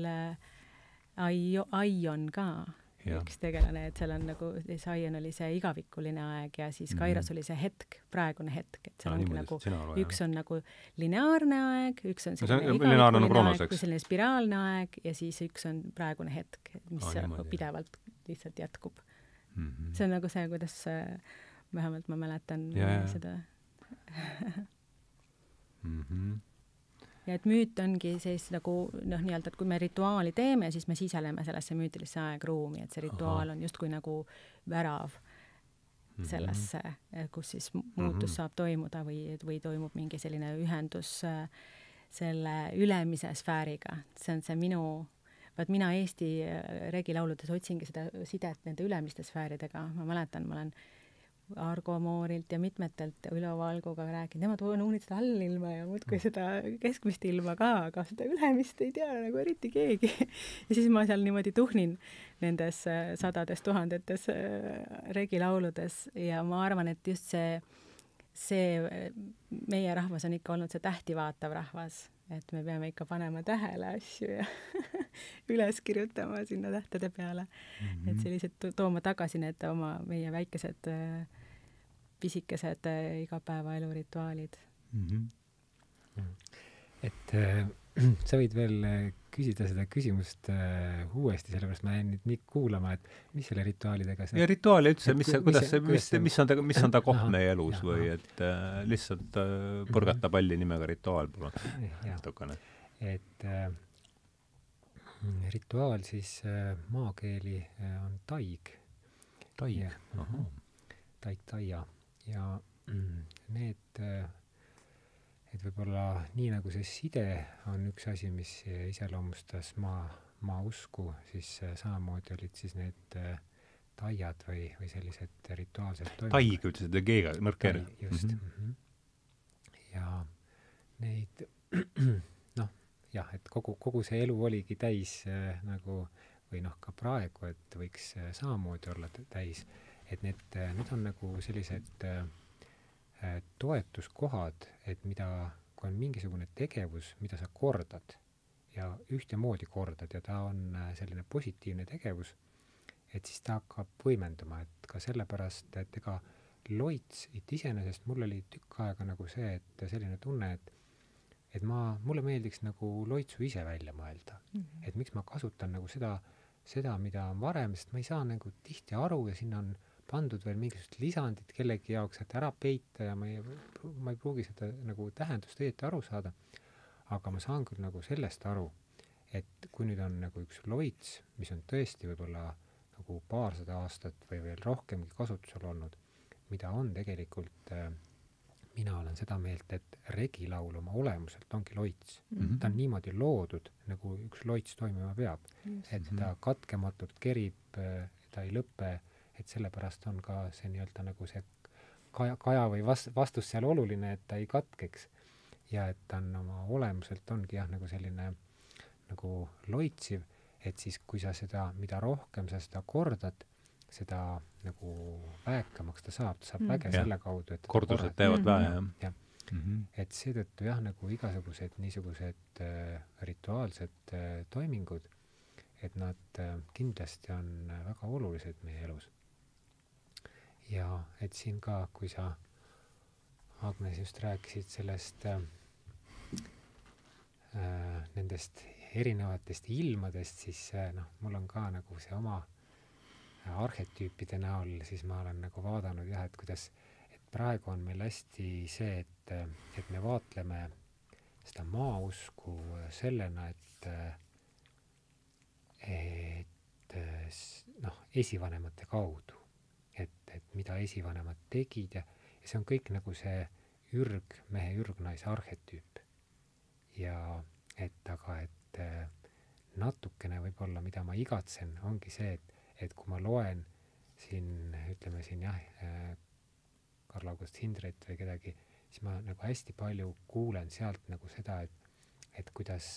Aion ka, üks tegelane, et seal on nagu, see Aion oli see igavikuline aeg ja siis Kairos oli see hetk, praegune hetk, et seal ongi nagu, üks on nagu lineaarne aeg, üks on selline igavikuline aeg, kui selline spiraalne aeg ja siis üks on praegune hetk, mis pidevalt lihtsalt jätkub. See on nagu see, kuidas vähemalt ma mäletan seda. Ja et müüt ongi siis nagu, nii-öelda, et kui me rituaali teeme, siis me siseleme sellesse müütilisse aegruumi, et see rituaal on justkui nagu värav sellesse, kus siis muutus saab toimuda või toimub mingi selline ühendus selle ülemise sfääriga. See on see mina Eesti regilauludes otsingi seda sidet nende ülemiste sfääridega. Ma mäletan, ma olen Argo Moorilt ja mitmetelt Ülo Valguga rääkinud. Nemad on uunid seda allilma ja muudkui seda keskmist ilma ka, aga seda ülemist ei tea nagu eriti keegi. Ja siis ma seal niimoodi tuhnin nendes sadades tuhandetes regilauludes ja ma arvan, et just see meie rahvas on ikka olnud see tähti vaatav rahvas, et me peame ikka panema tähele asju ja üles kirjutama sinna tähtede peale. Et sellised tooma tagasi need meie väikesed pisikesed igapäevaelu rituaalid. Et sa võid veel küsida seda küsimust uuesti, sellepärast ma jäin nüüd kuulama, et mis selle rituaalidega see... Ja rituaali üldse, mis on ta koht meie elus või et lihtsalt põrgata palli nimega rituaal. Et rituaal siis maakeeli on taig. Taig? Taig, taia. Ja need, et võib-olla nii nagu see side on üks asi, mis iseloomustas maausku, siis samamoodi olid siis need taiad või sellised rituaalsed taig ütlesid G-ga, nõrk R. Just. Ja neid noh, jah, et kogu see elu oligi täis nagu, või noh, ka praegu, et võiks samamoodi olla täis, et need on nagu sellised toetuskohad, et kui on mingisugune tegevus, mida sa kordad ja ühtemoodi kordad ja ta on selline positiivne tegevus, et siis ta hakkab võimenduma, et ka sellepärast, et ega loits, et iseenesest mul oli tükk aega nagu see, et selline tunne, et mulle meeldiks nagu loitsu ise välja mõelda. Et miks ma kasutan nagu seda, mida on varem, sest ma ei saa nagu tihti aru ja sinna on pandud veel mingisugust lisandit kellegi jaoks, et ära peita ja ma ei pruugi seda nagu tähendust õieti aru saada. Aga ma saan küll nagu sellest aru, et kui nüüd on nagu üks loits, mis on tõesti võib-olla nagu paarsada aastat või veel rohkemgi kasutusel olnud, mida on tegelikult, mina olen seda meelt, et regilaul oma olemuselt ongi loits. Ta on niimoodi loodud, nagu üks loits toimima peab. Et ta katkematult kerib, ta ei lõppe, et sellepärast on ka see nii-öelda nagu see kaja või vastus seal oluline, et ta ei katkeks. Ja et ta on oma olemuselt ongi jah, nagu selline nagu loitsiv, et siis kui sa seda, mida rohkem sa seda kordad, seda nagu väekamaks ta saab väge selle kaudu, et kordused teevad vähe, jah. Et seetõttu jah, nagu igasugused niisugused rituaalsed toimingud, et nad kindlasti on väga olulised meie elus. Ja et siin ka, kui sa, Agnes, just rääkisid sellest nendest erinevatest ilmadest, siis mul on ka nagu see oma arhetüüpide näol, siis ma olen nagu vaadanud jah, et kuidas, et praegu on meil hästi see, et me vaatleme seda maausku sellena, et esivanemate kaudu, et mida esivanemad tegid ja see on kõik nagu see ürgmehe, ürgnaise arhetüüp. Ja aga natukene võib-olla, mida ma igatsen, ongi see, et kui ma loen siin, ütleme siin jah, Karl August Hindret või kedagi, siis ma nagu hästi palju kuulen sealt nagu seda, et kuidas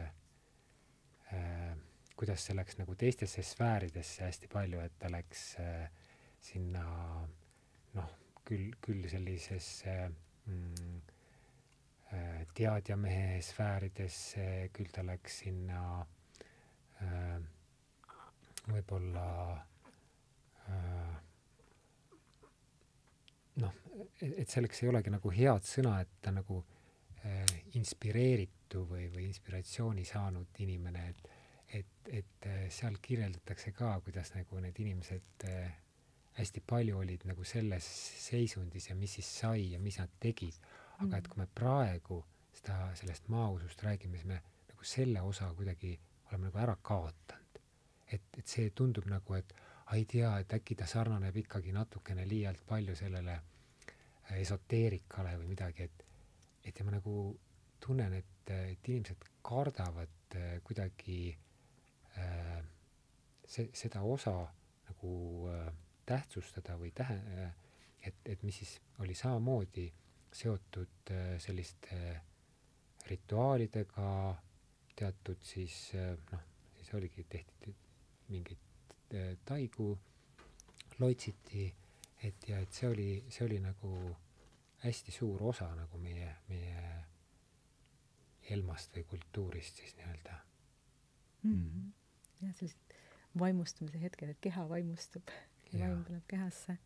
see läks nagu teistesse sfääridesse hästi palju, et ta läks sinna küll sellisesse teadjamehe sfääridesse, küll ta läks sinna võib-olla et selleks ei olegi nagu head sõna, et ta nagu inspireeritu või inspiratsiooni saanud inimene, et seal kirjeldatakse ka, kuidas nagu need inimesed hästi palju olid nagu selles seisundis ja mis siis sai ja mis nad tegid. Aga et kui me praegu sellest maausust räägime, siis me nagu selle osa kuidagi oleme nagu ära kaotanud. Et see tundub nagu, et ei tea, et äkki ta sarnaneb ikkagi natukene liialt palju sellele esoteerikale või midagi, et ja ma nagu tunnen, et inimesed kardavad kuidagi seda osa nagu tähtsustada või et mis siis oli samamoodi seotud selliste rituaalidega, teatud siis siis oligi, tehti mingeid taigu, loitsiti, et see oli nagu hästi suur osa nagu meie elmast või kultuurist siis nii-öelda. Jah, sellised vaimustumise hetked, et keha vaimustub ja vaim tuleb kehasse.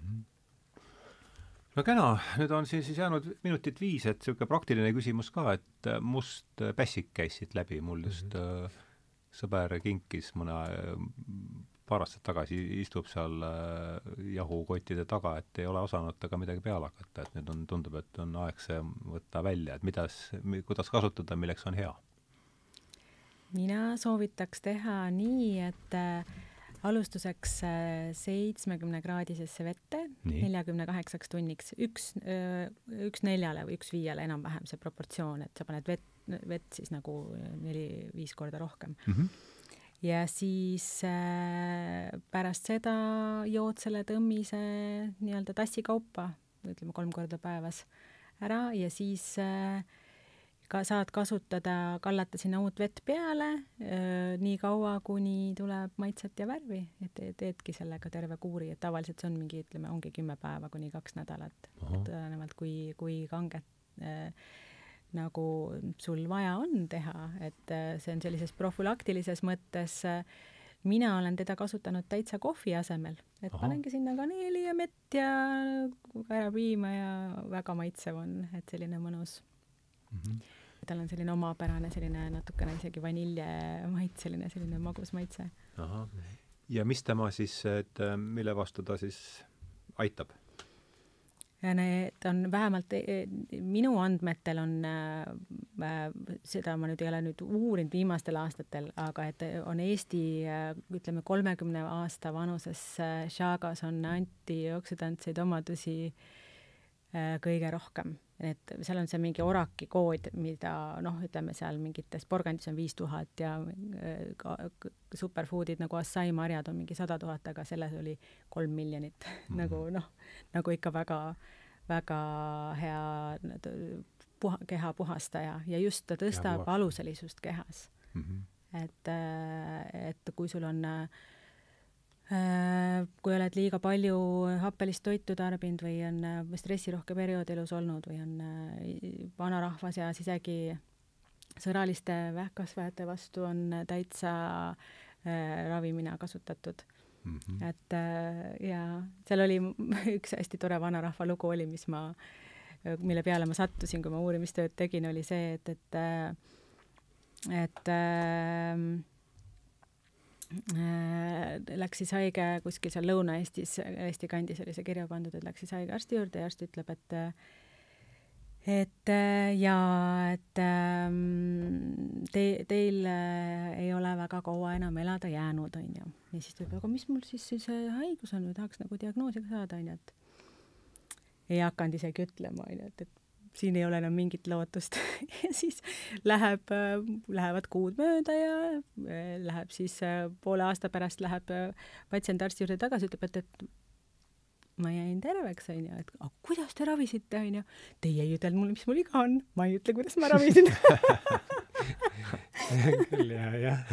No kena, nüüd on siis jäänud minutit 5, et selline praktiline küsimus ka, et must pässik käis siit läbi, mul just sõber kinkis paar aastat tagasi, istub seal jahukottide taga, et ei ole osanud taga midagi peale hakata, et nüüd tundub, et on aeg see võtta välja, et kuidas kasutada, milleks on hea? Mina soovitaks teha nii, et alustuseks 70-kraadisesse vette 48 tunniks, üks 4 või üks 5 enam-vähem see proportsioon, et sa paned vett siis nagu 4-5 korda rohkem. ja siis pärast seda jood selle tõmmise nii-öelda tassikaupa, ütleme 3 korda päevas ära ja siis ka saad kasutada, kallata sinna uut vett peale nii kaua, kuni tuleb maitset ja värvi, et teedki sellega terve kuuri, et tavaliselt see on mingi, ütleme, ongi 10 päeva kuni 2 nädalat, tõenäoliselt kui kanget nagu sul vaja on teha, et see on sellises profülaktilises mõttes, mina olen teda kasutanud täitsa kohvi asemel, et panengi sinna kaneeli ja mett ja ära piima ja väga maitsev on, et selline mõnus. Tal on selline omapärane, selline natukene isegi vaniljemaitseline, selline magus maitse. Ja mis tema siis, et mille vastu ta siis aitab? Ja need on vähemalt, minu andmetel on, seda ma nüüd ei ole nüüd uurinud viimastel aastatel, aga et on Eesti, ütleme 30 aasta vanuses šaagas on antioksidantseid omadusi kõige rohkem. Et seal on see mingi oraki kood, mida ütleme seal mingites porgandis on 5000 ja superfoodid nagu Assai marjad on mingi 100 000, aga selles oli 3 miljonit. Nagu ikka väga, väga hea keha puhastaja ja just ta tõstab aluselisust kehas. Et kui sul on kui oled liiga palju happelist toitu tarbinud või on stressirohke periood elus olnud või on vanarahva seas isegi sõraliste vähkkasvajate vastu on täitsa ravimina kasutatud. Et ja seal oli üks hästi tore vanarahva lugu oli, mille peale ma sattusin, kui ma uurimistööd tegin, oli see, et läks siis haige kuskil seal Lõuna-Eestis, Eesti kandis oli see kirja pandud, et läks siis haige arsti juurde ja arst ütleb, et teil ei ole väga kaua enam elada jäänud, on ju. Ja siis ütleb, aga mis mul siis see haigus on, või tahaks nagu diagnoosi ka saada, on ju, et ei hakanud isegi ütlema, on ju, et siin ei ole enam mingit lootust. Ja siis lähevad kuud mööda ja läheb siis poole aasta pärast läheb patsient arsti juurde tagasi, ütleb, et ma jäin terveks, on ju, et kuidas te ravisite, on ju? Teie ei ütelnud mulle, mis mul iga on. Ma ei ütle, kuidas ma ravisin. Küll, jah.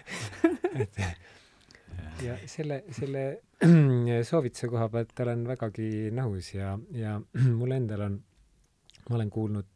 Ja selle soovituse koha pealt olen vägagi nõus ja mul endal on ma olen kuulnud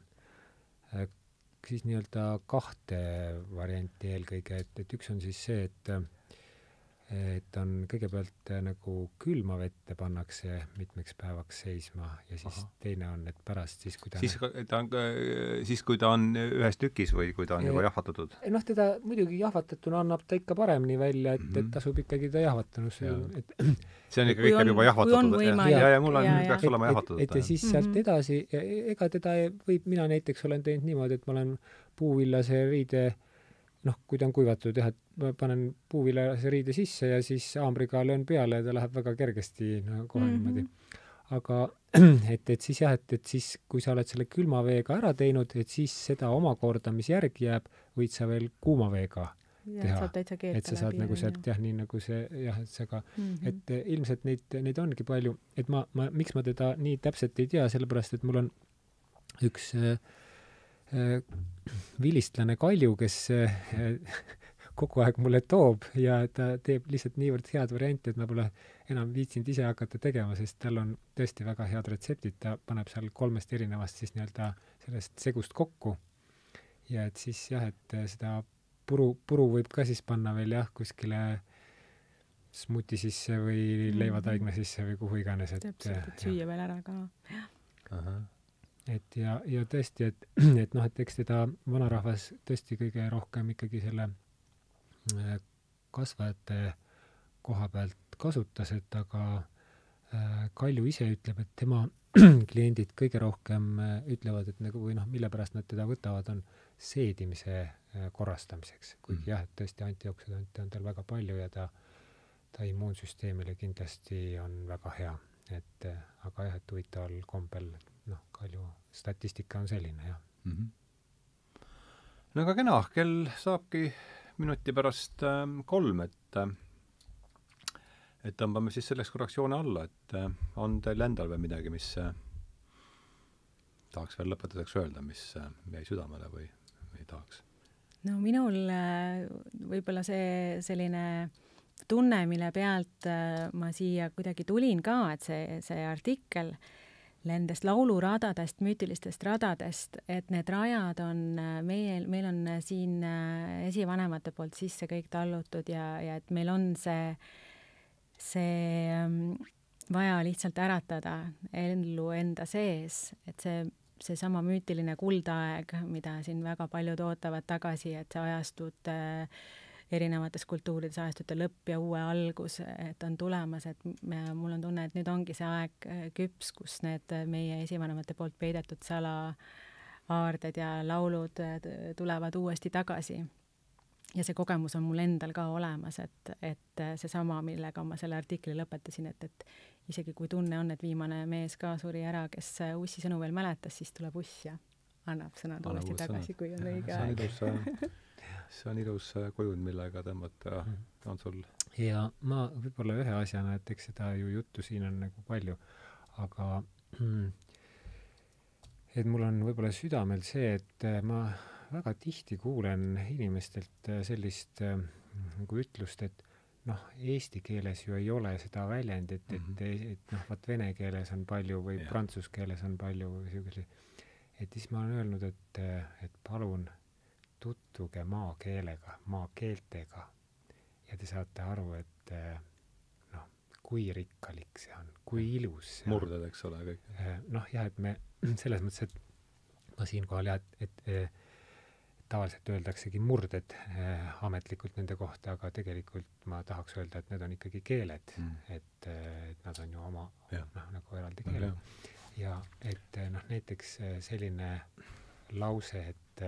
siis nii-öelda 2 varianti eelkõige, et üks on siis see, et on kõigepealt nagu külma vette pannakse mitmeks päevaks seisma ja siis teine on, et pärast siis, kui kui ta on ühes tükis või kui ta on juba jahvatatud? Teda muidugi jahvatatuna annab ta ikka paremini välja, et tasub ikkagi ta jahvatanus. See on ikka juba jahvatatud. Ja mul peaks olema jahvatatud. Et siis sealt edasi, ega teda mina näiteks olen teinud niimoodi, et ma olen puuvillase riide kui ta on kuivatud, et ma panen puuvillase riide sisse ja siis haamriga löön peale ja ta läheb väga kergesti kohe niimoodi. Aga et siis jah, et siis kui sa oled selle külma veega ära teinud, et siis seda omakorda, mis järgi jääb, võid sa veel kuuma veega teha. Et sa saad nagu sealt nii nagu see et see ka, et ilmselt neid ongi palju, et miks ma teda nii täpselt ei tea, sellepärast, et mul on üks vilistlane Kalju, kes kogu aeg mulle toob ja ta teeb lihtsalt niivõrd head varianti, et ma pole enam viitsinud ise hakata tegema, sest tal on tõesti väga head retseptid, ta paneb seal 3 erinevast siis nii-öelda sellest segust kokku ja et siis jah, et seda puru võib ka siis panna veel kuskile smuti sisse või leivataigna sisse või kuhu iganes. Täpselt, et süüa veel ära ka. Et ja tõesti, et eks teda vanarahvas tõesti kõige rohkem ikkagi selle kasvajate koha pealt kasutas, et aga Kalju ise ütleb, et tema kliendid kõige rohkem ütlevad, et nagu või mille pärast nad teda võtavad, on seedimise korrastamiseks. Kuigi jah, et tõesti antioksidante on tal väga palju ja ta immuunsüsteemile kindlasti on väga hea. Aga jah, et huvitaval kombel Kalju statistika on selline, jah. No aga kena, kell saabki minuti pärast 3, et tõmbame siis selleks korraks joone alla, et on teil endal või midagi, mis tahaks veel lõpetuseks öelda, mis jäi südamele või tahaks? No minul võib-olla see selline tunne, mille pealt ma siia kuidagi tulin ka, et see artikkel nendest lauluradadest, müütilistest radadest, et need rajad on meil on siin esivanemate poolt sisse kõik tallutud ja et meil on see vaja lihtsalt äratada ellu enda sees, et seesama müütiline kuldaeg, mida siin väga paljud ootavad tagasi, et see ajastud erinevates kultuurides ajastute lõpp ja uue algus, et on tulemas, et mul on tunne, et nüüd ongi see aeg küps, kus need meie esivanemate poolt peidetud salaaarded ja laulud tulevad uuesti tagasi. Ja see kogemus on mul endal ka olemas, et seesama, millega ma selle artikli lõpetasin, et isegi kui tunne on, et viimane mees ka suri ära, kes Ussi sõnu veel mäletas, siis tuleb Uss ja annab sõnad uuesti tagasi, kui on õige aeg. See on ilus kujund, millega tõmmata on sul. Ja ma võib-olla ühe asjana, et eks seda ju juttu siin on nagu palju, aga et mul on võib-olla südamel see, et ma väga tihti kuulen inimestelt sellist nagu ütlust, et noh, eesti keeles ju ei ole seda väljendit, et noh, vaat vene keeles on palju või prantsuse keeles on palju või et siis ma olen öelnud, et palun tutvuge maakeelega, maakeeltega ja te saate aru, et noh, kui rikkalik see on, kui ilus see murded, eks ole, kõik. Noh, jah, et me selles mõttes, et ma siinkohal jah, et tavaliselt öeldaksegi murded ametlikult nende kohta, aga tegelikult ma tahaks öelda, et need on ikkagi keeled, et nad on ju oma nagu eraldi keeled. Ja et noh, näiteks selline lause, et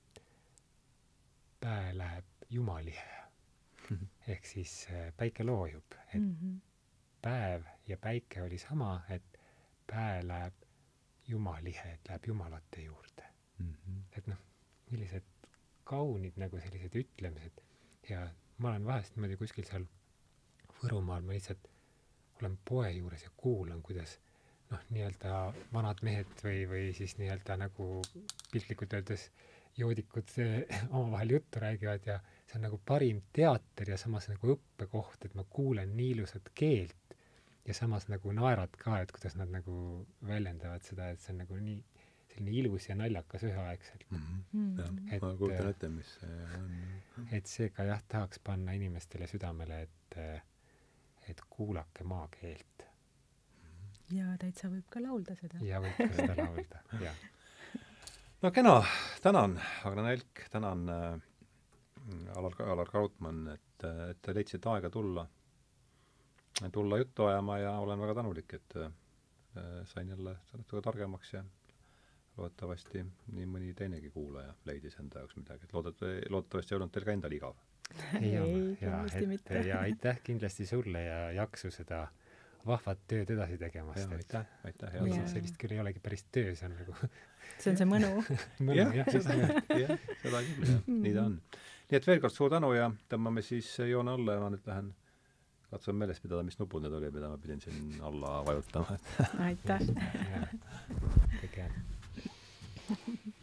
päe läheb jumalihe. Ehk siis päike loojub, et päev ja päike oli sama, et päe läheb jumalihe, et läheb jumalate juurde. Et noh, millised kaunid nagu sellised ütlemised ja ma olen vahest niimoodi kuskil seal Võrumaal, ma lihtsalt olen poe juures ja kuulan, kuidas noh, nii-öelda vanad mehed või siis nii-öelda nagu piltlikult öeldes joodikud omavahel juttu räägivad ja see on nagu parim teater ja samas nagu õppekoht, et ma kuulen nii ilusat keelt ja samas nagu naerad ka, et kuidas nad nagu väljendavad seda, et see on nagu nii selline ilus ja naljakas üheaegselt. Ma kuultan ette, mis see on. Et seega jah, tahaks panna inimestele südamele, et kuulake maakeelt. Ja täitsa võib ka laulda seda. Ja võib ka seda laulda, jah. No kena, tänan, Agne Nelk, tänan Alar Krautmann, et te leidsite aega tulla juttu ajama ja olen väga tänulik, et sain jälle natuke targemaks ja loodetavasti nii mõni teinegi kuulaja leidis enda jaoks midagi, et loodetavasti ei olnud teil ka endal igav. Ja aitäh kindlasti sulle ja jaksu seda vahvat tööd edasi tegemast. Aitäh. Sellist küll ei olegi päris töö, see on nagu see on see mõnu. Seda küll, jah. Nii ta on. Nii et veel kord suur tänu ja tõmbame siis joone alla ja ma nüüd lähen katsun meeles pidada, mis nupud need oli, mida ma pidin siin alla vajutama. Aitäh. Kõik hea.